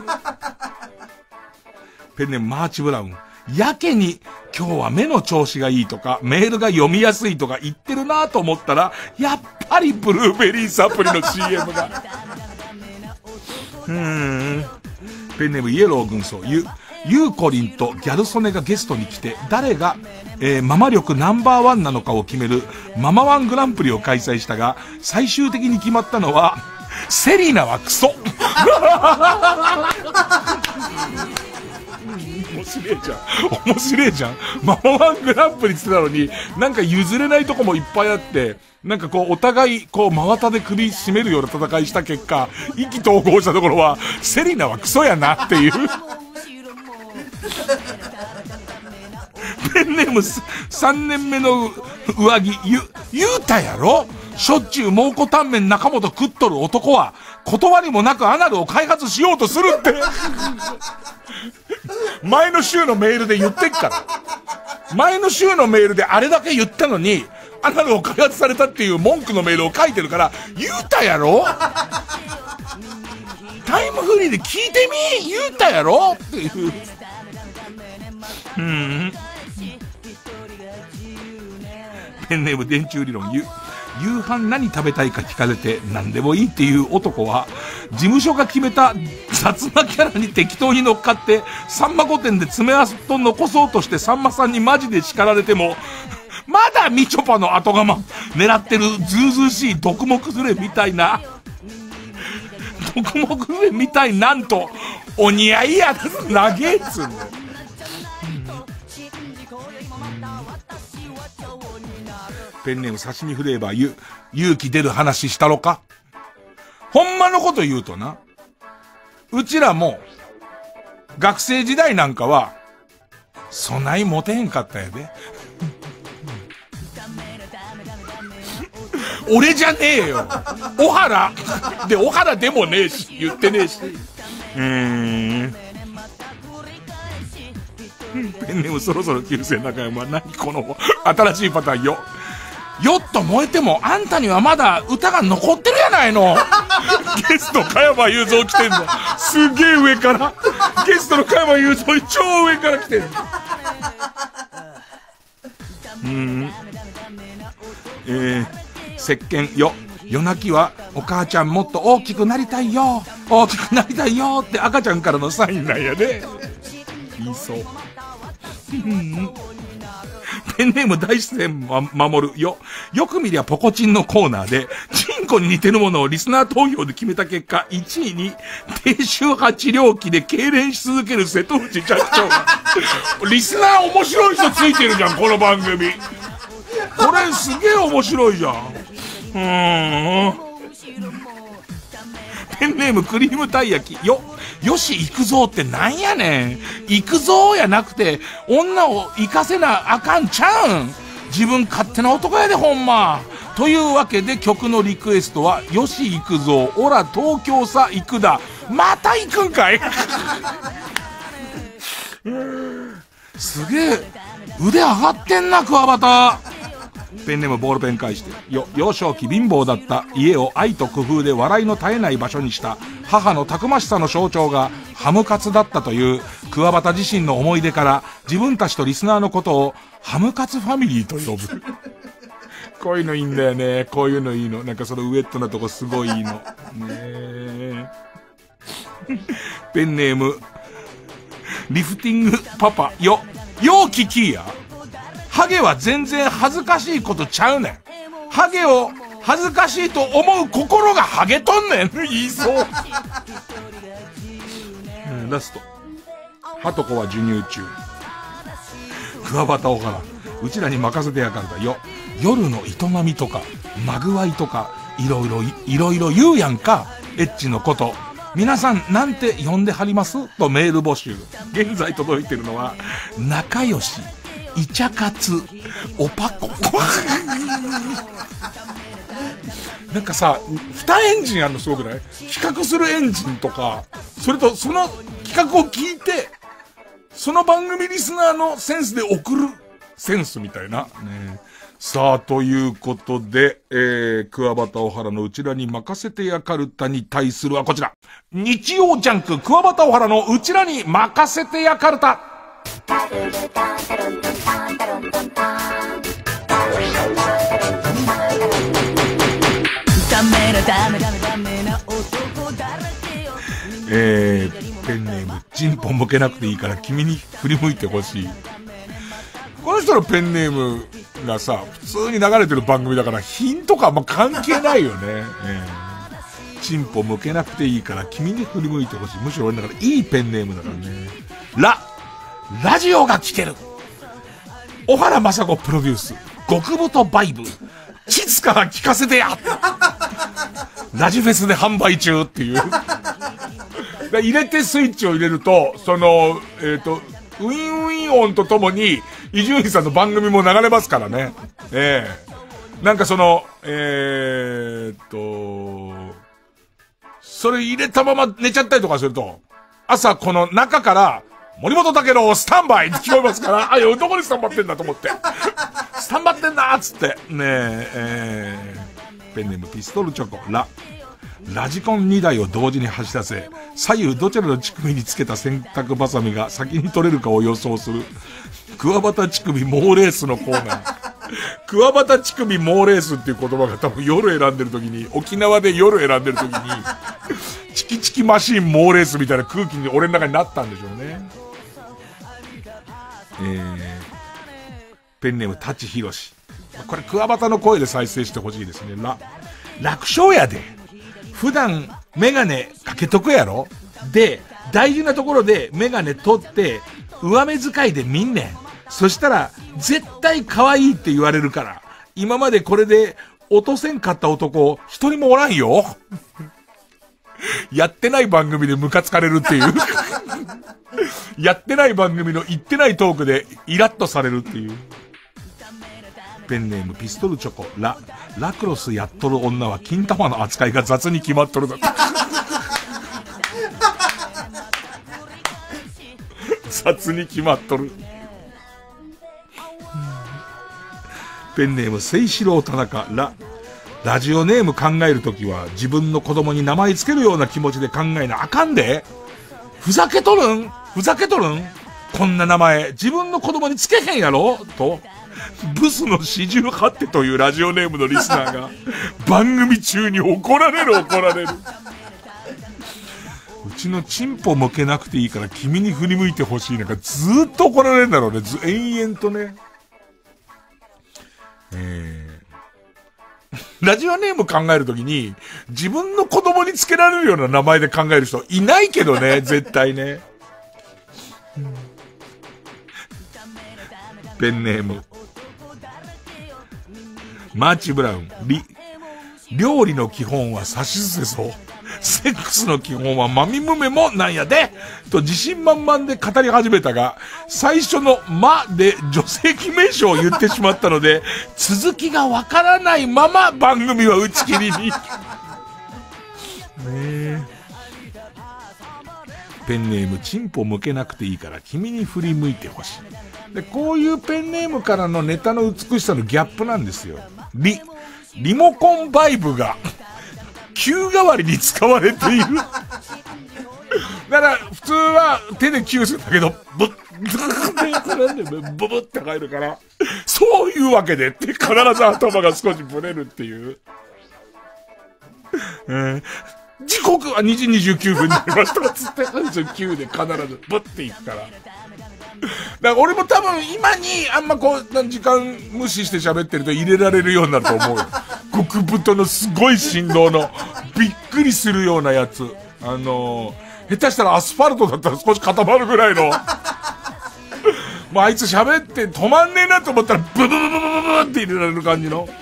ペンネームマーチブラウン。やけに今日は目の調子がいいとかメールが読みやすいとか言ってるなと思ったらやっぱりブルーベリーサプリの シーエム が。うーん。ペンネームイエロー軍曹。ゆゆうこりんとギャル曽根がゲストに来て誰が、えー、ママ力ナンバーワンなのかを決めるママワングランプリを開催したが最終的に決まったのはセリナはクソ。面白いじゃん。面白いじゃん。ママワングランプリって言ってたのに、なんか譲れないとこもいっぱいあって、なんかこうお互いこう真綿で首絞めるような戦いした結果、意気投合したところは、セリナはクソやなっていう。ペンネームさんねんめの上着、ゆ、ゆうたやろ？しょっちゅう蒙古タンメン中本食っとる男は、断りもなくアナルを開発しようとするって。前の週のメールで言ってっから。前の週のメールであれだけ言ったのに、アナルを開発されたっていう文句のメールを書いてるから、言うたやろ？タイムフリーで聞いてみ？言うたやろ？っていう。うん。ペンネーム電柱理論。ゆ夕飯何食べたいか聞かれて何でもいいっていう男は事務所が決めた雑なキャラに適当に乗っかってさんま御殿で爪痕残そうとしてさんまさんにマジで叱られてもまだみちょぱの後釜狙ってるずうずうしい毒目崩れみたいな毒目崩れみたいなんとお似合いやつ長えっつうの。ペンネーム刺身フレーバー。ゆ勇気出る話したろか。ほんまのこと言うとな、うちらも学生時代なんかはそないモテへんかったやで。 俺じゃねえよ。小原。で、小原でもねえし、言ってねえし。うーん。ペンネームそろそろ旧姓中山。何この新しいパターンよ。よっと燃えてもあんたにはまだ歌が残ってるやないの。ゲスト加山雄三来てんの。すげえ上から。ゲストの加山雄三超上から来てんの。うーん。えー、石鹸よ。夜泣きはお母ちゃんもっと大きくなりたいよ。大きくなりたいよって赤ちゃんからのサインなんやね。言いそう。ペンネーム大自然、ま、守るよ。よく見りゃポコチンのコーナーで、チンコに似てるものをリスナー投票で決めた結果、いちいに低周波治療器で痙攣し続ける瀬戸内寂聴が。リスナー面白い人ついてるじゃん、この番組。これすげえ面白いじゃん。うーん。ペンネームクリームたい焼きよ。よし行くぞってなんやねん。行くぞやなくて女を行かせなあかんちゃうん。自分勝手な男やでほんま。というわけで曲のリクエストはよし行くぞオラ東京さ行くだ。また行くんかい。すげえ腕上がってんなクワバタ。ペンネームボールペン返してよ。幼少期貧乏だった家を愛と工夫で笑いの絶えない場所にした母のたくましさの象徴がハムカツだったという桑畑自身の思い出から、自分たちとリスナーのことをハムカツファミリーと呼ぶ。こういうのいいんだよね。こういうのいいの。なんかそのウエットなとこすごいいいのねえ。ペンネームリフティングパパよ。よう聞きや。ハゲは全然恥ずかしいことちゃうねん。ハゲを恥ずかしいと思う心がハゲとんねん。言いそう。うん、ラスト。ハトコは授乳中。桑畑小原。うちらに任せてやからだよ。夜の営みとか、まぐわいとか、いろいろ、いろいろ言うやんか。エッチのこと。皆さんなんて呼んではりますとメール募集。現在届いてるのは、仲良し。イチャカツ、オパコ。なんかさ、二エンジンあるのすごくない？企画するエンジンとか、それとその企画を聞いて、その番組リスナーのセンスで送るセンスみたいな。ね、さあ、ということで、えー、桑畑小原のうちらに任せてやかるたに対するはこちら。日曜ジャンク桑畑小原のうちらに任せてやかるた。えー、ペンネームチンポ向けなくていいから君に振り向いてほしい。この人のペンネームがさ、普通に流れてる番組だから品とかあんま関係ないよね。えー、チンポ向けなくていいから君に振り向いてほしい。むしろ俺だからいいペンネームだからね。ララジオが聴ける。小原雅子プロデュース極太バイブ。いつから聞かせてや。ラジフェスで販売中っていう。入れてスイッチを入れると、その、えっと、ウィンウィン音とともに、伊集院さんの番組も流れますからね。ええー。なんかその、えーっと、それ入れたまま寝ちゃったりとかすると、朝この中から、森本武郎スタンバイって聞こえますから、あ、いや、どこにスタンバってんだと思って。スタンバってんだーっつって。ねえ、えー、ペンネームピストルチョコ、ラ。ラジコンにだいを同時に走らせ、左右どちらの乳首につけた洗濯バサミが先に取れるかを予想する。桑畑乳首猛レースのコーナー。桑畑乳首猛レースっていう言葉が多分夜選んでる時に、沖縄で夜選んでる時に、チキチキマシーン猛レースみたいな空気に俺の中になったんでしょうね。えー、ペンネーム舘ひろし。これ桑畑の声で再生してほしいですね。ら楽勝やで。普段メガネかけとくやろ。で大事なところでメガネ取って上目遣いで見んねん。そしたら絶対可愛いって言われるから。今までこれで落とせんかった男一人もおらんよ。やってない番組でムカつかれるっていう。やってない番組の言ってないトークでイラッとされるっていう。 ペンネームピストルチョコ。ラ、ラクロスやっとる女は金玉の扱いが雑に決まっとるだって。雑に決まっとる。ペンネームセイシロウ田中。ラ、ラジオネーム考えるときは自分の子供に名前つけるような気持ちで考えなあかんで。ふざけとるんふざけとるんこんな名前自分の子供につけへんやろと、ブスの四十八手というラジオネームのリスナーが番組中に怒られる怒られる。うちのチンポ向けなくていいから君に振り向いてほしい。なんかずーっと怒られるんだろうね。ず延々とね。えー、ラジオネーム考えるときに自分の子供につけられるような名前で考える人いないけどね、絶対ね。ペンネームマーチブラウン。リ、料理の基本はさしすせそう。セックスの基本はマミムメもなんやでと自信満々で語り始めたが、最初のまで女性記名称を言ってしまったので続きがわからないまま番組は打ち切りに。ねえ。ペンネームチンポ向けなくていいから君に振り向いてほしい。で、こういうペンネームからのネタの美しさのギャップなんですよ。リ、リモコンバイブが球代わりに使われている。だから普通は手で球するんだけど、ブッブブブって入るから、そういうわけでって必ず頭が少しブレるっていう。えー、時刻はにじにじゅうきゅうふんになりましたつってきゅうで必ずブッていくから。だから俺も多分今にあんまこう時間無視して喋ってると入れられるようになると思うよ。極太のすごい振動のびっくりするようなやつ。あのー、下手したらアスファルトだったら少し固まるぐらいの。もうあいつ喋って止まんねえなと思ったらブブブブブブブって入れられる感じの。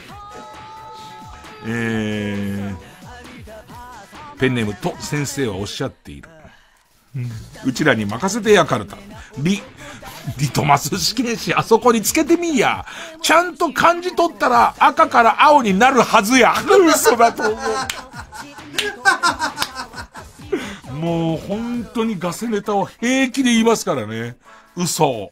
えー、ペンネームと先生はおっしゃっている。うちらに任せてやかるた。リ、リトマス試験紙あそこにつけてみいや。ちゃんと漢字取ったら赤から青になるはずや。嘘だと思う。もう本当にガセネタを平気で言いますからね。嘘。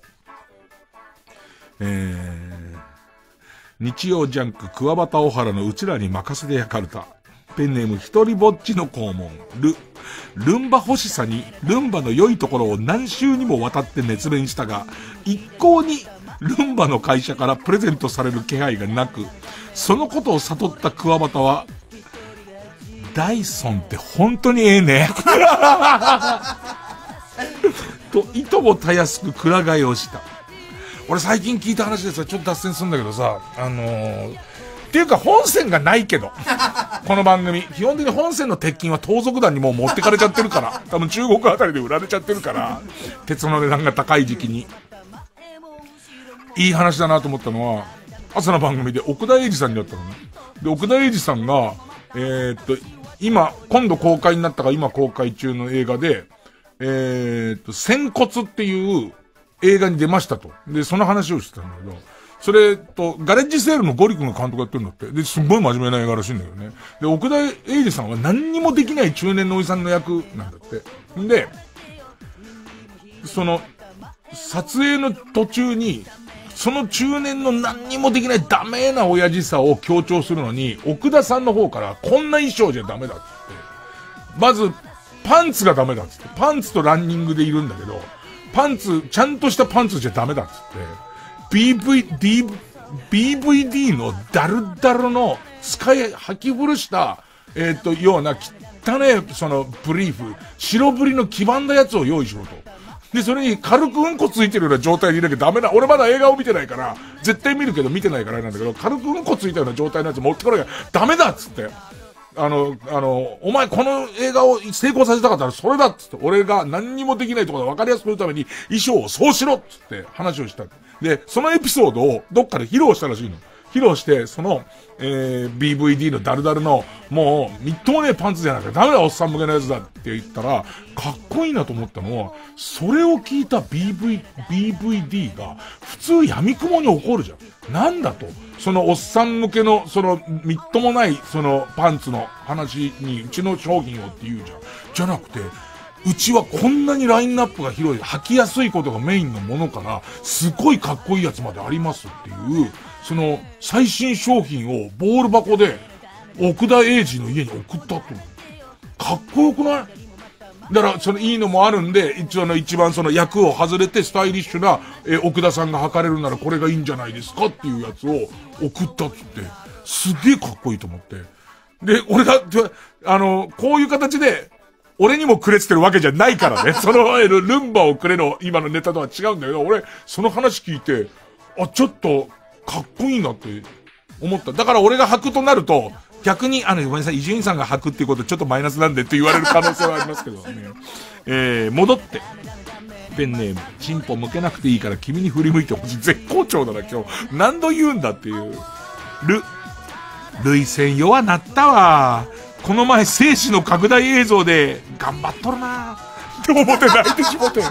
えー、日曜ジャンク桑畑小原のうちらに任せてやかるた。ペンネーム一人ぼっちの肛門。ル、ルンバ欲しさにルンバの良いところを何週にもわたって熱弁したが、一向にルンバの会社からプレゼントされる気配がなく、そのことを悟った桑畑は、ダイソンって本当にええね。と、いともたやすくくら替えをした。俺最近聞いた話でさ、ちょっと脱線するんだけどさ、あのー、っていうか本線がないけどこの番組基本的に本線の鉄筋は盗賊団にもう持ってかれちゃってるから、多分中国あたりで売られちゃってるから、鉄の値段が高い時期にいい話だなと思ったのは、朝の番組で奥田英二さんになったのね。で、奥田英二さんがえー、っと今今度公開になったか今公開中の映画で、えー、っと仙骨っていう映画に出ましたと。でその話をしてたんだけど、それと、ガレッジセールのゴリ君が監督やってるんだって。で、すんごい真面目な映画らしいんだよね。で、奥田英二さんは何にもできない中年のおじさんの役なんだって。んで、その、撮影の途中に、その中年の何にもできないダメな親父さを強調するのに、奥田さんの方から、こんな衣装じゃダメだっつって。まず、パンツがダメだっつって。パンツとランニングでいるんだけど、パンツ、ちゃんとしたパンツじゃダメだっつって。ビーブイ、D、ビーブイディー のダルダルの使い、履き古した、えっと、ような汚ね、その、ブリーフ、白ブリの黄ばんだやつを用意しろと。で、それに軽くうんこついてるような状態でいなきゃダメな。俺まだ映画を見てないから、絶対見るけど見てないからなんだけど、軽くうんこついたような状態のやつ持ってこなきゃダメだっつって。あの、あの、お前この映画を成功させたかったらそれだっつって、俺が何にもできないところで分かりやすくするために衣装をそうしろっつって話をした。で、そのエピソードをどっかで披露したらしいの。 披露して、その、えー、ビーブイディー のダルダルの、もう、みっともねえパンツじゃなきゃダメだおっさん向けのやつだって言ったら、かっこいいなと思ったのは、それを聞いた ビーブイ、ビーブイディー が、普通闇雲に怒るじゃん。なんだと。そのおっさん向けの、その、みっともない、その、パンツの話に、うちの商品をって言うじゃん。じゃなくて、うちはこんなにラインナップが広い、履きやすいことがメインのものから、すごいかっこいいやつまでありますっていう、その、最新商品をボール箱で、奥田英二の家に送ったと。かっこよくない？だから、そのいいのもあるんで、一応の一番その役を外れてスタイリッシュな、え、奥田さんが履かれるならこれがいいんじゃないですかっていうやつを送ったっつって、すげえかっこいいと思って。で、俺だって、あの、こういう形で、俺にもくれってるわけじゃないからね。その、ルンバをくれの今のネタとは違うんだけど、俺、その話聞いて、あ、ちょっと、かっこいいなって思った。だから俺が履くとなると、逆に、あの、ごめんなさい、伊集院さんが履くっていうことちょっとマイナスなんでって言われる可能性はありますけどね。えー、戻って。ペンネーム。チンポ向けなくていいから君に振り向いてほしい。絶好調だな、今日。何度言うんだっていう。ル。涙腺弱なったわ。この前、生死の拡大映像で、頑張っとるなって思って泣いてしもてん。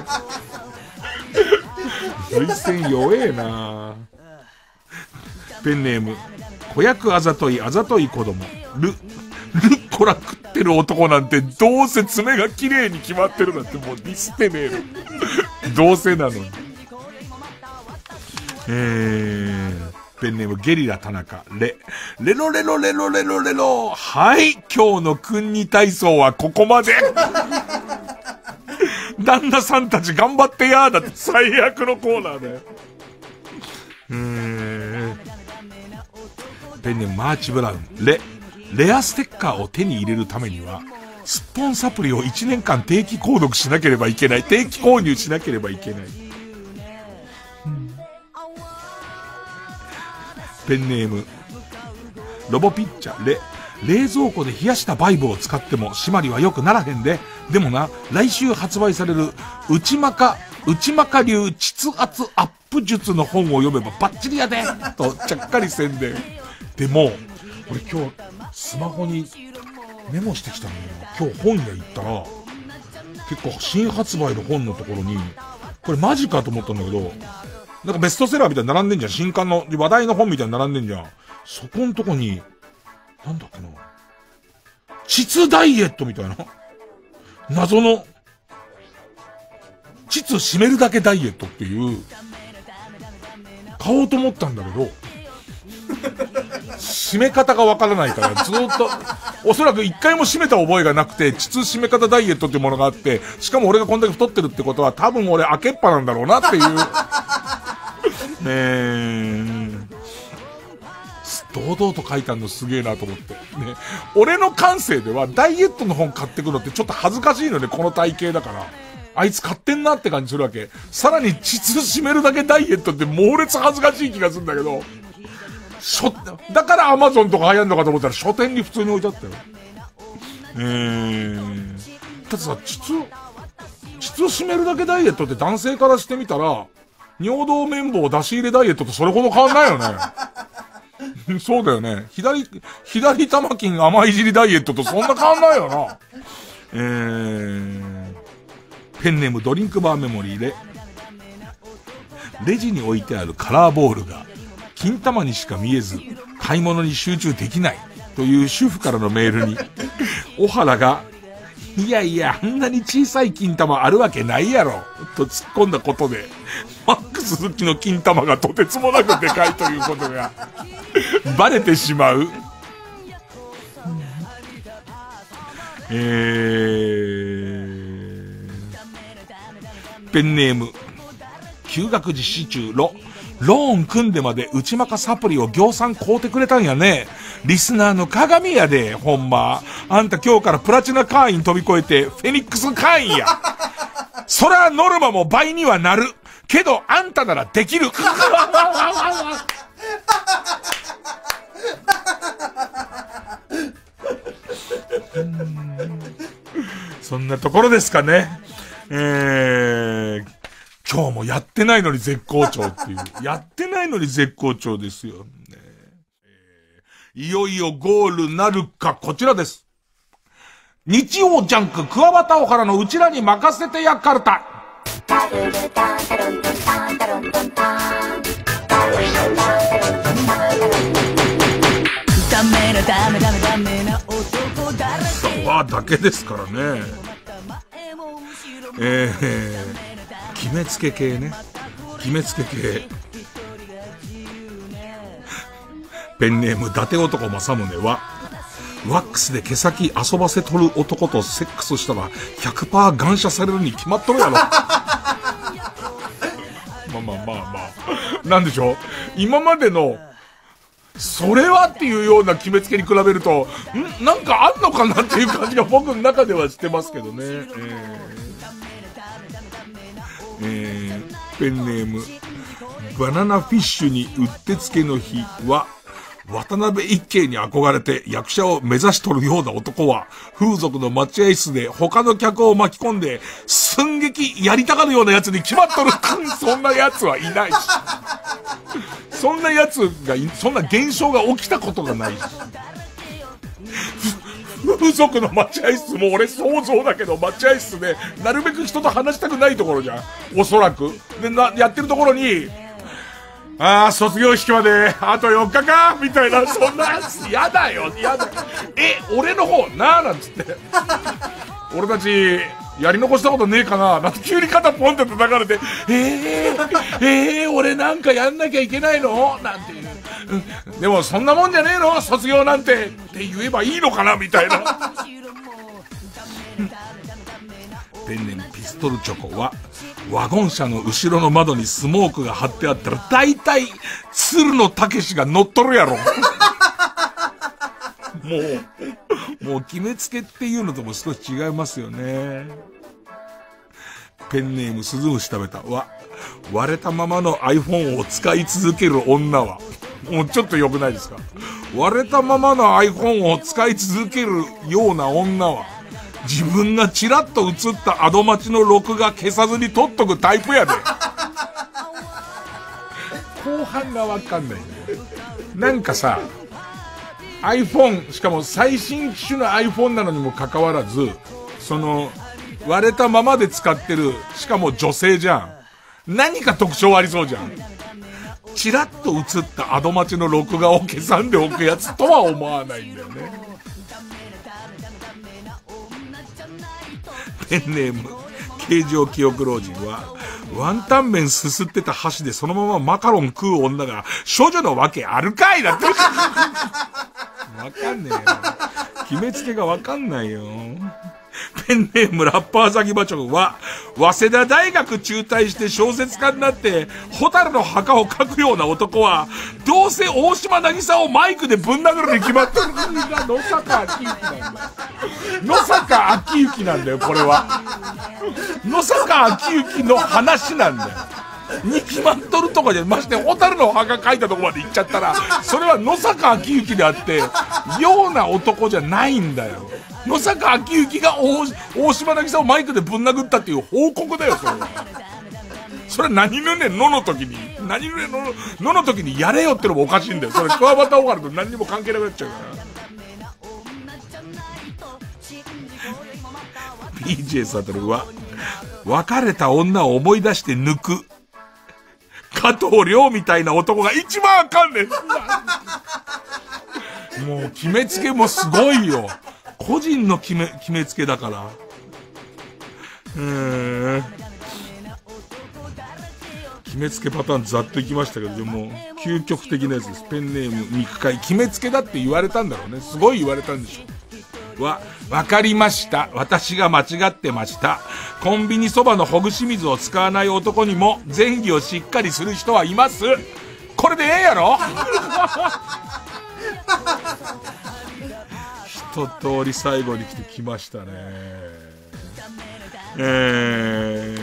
涙腺弱えなペンネーム。子役あざといあざとい子供。ル。ルッコラ食ってる男なんて、どうせ爪が綺麗に決まってるなんてもうディスってねえの。どうせなのに。えー。ペンネームゲリラ田中。レ。レロレロレロレロレロ。はい。今日の訓に体操はここまで。旦那さんたち頑張ってやーだって最悪のコーナーだよ。うーん。ペンネームマーチブラウン。レ。レアステッカーを手に入れるためには、スッポンサプリをいちねんかん定期購読しなければいけない。定期購入しなければいけない。ペンネームロボピッチャレ。冷蔵庫で冷やしたバイブを使っても締まりは良くならへんで。でもな、来週発売される内マカ内マカ流膣圧アップ術の本を読めばバッチリやでとちゃっかり宣伝。でも俺今日スマホにメモしてきたのよ。今日本屋行ったら結構新発売の本のところにこれマジかと思ったんだけど、なんかベストセラーみたいに並んでんじゃん。新刊の話題の本みたいに並んでんじゃん。そこんとこに、なんだっけな。膣ダイエットみたいな。謎の、膣締めるだけダイエットっていう、買おうと思ったんだけど、締め方がわからないから、ずーっと、おそらく一回も締めた覚えがなくて、膣締め方ダイエットっていうものがあって、しかも俺がこんだけ太ってるってことは、多分俺開けっぱなんだろうなっていう。ねえ。堂々と書いたのすげえなと思って。ね。俺の感性では、ダイエットの本買ってくのってちょっと恥ずかしいのね、この体型だから。あいつ買ってんなって感じするわけ。さらに膣締めるだけダイエットって猛烈恥ずかしい気がするんだけど、書、だからアマゾンとか流行んのかと思ったら書店に普通に置いてあったよ。えー。だってさ、膣、膣締めるだけダイエットって男性からしてみたら、尿道綿棒出し入れダイエットとそれほど変わんないよね。そうだよね。左、左玉筋甘い尻ダイエットとそんな変わんないよな。えー、ペンネームドリンクバーメモリーで、レジに置いてあるカラーボールが金玉にしか見えず買い物に集中できないという主婦からのメールに、小原が、いやいや、あんなに小さい金玉あるわけないやろと突っ込んだことで、マックス好きの金玉がとてつもなくでかいということがバレてしまう。えー、ペンネーム休学実施中。ロローン組んでまで内マカサプリを行産買うてくれたんやね。リスナーの鏡やで、ほんま。あんた今日からプラチナ会員飛び越えてフェニックス会員や。そらノルマも倍にはなるけどあんたならできる。そんなところですかね。えー、今日もやってないのに絶好調っていう。やってないのに絶好調ですよ。ね、 いよいよゴールなるか、こちらです。日曜ジャンク、桑畑小原のうちらに任せてやかるた。ダメなダメダメダメな男だらけ。わだけですからね。えー、決めつけ系ね。決めつけ系。ペンネーム伊達男正宗は、ワックスで毛先遊ばせとる男とセックスしたら ひゃくパーセント 感謝されるに決まっとるやろ。まあまあまあまあ。なんでしょう。今までの、それはっていうような決めつけに比べると、んなんかあんのかなっていう感じが僕の中ではしてますけどね。えーえー、ペンネーム、バナナフィッシュにうってつけの日は、渡辺一慶に憧れて役者を目指しとるような男は、風俗の待合室で他の客を巻き込んで、寸劇やりたがるような奴に決まっとる。そんな奴はいないし。そんな奴が、そんな現象が起きたことがないし。風俗の待合室も俺想像だけど、待合室で、なるべく人と話したくないところじゃん。おそらく。で、な、やってるところに、ああ、卒業式まで、あとよっかかみたいな、そんな、やだよ、やだよ。え、俺の方、なーなんつって。俺たち、やり残したことねえかななんて急に肩ポンって叩かれて、えー、えー、俺なんかやんなきゃいけないのなんていう、うん。でもそんなもんじゃねえの卒業なんてって言えばいいのかなみたいな。ペンネームピストルチョコは、ワゴン車の後ろの窓にスモークが貼ってあったら、大体、鶴野武史が乗っとるやろ。もう、もう決めつけっていうのとも少し違いますよね。ペンネームスズムシ食べたは、割れたままの iPhone を使い続ける女は、もうちょっと良くないですか？割れたままの iPhone を使い続けるような女は、自分がチラッと映ったアドマチの録画消さずに撮っとくタイプやで。後半がわかんないね。なんかさ、iPhone、しかも最新機種の iPhone なのにもかかわらず、その、割れたままで使ってる、しかも女性じゃん。何か特徴ありそうじゃん。チラッと映ったアドマチの録画を消さんでおくやつとは思わないんだよね。ペンネーム形状記憶老人は、ワンタン麺すすってた箸でそのままマカロン食う女が処女のわけあるかいだって。わかんねえよ。決めつけがわかんないよ。ペンネームラッパーザギバチョンは、早稲田大学中退して小説家になってホタルの墓を書くような男は、どうせ大島渚をマイクでぶん殴るに決まってるのが野坂昭之なんだ。野坂昭之なんだよ、これは。野坂昭之の話なんだよ。に決まっとるとかじゃ、ましてホタルの墓書いたとこまで行っちゃったら、それは野坂昭之であって、ような男じゃないんだよ。野坂昭之が 大, 大島渚をマイクでぶん殴ったっていう報告だよ、それは。それは何ぬねんのの時に、何ぬねんののの時にやれよってのもおかしいんだよ。それ桑畑小原と何にも関係なくなっちゃうから。ピージェー サトルは、別れた女を思い出して抜く。加藤亮みたいな男が一番あかんねん。もう決めつけもすごいよ。個人の決め、決めつけだから。うーん。決めつけパターンざっといきましたけど、でも、究極的なやつです。ペンネーム肉塊。決めつけだって言われたんだろうね。すごい言われたんでしょ。わ、わかりました。私が間違ってました。コンビニそばのほぐし水を使わない男にも前戯をしっかりする人はいます。これでええやろ。一通り最後に来てきましたね。え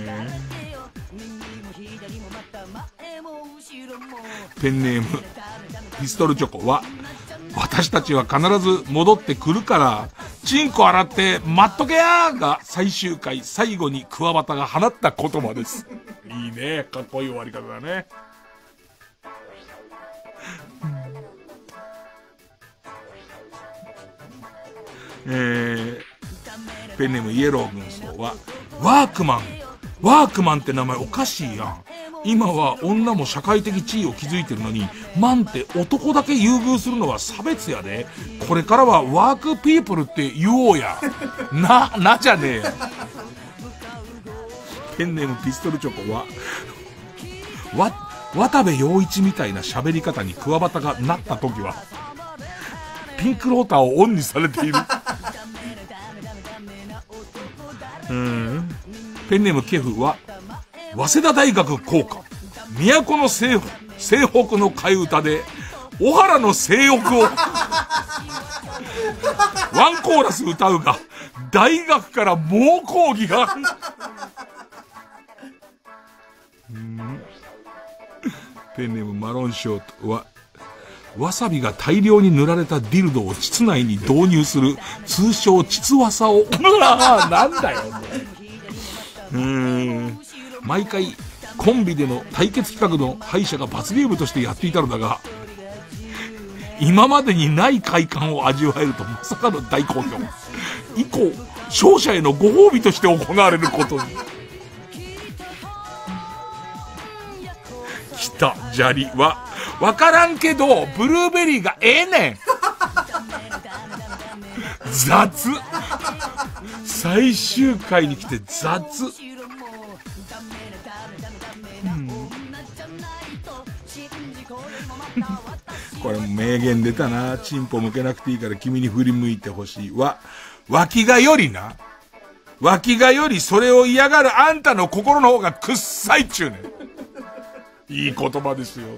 ー、ペンネームピストルチョコは、私たちは必ず戻ってくるからチンコ洗って待っとけやーが最終回最後に桑畑が放った言葉です。いいね、かっこいい終わり方だね。 えー、ペンネームイエロー軍曹は、ワークマン。ワークマンって名前おかしいやん。今は女も社会的地位を築いてるのに、マンって男だけ優遇するのは差別やで。これからはワークピープルって言おうや。な、なじゃねえや。ペンネームピストルチョコは、わ、渡部陽一みたいな喋り方にクワバタがなった時は、ピンクローターをオンにされている。うーん。ペンネームケフは、早稲田大学校歌、都の西西北の替え歌で、小原の性欲を、ワンコーラス歌うが、大学から猛抗議が。うんペンネームマロンショートは、わさびが大量に塗られたディルドを膣内に導入する、通称膣わさを、うわなんだよ、もう。うーん。毎回、コンビでの対決企画の敗者が罰ゲームとしてやっていたのだが、今までにない快感を味わえるとまさかの大好評。以降、勝者へのご褒美として行われることに。来た、砂利は、わからんけど、ブルーベリーがええねん。雑。最終回に来て雑。うん、これも名言出たな。チンポ向けなくていいから君に振り向いてほしいは、脇がよりな。脇がよりそれを嫌がるあんたの心の方がくっさいっちゅうねん。いい言葉ですよ。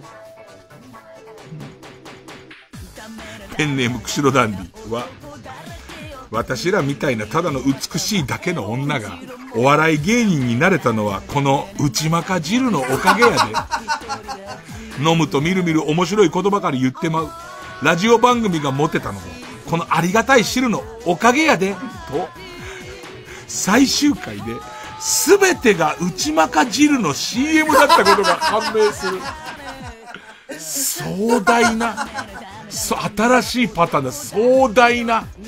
ペンネームクシロダンディは、私らみたいなただの美しいだけの女がお笑い芸人になれたのはこの内まか汁のおかげやで。飲むとみるみる面白いことばかり言ってまう。ラジオ番組が持てたのもこのありがたい汁のおかげやで。と、最終回で全てが内まか汁の シーエム だったことが判明する。壮大な、新しいパターンだ。壮大な。ん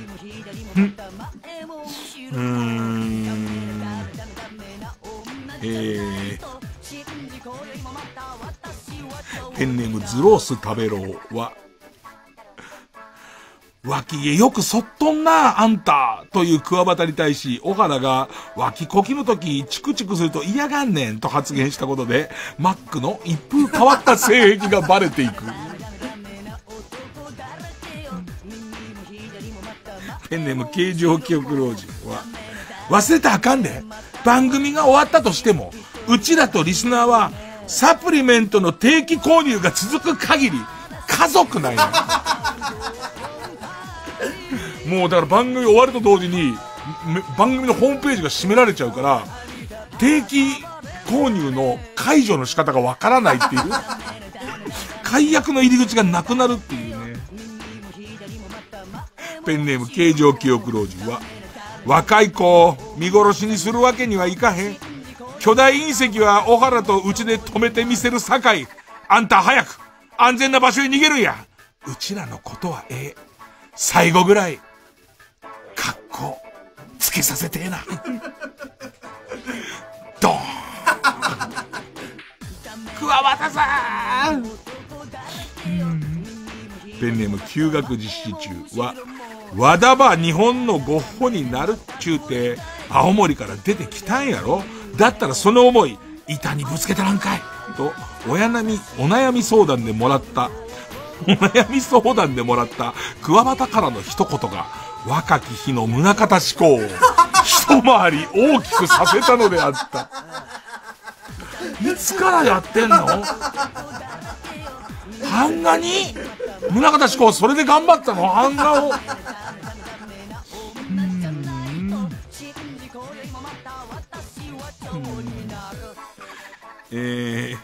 うーん。えー。ペンネームズロース食べろは、脇毛よくそっとんなあんたというクワバタに対し、小原が脇こきの時チクチクすると嫌がんねんと発言したことで、マックの一風変わった性癖がバレていく。ペンネーム形状記憶老人は、忘れたらあかんで。番組が終わったとしても、うちらとリスナーはサプリメントの定期購入が続く限り家族なんや。もうだから番組終わると同時に番組のホームページが閉められちゃうから、定期購入の解除の仕方がわからないっていう、解約の入り口がなくなるっていうね。ペンネーム形状記憶老人は、若い子を見殺しにするわけにはいかへん。巨大隕石は小原とうちで止めてみせるさかい、あんた早く安全な場所に逃げるんや。うちらのことはええ、最後ぐらい格好つけさせてえな。ドーン。桑畑さん。ペンネーム休学実施中は、和田ば日本のゴッホになるっちゅうて青森から出てきたんやろ。だったらその思い板にぶつけたらんかいと、親並みお悩み相談でもらったお悩み相談でもらった桑畑からの一言が、若き日の宗像志向を一回り大きくさせたのであった。いつからやってんの？版画に宗像志向それで頑張ったの？版画を。えー、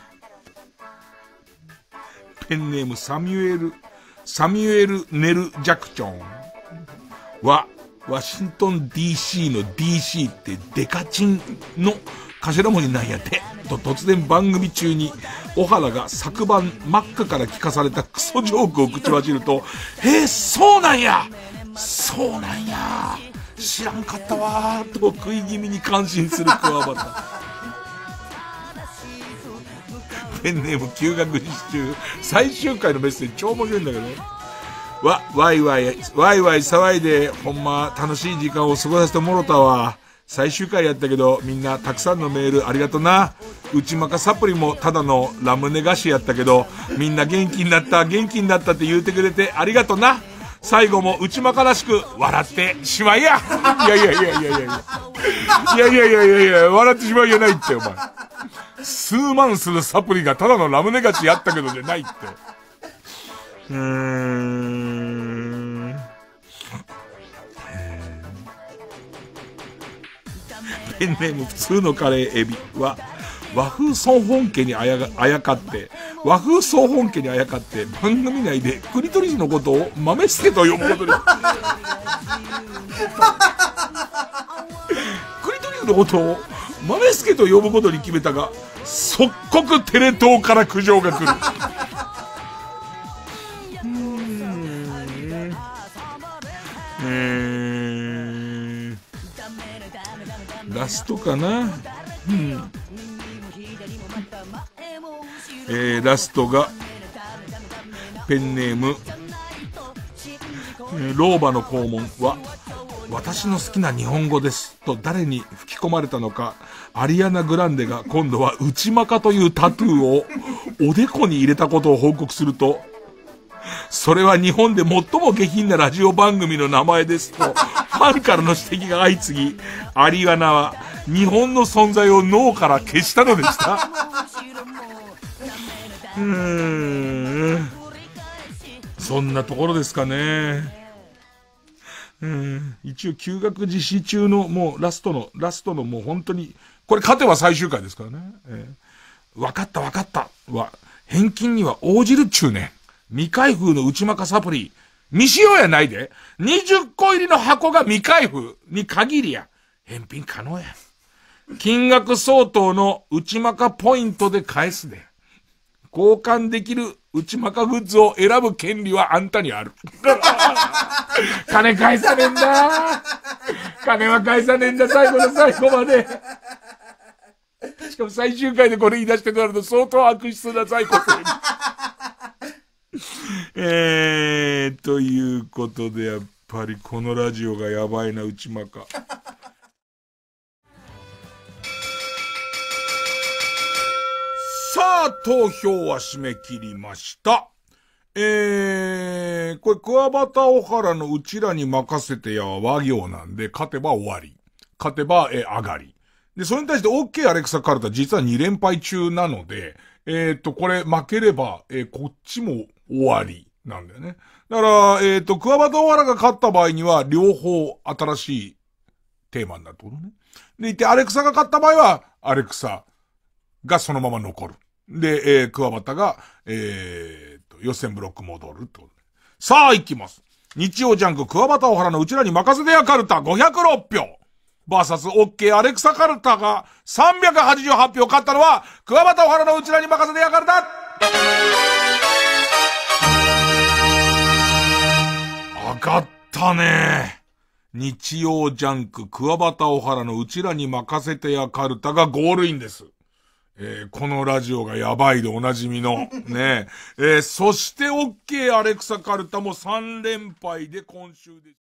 ペンネームサミュエルサミュエル・ネル・ジャクチョンは、ワシントン ディーシー の ディーシー ってデカチンの頭文字なんやてと突然番組中に小原が昨晩マックから聞かされたクソジョークを口走ると、へえそうなんや、 そうなんや。知らんかったわーと食い気味に感心するクワバタ。ペンネーム休学実習中。最終回のメッセージ超面白いんだけど。わ、ワイワイ、ワイワイ騒いで、ほんま楽しい時間を過ごさせてもろたわ。最終回やったけど、みんなたくさんのメールありがとな。内マカサプリもただのラムネ菓子やったけど、みんな元気になった、元気になったって言うてくれてありがとな。最後も内マカらしく笑ってしまいや。いやいやいやいやいやいや。いやいやいやいやいや、笑ってしまいやないって、お前。数万するサプリがただのラムネ菓子やったけどじゃないって。うーん。ペンネーム普通のカレーエビは、和風総本家にあやが、あやかって、和風総本家にあやかって、番組内でクリトリスのことを豆助と呼ぶことに。クリトリスのことを豆助と呼ぶことに決めたが、即刻テレ東から苦情が来る。うーん。うーん。ラストかな。うん。えー、ラストが、ペンネーム、えー、老婆の肛門は、私の好きな日本語ですと誰に吹き込まれたのか、アリアナ・グランデが今度は内マカというタトゥーをおでこに入れたことを報告すると、それは日本で最も下品なラジオ番組の名前ですと、ファンからの指摘が相次ぎ、アリアナは日本の存在を脳から消したのでした。うーん。そんなところですかね。うん。一応休学実施中のもうラストの、ラストのもう本当に、これ勝てば最終回ですからね。えー、わかったわかったは、返金には応じるっちゅうねん。未開封の内マカサプリ。未使用やないで。にじゅっこ入りの箱が未開封に限りや。返品可能や。金額相当の内マカポイントで返すで。交換できる内マカグッズを選ぶ権利はあんたにある。金返さねえんだ。金は返さねえんだ、最後の最後まで。しかも最終回でこれ言い出してくると相当悪質な最後する。えー、ということでやっぱりこのラジオがやばいな、内マカ。さあ、投票は締め切りました。えー、これ、クワバタオハラのうちらに任せてや和行なんで、勝てば終わり。勝てば、えー、上がり。で、それに対して OK アレクサカルタ実はに連敗中なので、えーっと、これ負ければ、えー、こっちも終わりなんだよね。だから、えーっと、クワバタオハラが勝った場合には、両方新しいテーマになるってことね。で、いて、アレクサが勝った場合は、アレクサがそのまま残る。で、えー、クワバタが、えー、と、予選ブロック戻るってことね。さあ、行きます。日曜ジャンク、クワバタオハラのうちらに任せてやカルタごひゃくろくひょう。バーサス OK アレクサカルタがさんびゃくはちじゅうはちひょう勝ったのは、クワバタオハラのうちらに任せてやカルタ。上がったね。日曜ジャンク、クワバタオハラのうちらに任せてやカルタがゴールインです。えー、このラジオがやばいでおなじみの、ねえー、そして OK アレクサカルタもさん連敗で今週で